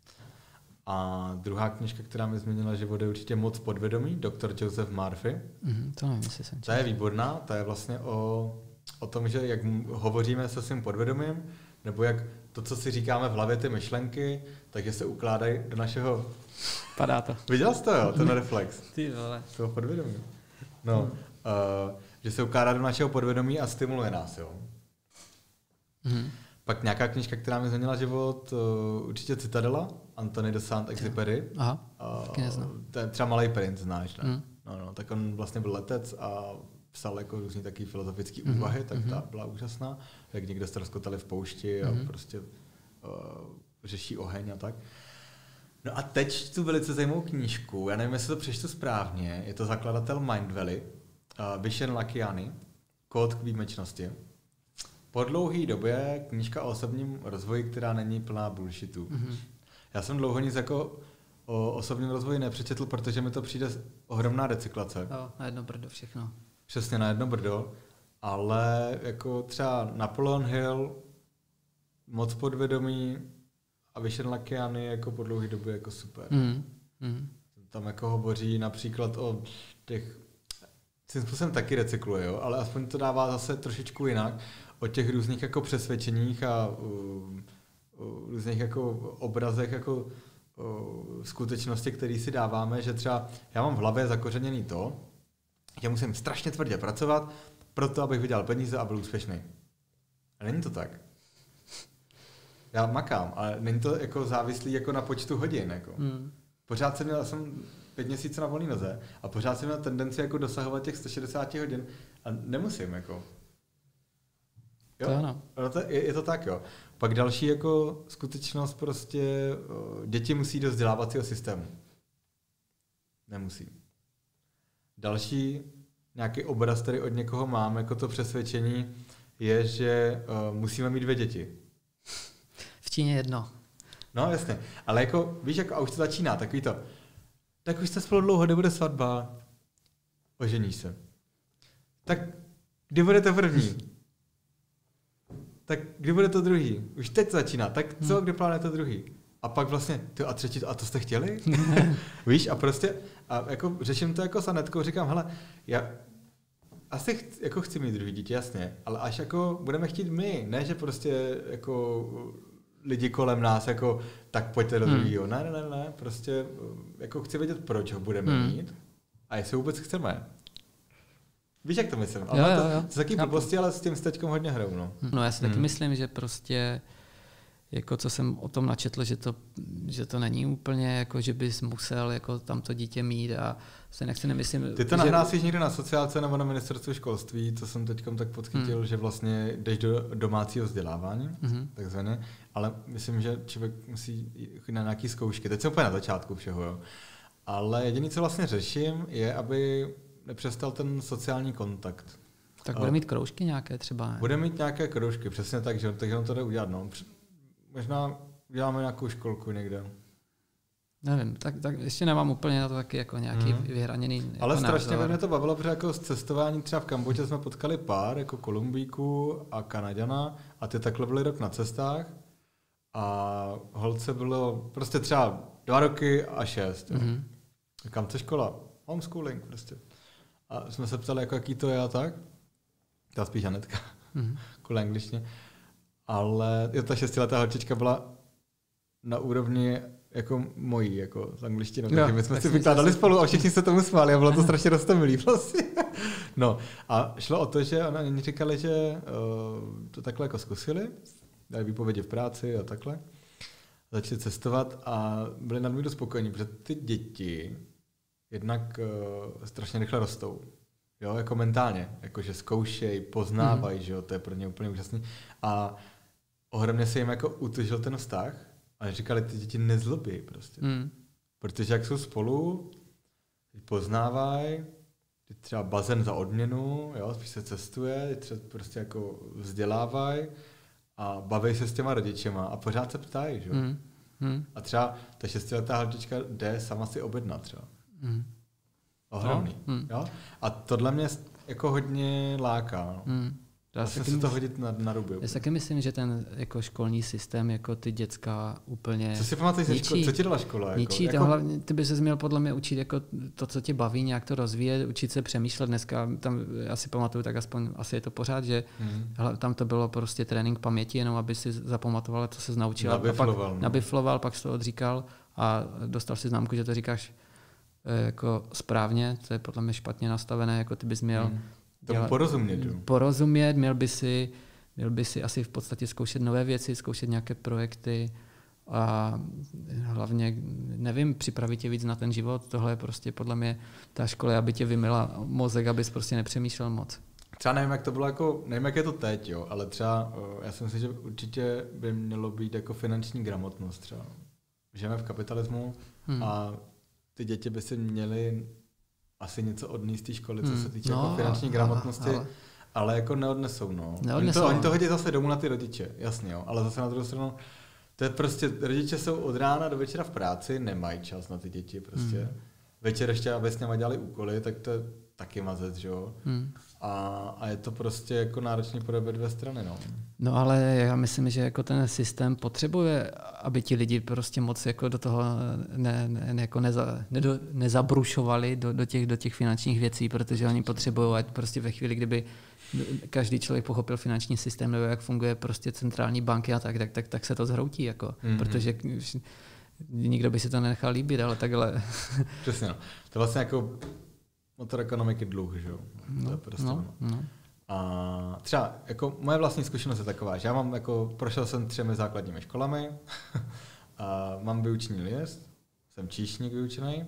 B: A druhá knížka, která mi změnila život, je určitě Moc podvědomí, doktor Joseph Murphy.
A: Mm-hmm, to nevím, jestli jsem
B: četl. Ta je výborná, ta je vlastně o, o tom, že jak hovoříme se svým podvědomím, nebo jak to, co si říkáme v hlavě, ty myšlenky, takže se ukládají do našeho...
A: Padá to.
B: Viděl jsi to, jo? Ten reflex.
A: Ty vole.
B: Toho podvědomí. No, hmm. uh, že se ukládá do našeho podvědomí a stimuluje nás, jo. Hmm. Pak nějaká knížka, která mi změnila život, uh, určitě Citadela, Anthony de Saint-Exupéry.
A: Aha, uh, taky neznám.
B: To je třeba Malý princ, znáš, ne? Hmm.
A: No,
B: no, tak on vlastně byl letec a psal jako různý taky filozofický mm-hmm. úvahy, tak mm-hmm. ta byla úžasná. Jak někde ztroskotali v poušti a mm-hmm. prostě uh, řeší oheň a tak. No a teď čtu velice zajímavou knížku, já nevím, jestli to přečtu správně, je to zakladatel Mindvalley, uh, Vishen Lakhiani, Kód k výjimečnosti. Po dlouhé době knížka o osobním rozvoji, která není plná bullshitu. Mm-hmm. Já jsem dlouho nic jako o osobním rozvoji nepřečetl, protože mi to přijde ohromná recyklace.
A: Jo, na jedno brdo všechno.
B: Přesně na jedno brdo, ale jako třeba Napoleon Hill, Moc podvědomí a Vishen Lakhiani jako po dlouhé době jako super. Mm. Mm. Tam jako hovoří například o těch, tím způsobem taky recykluje, jo? Ale aspoň to dává zase trošičku jinak, o těch různých jako přesvědčeních a uh, uh, různých jako obrazech jako uh, skutečnosti, které si dáváme, že třeba já mám v hlavě zakořeněný to, že musím strašně tvrdě pracovat, proto abych vydělal peníze a byl úspěšný. A není to tak. Já makám, ale není to jako závislý jako na počtu hodin. Jako. Hmm. Pořád jsem měl, jsem pět měsíců na volné noze a pořád jsem měl tendenci jako dosahovat těch sto šedesát hodin a nemusím. Jako. Jo? To je, je to tak, jo. Pak další jako skutečnost prostě děti musí do vzdělávacího systému. Nemusí. Další nějaký obraz, který od někoho mám, jako to přesvědčení, je, že uh, musíme mít dvě děti.
A: V Číně jedno.
B: No jasně, ale jako, víš, jako, a už to začíná, takový to, tak už jste spolu dlouho, nebude svatba, oženíš se. Tak kdy bude to první? Tak kdy bude to druhý? Už teď začíná, tak co, hmm. kdy plánuje to druhý? A pak vlastně, ty a třetí, a to jste chtěli? Víš, a prostě, a jako řeším to jako s Anetkou, říkám, hele, já asi chci, jako chci mít druhý dítě, jasně, ale až jako budeme chtít my, ne, že prostě jako lidi kolem nás, jako tak pojďte do hmm. druhýho. Ne, ne, ne, ne, prostě jako chci vědět, proč ho budeme hmm. mít a jestli vůbec chceme. Víš, jak to myslím?
A: Jo, jo, jo.
B: To, to taky blbosti, ale s tím s teďkom hodně hrou, no.
A: No já si hmm. taky myslím, že prostě jako co jsem o tom načetl, že to, že to není úplně jako, že bys musel jako tam to dítě mít a se nechci nemyslím.
B: Ty to že... nahrásíš někde na sociálce nebo na ministerstvu školství, to jsem teďkom tak podchytil, hmm. že vlastně jdeš do domácího vzdělávání, hmm. takzvaně, ale myslím, že člověk musí jít na nějaký zkoušky. Teď jsem úplně na začátku všeho, jo. Ale jediné, co vlastně řeším, je, aby nepřestal ten sociální kontakt.
A: Tak bude mít kroužky nějaké třeba, ne?
B: Bude mít nějaké kroužky, přesně tak, že, takže on to jde udělat, no. Možná uděláme nějakou školku někde.
A: Nevím, tak, tak ještě nemám úplně na to taky jako nějaký hmm. vyhraněný jako
B: ale strašně mě to bavilo, protože jako z cestování třeba v Kambodži jsme potkali pár, jako Kolumbíku a Kanaďana a ty takhle byli rok na cestách a holce bylo prostě třeba dva roky a šest. Hmm. Kam to škola? Homeschooling prostě. A jsme se ptali, jako, jaký to je a tak. Ta spíš Anetka, hmm. kvůli angličtině. Ale jo, ta šestiletá holčička byla na úrovni jako mojí, jako z angličtiny. Takže my jsme si vykládali spolu a všichni se tomu smáli a bylo to strašně roztomilý vlastně. No a šlo o to, že oni říkali, že uh, to takhle jako zkusili, dali výpovědi v práci a takhle. Začali cestovat a byli nadmíru spokojení, protože ty děti jednak uh, strašně rychle rostou. Jo, jako mentálně, jakože zkoušej, poznávají, mm. že jo, to je pro ně úplně úžasný. A ohromně se jim jako utužil ten vztah a říkali, ty děti nezlobí prostě. Mm. Protože jak jsou spolu, poznávají, třeba bazén za odměnu, jo, spíš se cestuje, třeba prostě jako vzdělávají a baví se s těma rodičema a pořád se ptají, že jo. Mm. Mm. A třeba ta šestiletá holčička jde sama si objednat třeba. Mm. Ohromný. No. Mm. Jo? A tohle mě jako hodně láká. No. Mm. Já si to mysl... hodit na, na ruby.
A: Já si taky myslím, že ten jako školní systém jako ty děcka úplně
B: Co si pamatuješ, ško- co ti dala škola? Jako?
A: Ničí, jako... hlavně, ty by ses měl podle mě učit jako to, co tě baví, nějak to rozvíjet, učit se přemýšlet. Dneska tam, já si pamatuju, tak aspoň asi je to pořád, že mm. tam to bylo prostě trénink paměti, jenom aby si zapamatoval, co se naučil.
B: Nabifloval.
A: A pak, no. nabifloval, pak se to odříkal a dostal si známku, že to říkáš jako správně, to je podle mě špatně nastavené, jako ty bys měl hmm.
B: Tomu porozumět.
A: Porozumět, měl by si, měl by si asi v podstatě zkoušet nové věci, zkoušet nějaké projekty a hlavně, nevím, připravit tě víc na ten život. Tohle je prostě podle mě ta škola, aby tě vymyla mozek, abys prostě nepřemýšlel moc.
B: Třeba nevím, jak to bylo jako, nevím, jak je to teď, jo, ale třeba já si myslím, že určitě by mělo být jako finanční gramotnost třeba. Žijeme v kapitalismu hmm. a ty děti by si měly asi něco odníst z té školy, co se týče no, jako finanční gramotnosti, ale, ale jako neodnesou. No.
A: neodnesou.
B: Oni, to, oni to hodí zase domů na ty rodiče, jasně, jo. Ale zase na druhou stranu, to je prostě, rodiče jsou od rána do večera v práci, nemají čas na ty děti prostě. Hmm. Večer ještě, aby s něma dělali úkoly, tak to je taky mazec, že jo. Hmm. A, a je to prostě jako náročný pro obě dvě strany, no.
A: No ale já myslím, že jako ten systém potřebuje, aby ti lidi prostě moc jako do toho ne, ne, jako neza, nedo, nezabrušovali do, do, těch, do těch finančních věcí, protože oni potřebují, ať prostě ve chvíli, kdyby každý člověk pochopil finanční systém nebo jak funguje prostě centrální banky a tak, tak, tak, tak se to zhroutí, jako, mm-hmm. protože nikdo by si to nenechal líbit, ale takhle.
B: Přesně, no. To vlastně jako motor ekonomiky dluh, že jo?
A: No,
B: to je prostě
A: no, no.
B: A třeba jako moje vlastní zkušenost je taková, že já mám jako, prošel jsem třemi základními školami, a mám vyučený list, jsem číšník vyučený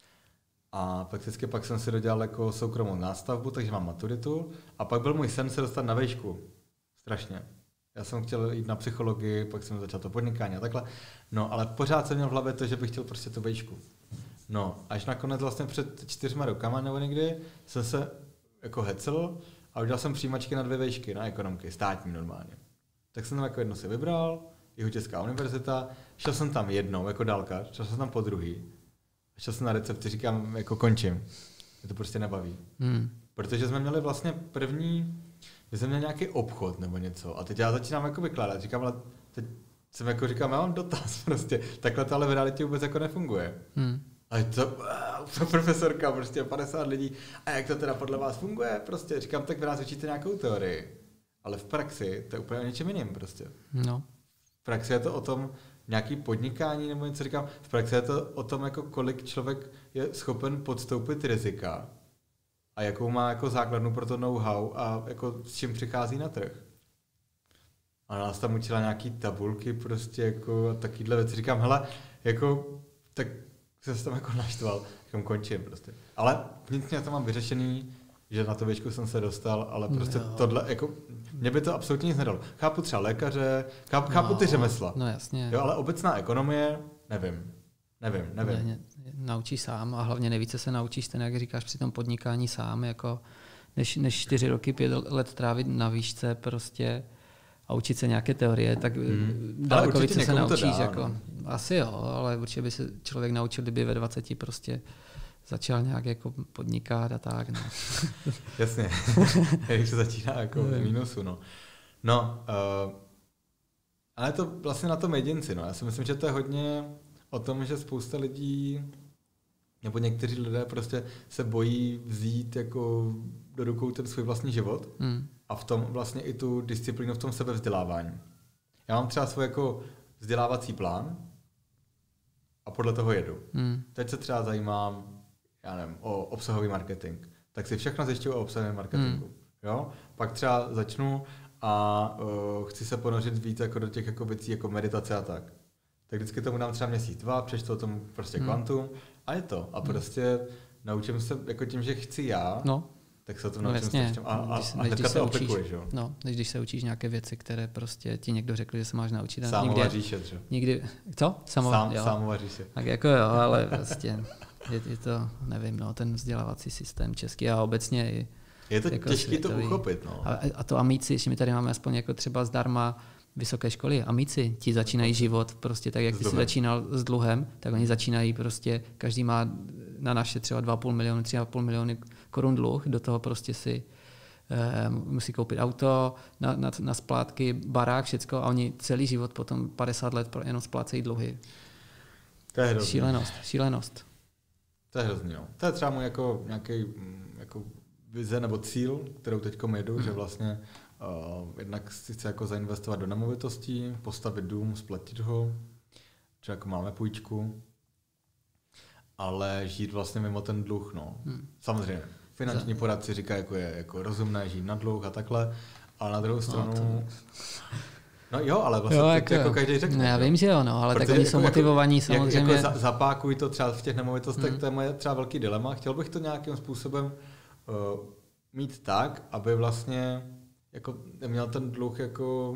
B: a prakticky pak jsem si dodělal jako soukromou nástavbu, takže mám maturitu a pak byl můj sen se dostat na vejšku. Strašně. Já jsem chtěl jít na psychologii, pak jsem začal to podnikání a takhle. No, ale pořád jsem měl v hlavě to, že bych chtěl prostě tu vejšku. No, až nakonec vlastně před čtyřma rokama nebo někdy jsem se jako hecel a udělal jsem přijímačky na dvě vejšky, na ekonomky, státní normálně. Tak jsem tam jako jedno si vybral, Jihočeská univerzita, šel jsem tam jednou jako dálkař, šel jsem tam po druhý. Šel jsem na recepci, říkám, jako končím. Mě to prostě nebaví. Hmm. Protože jsme měli vlastně první, že jsme měli nějaký obchod nebo něco a teď já začínám jako vykládat, říkám, ale teď jsem jako říkám, já mám dotaz prostě, takhle to ale v realitě vůbec jako nefunguje. Hmm. A je to, to profesorka, prostě padesát lidí. A jak to teda podle vás funguje? Prostě říkám, tak vy nás učíte nějakou teorii. Ale v praxi to je úplně o něčem jiným prostě.
A: No.
B: V praxi je to o tom nějaký podnikání nebo něco říkám. V praxi je to o tom, jako kolik člověk je schopen podstoupit rizika a jakou má jako základnu pro to know-how a jako s čím přichází na trh. A nás tam učila nějaký tabulky prostě jako a takovýhle věci. Říkám, hele, jako tak jsem se tam jako naštval, jako končím prostě. Ale nic mě to mám vyřešený, že na to výšku jsem se dostal, ale prostě no. tohle, jako, mě by to absolutně nic nedalo. Chápu třeba lékaře, chápu, chápu
A: no,
B: ty řemesla.
A: No jasně.
B: Jo, ale obecná ekonomie, nevím. Nevím, nevím. Ne, ne,
A: naučíš sám a hlavně nejvíce se naučíš ten, jak říkáš, při tom podnikání sám, jako než, než čtyři roky, pět let trávit na výšce prostě a učit se nějaké teorie, tak hmm. daleko více se naučíš. Dá, jako, no. Asi jo, ale určitě by se člověk naučil, kdyby ve dvaceti prostě začal nějak jako podnikat a tak. No.
B: Jasně, když se začíná jako v mínusu. No, no uh, ale to vlastně na tom jedinci. No. Já si myslím, že to je hodně o tom, že spousta lidí nebo někteří lidé prostě se bojí vzít jako do rukou ten svůj vlastní život hmm. a v tom vlastně i tu disciplínu v tom sebevzdělávání. Já mám třeba svůj jako vzdělávací plán a podle toho jedu.
A: Hmm.
B: Teď se třeba zajímám, já nevím, o obsahový marketing. Tak si všechno zjišťuju o obsahovém marketingu. Hmm. Jo? Pak třeba začnu a uh, chci se ponořit víc jako do těch jako věcí jako meditace a tak. Tak vždycky tomu dám třeba měsíc, dva, přečtu o tom prostě hmm. kvantum a je to. A prostě naučím se jako tím, že chci já,
A: no.
B: tak se to naučím
A: no,
B: a, a, a hnedka to aplikuješ. Jo?
A: No, než když se učíš nějaké věci, které prostě ti někdo řekl, že se máš naučit.
B: Sámová říše třeba.
A: Nikdy, co? Samo,
B: Sám, sámová říše.
A: Tak jako jo, ale prostě je, je to, nevím, no, ten vzdělávací systém český a obecně i
B: je to
A: jako
B: těžké
A: světový.
B: To uchopit. No.
A: A, a to amici, ještě my tady máme aspoň jako třeba zdarma vysoké školy. Amici, ti začínají život prostě tak, jak ty jsi začínal s dluhem, tak oni začínají prostě, každý má na naše třeba dva a půl milionu, tři a půl miliony korun dluh, do toho prostě si eh, musí koupit auto, na, na, na splátky, barák, všecko a oni celý život potom padesát let jenom splácejí dluhy.
B: To je hrozný.
A: Šílenost, šílenost.
B: To je hrozný, jo. To je třeba můj jako nějaký jako vize nebo cíl, kterou teď jedu, hmm. že vlastně uh, jednak si chci jako zainvestovat do nemovitostí, postavit dům, splatit ho, že jako máme půjčku, ale žít vlastně mimo ten dluh, no. Hmm. Samozřejmě, finanční poradci říkají, jako je jako rozumné žít na dluh a takhle, ale na druhou stranu... No, to... no jo, ale vlastně
A: jo,
B: jako,
A: jako,
B: jako každý řekne.
A: No, já vím, že jo, no, ale tak oni
B: jako,
A: jsou motivovaní
B: jako,
A: samozřejmě.
B: Jako za, zapákuj to třeba v těch nemovitostech, hmm. to je moje třeba velký dilema. Chtěl bych to nějakým způsobem uh, mít tak, aby vlastně jako měl ten dluh jako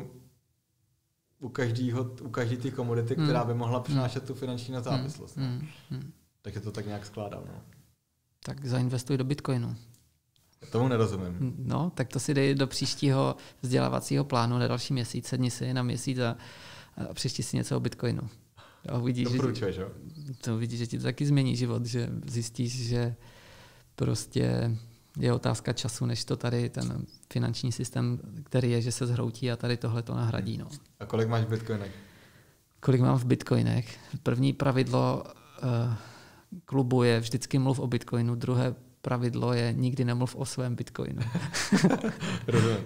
B: u každého, u každé té komodity, hmm. která by mohla přinášet tu finanční nezávislost. Hmm. No. Hmm. Tak je to tak nějak skládám. No.
A: Tak zainvestuj do Bitcoinu.
B: Tomu nerozumím.
A: No, tak to si dej do příštího vzdělávacího plánu na další měsíc, sedni si na měsíc a, a přečti si něco o Bitcoinu. A uvidíš,
B: Doporučuješ, jo?
A: To uvidíš, že ti to taky změní život, že zjistíš, že prostě je otázka času, než to tady ten finanční systém, který je, že se zhroutí a tady tohle to nahradí. No.
B: A kolik máš v Bitcoinech?
A: Kolik mám v Bitcoinech? První pravidlo uh, klubu je vždycky mluv o Bitcoinu, druhé pravidlo je nikdy nemluv o svém Bitcoinu.
B: Rozumím.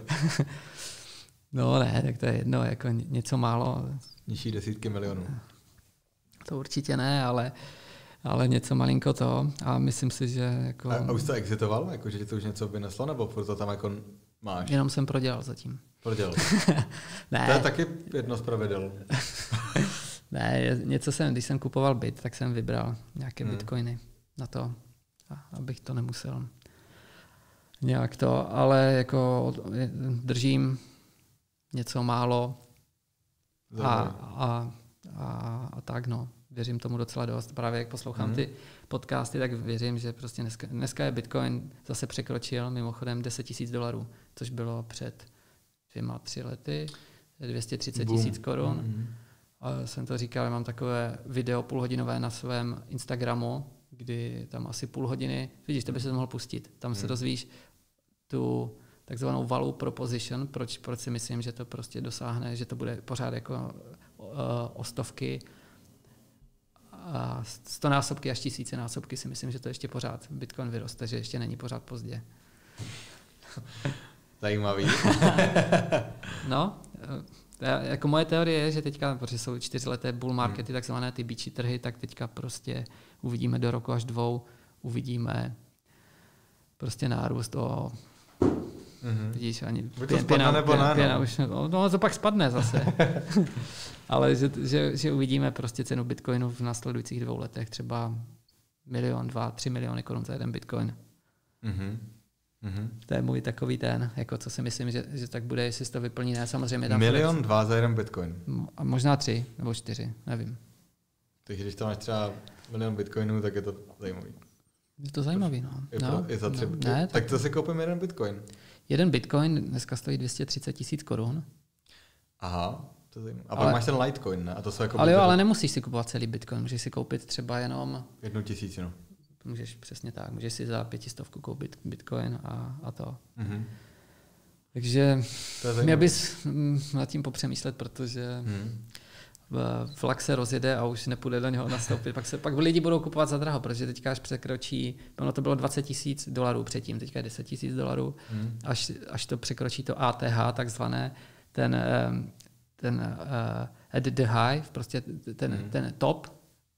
A: No ne, tak to je jedno, jako něco málo.
B: Nižší desítky milionů.
A: To určitě ne, ale, ale něco malinko to a myslím si, že jako...
B: A, a už to exitoval? Jako, že ti to už něco vyneslo, nebo furt to tam jako máš?
A: Jenom jsem prodělal zatím.
B: Prodělal?
A: Ne.
B: To je taky jedno z pravidel.
A: Ne, něco jsem, když jsem kupoval byt, tak jsem vybral nějaké hmm. bitcoiny na to, abych to nemusel nějak to, ale jako držím něco málo a, a, a, a tak no. Věřím tomu docela dost. Právě jak poslouchám hmm. ty podcasty, tak věřím, že prostě dneska, dneska je Bitcoin zase překročil mimochodem deset tisíc dolarů, což bylo před dvěma, tři lety, dvě stě třicet tisíc korun. Hmm. A jsem to říkal, mám takové video půlhodinové na svém Instagramu, kdy tam asi půl hodiny, vidíš, to by se to mohl pustit, tam hmm. se dozvíš tu takzvanou value proposition, proč, proč si myslím, že to prostě dosáhne, že to bude pořád jako uh, o stovky a stonásobky až tisíce násobky si myslím, že to ještě pořád Bitcoin vyroste, že ještě není pořád pozdě.
B: Zajímavý.
A: No, jako moje teorie je, že teďka, protože jsou čtyřleté bull markety, hmm. takzvané ty beachy trhy, tak teďka prostě uvidíme do roku až dvou, uvidíme prostě nárůst o mm-hmm. vidíš, ani
B: Buď to pěn, spadne, nebo
A: pěn,
B: ne,
A: pěn,
B: no.
A: už, no to pak spadne zase. Ale že, že, že uvidíme prostě cenu Bitcoinu v následujících dvou letech třeba milion, dva, tři miliony korun za jeden Bitcoin.
B: Mm-hmm. Mm-hmm.
A: To je můj takový ten, jako co si myslím, že, že tak bude, jestli se to vyplní, ne, samozřejmě. Tam
B: milion,
A: flex,
B: dva za jeden Bitcoin.
A: A možná tři, nebo čtyři, nevím.
B: Takže když tam máš třeba milion Bitcoinů, tak je to zajímavý.
A: Je to zajímavý, no.
B: Je
A: no,
B: pro, je za tři,
A: no ne,
B: tak, tak to si koupím jeden Bitcoin.
A: Jeden Bitcoin dneska stojí dvě stě třicet tisíc korun.
B: Aha, to je zajímavé. A
A: ale,
B: pak máš ten Litecoin, ne? A to jsou jako
A: ale jo, ale nemusíš si kupovat celý Bitcoin, můžeš si koupit třeba jenom...
B: Jednu tisícinu.
A: Můžeš přesně tak, můžeš si za pětistovku koupit Bitcoin a, a to.
B: Mm-hmm.
A: Takže měl bys nad tím popřemýšlet, protože
B: mm.
A: vlak se rozjede a už nepůjde do něho nastoupit. Pak, se, pak lidi budou kupovat za draho, protože teďka až překročí, ono to bylo dvacet tisíc dolarů předtím, teďka je deset tisíc dolarů, mm. až, až to překročí to A T H, takzvané, ten, ten uh, at the high, prostě ten, mm. ten top,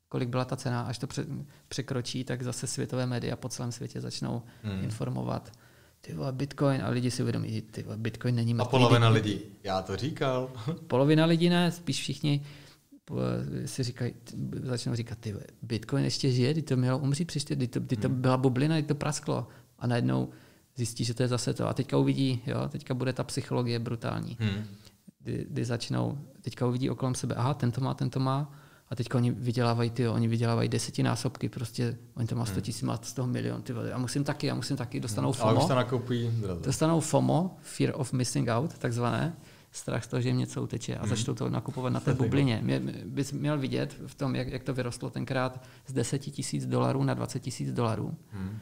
A: kolik byla ta cena, až to pře- překročí, tak zase světové média po celém světě začnou hmm. informovat. Ty vole, Bitcoin, a lidi si uvědomí, ty vole, Bitcoin není mrtvý.
B: A polovina lidí, já to říkal.
A: Polovina lidí ne, spíš všichni si říkají, začnou říkat, ty vole, Bitcoin ještě žije, kdy to mělo umřít příště, kdy to, kdy to byla bublina, kdy to prasklo. A najednou zjistí, že to je zase to. A teďka uvidí, jo, teďka bude ta psychologie brutální. Hmm. Kdy, kdy začnou, teďka uvidí okolo sebe, aha, ten to má, ten to má. A teďka oni vydělávají, ty, oni vydělávají desetinásobky, prostě, oni to má sto tisíc, má z toho milion, ty vole. A musím taky, já musím taky, dostanou FOMO.
B: Ale už to nakoupí zrazu.
A: Dostanou FOMO, Fear of Missing Out, takzvané. Strach z toho, že jim něco uteče a začnou to nakupovat na té bublině. Mě, bys měl vidět v tom, jak, jak to vyrostlo tenkrát z deset tisíc dolarů na dvacet tisíc dolarů. Hmm.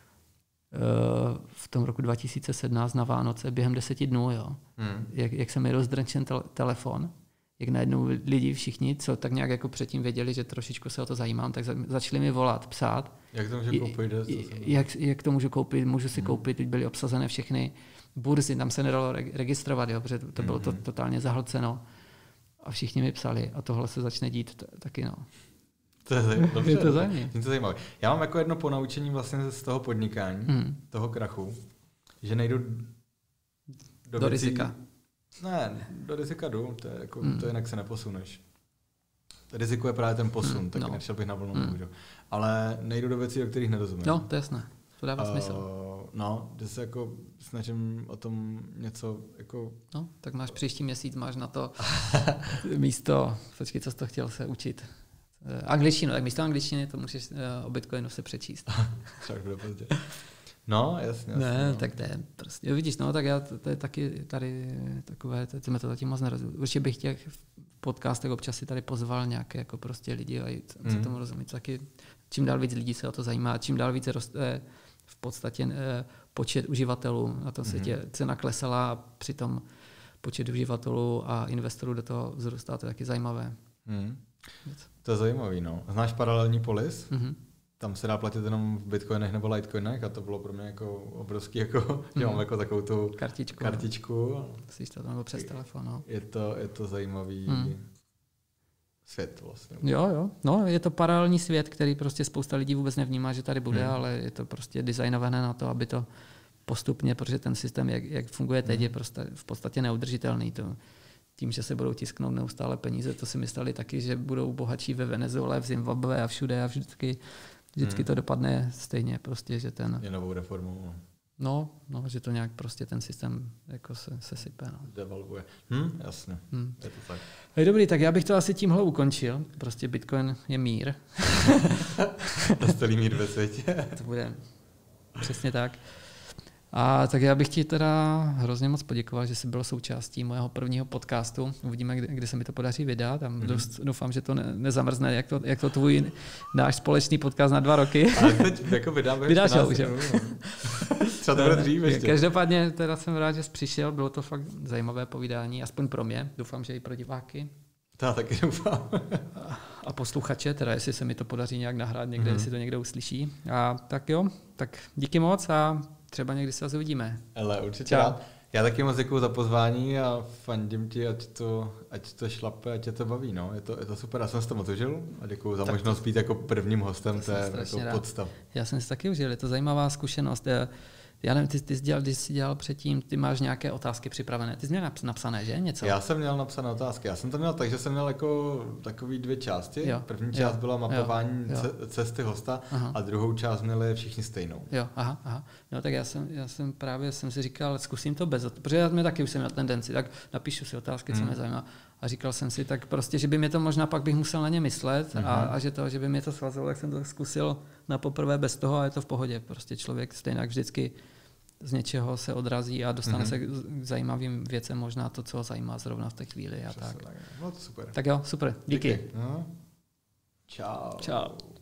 A: V tom roku dva tisíce sedmnáct na Vánoce během deseti dnů, jo. Hmm. Jak, jak se mi rozdrnčen tel- telefon, jak najednou lidi všichni, co tak nějak jako předtím věděli, že trošičku se o to zajímám, tak za, začali mi volat, psát.
B: Jak to můžu koupit?
A: Jak, jak to můžu koupit? Můžu si hmm. koupit, teď byly obsazené všechny burzy, tam se nedalo registrovat, jo, protože to bylo to, totálně zahlceno. A všichni mi psali a tohle se začne dít t- taky. No.
B: To je zajímavé.
A: Je to zajímavé.
B: Je to zajímavé. Já mám jako jedno ponaučení vlastně z toho podnikání, hmm. toho krachu, že nejdu do,
A: do věcí, rizika.
B: Ne, do rizika jdu, to je, jako, hmm. to jinak se neposuneš. Riziko je právě ten posun, hmm. tak no. nešel bych na vlnu. Hmm. Ale nejdu do věcí, o kterých nerozumím.
A: No, to je jasné. To dává uh, smysl.
B: No, že se jako snažím o tom něco jako...
A: No, tak máš příští měsíc, máš na to místo, počkej, co jsi to chtěl se učit? Angličtinu, tak místo angličtiny to můžeš o Bitcoinu se přečíst.
B: Však bude pozdě. No, jasně. jasně
A: ne,
B: no.
A: tak to je prostě, jo, vidíš, no, tak já, to, to je taky tady takové, to, to, to zatím moc nerozumím. Určitě bych těch v podcastech občas si tady pozval nějaké jako prostě lidi a co mm. tomu rozumí. Taky čím dál víc lidí se o to zajímá, čím dál více roste v podstatě eh, počet uživatelů na tom světě. Mm. Cena klesala a přitom počet uživatelů a investorů do toho vzrůstá, to je taky zajímavé.
B: Mm. To je zajímavý, no. Znáš paralelní polis?
A: Mm-hmm.
B: Tam se dá platit jenom v bitcoinech nebo litecoinech a to bylo pro mě jako obrovský, jako, mm-hmm. že mám jako takovou tu
A: kartičku.
B: kartičku.
A: Musíš to nebo přes telefon, no.
B: Je to, je to zajímavý mm. svět vlastně.
A: Jo, jo. No, je to paralelní svět, který prostě spousta lidí vůbec nevnímá, že tady bude, mm. ale je to prostě designované na to, aby to postupně, protože ten systém, jak, jak funguje teď, mm. je prostě v podstatě neudržitelný. To, tím, že se budou tisknout neustále peníze, to si mysleli taky, že budou bohatší ve Venezuele, v Zimbabwe a všude a vždycky, vždycky hmm. to dopadne stejně, prostě, že ten...
B: Je novou reformou.
A: No, no, že to nějak prostě ten systém jako se, se sype. No.
B: Devalvuje. Hm, jasně. Hmm. Je to tak.
A: Je dobrý, tak já bych to asi tímhle ukončil. Prostě Bitcoin je mír.
B: Nastalý mír ve světě.
A: To bude přesně tak. A tak já bych ti teda hrozně moc poděkoval, že jsi byl součástí mého prvního podcastu. Uvidíme, kdy, kdy se mi to podaří vydat. A dost doufám, že to ne, nezamrzne, jak to, jak to tvůj náš společný podcast na dva roky.
B: Ale teď jako vydáme.
A: Vydáš ho už.
B: Třeba to bude dřív ještě.
A: Každopádně teda jsem rád, že jsi přišel. Bylo to fakt zajímavé povídání, aspoň pro mě. Doufám, že i pro diváky.
B: Já taky doufám.
A: A posluchače, teda jestli se mi to podaří nějak nahrát někde, mm. jestli to někdo uslyší. A tak jo, tak díky moc a třeba někdy se zase uvidíme.
B: Ale určitě rád. Já taky moc děkuju za pozvání a fandím ti, ať to, ať to šlape, ať tě to baví. No. Je, to, je to super, já jsem si to moc užil a děkuju za tak možnost být jako prvním hostem, to, to je jako podstav.
A: Já jsem si taky užil, je to zajímavá zkušenost. Já nevím, ty, ty jsi dělal, když jsi dělal předtím, ty máš nějaké otázky připravené. Ty jsi měl napsané, že? Něco?
B: Já jsem měl napsané otázky. Já jsem to měl tak, že jsem měl jako takový dvě části. Jo. První část jo. byla mapování jo. Jo. cesty hosta aha. a druhou část měli všichni stejnou.
A: Jo, aha, aha. No tak já jsem, já jsem právě jsem si říkal, zkusím to bez, protože já mě taky už jsem měl tendenci, tak napíšu si otázky, hmm. co mě zajímá. A říkal jsem si, tak prostě, že by mě to možná pak bych musel na ně myslet uh-huh. a, a že to, že by mě to svazilo, tak jsem to zkusil na poprvé bez toho a je to v pohodě. Prostě člověk stejně vždycky z něčeho se odrazí a dostane mm-hmm. se k zajímavým věcem, možná to, co ho zajímá zrovna v té chvíli. A tak.
B: No, to super.
A: Tak jo, super. Díky.
B: Díky. No. Čau.
A: Čau.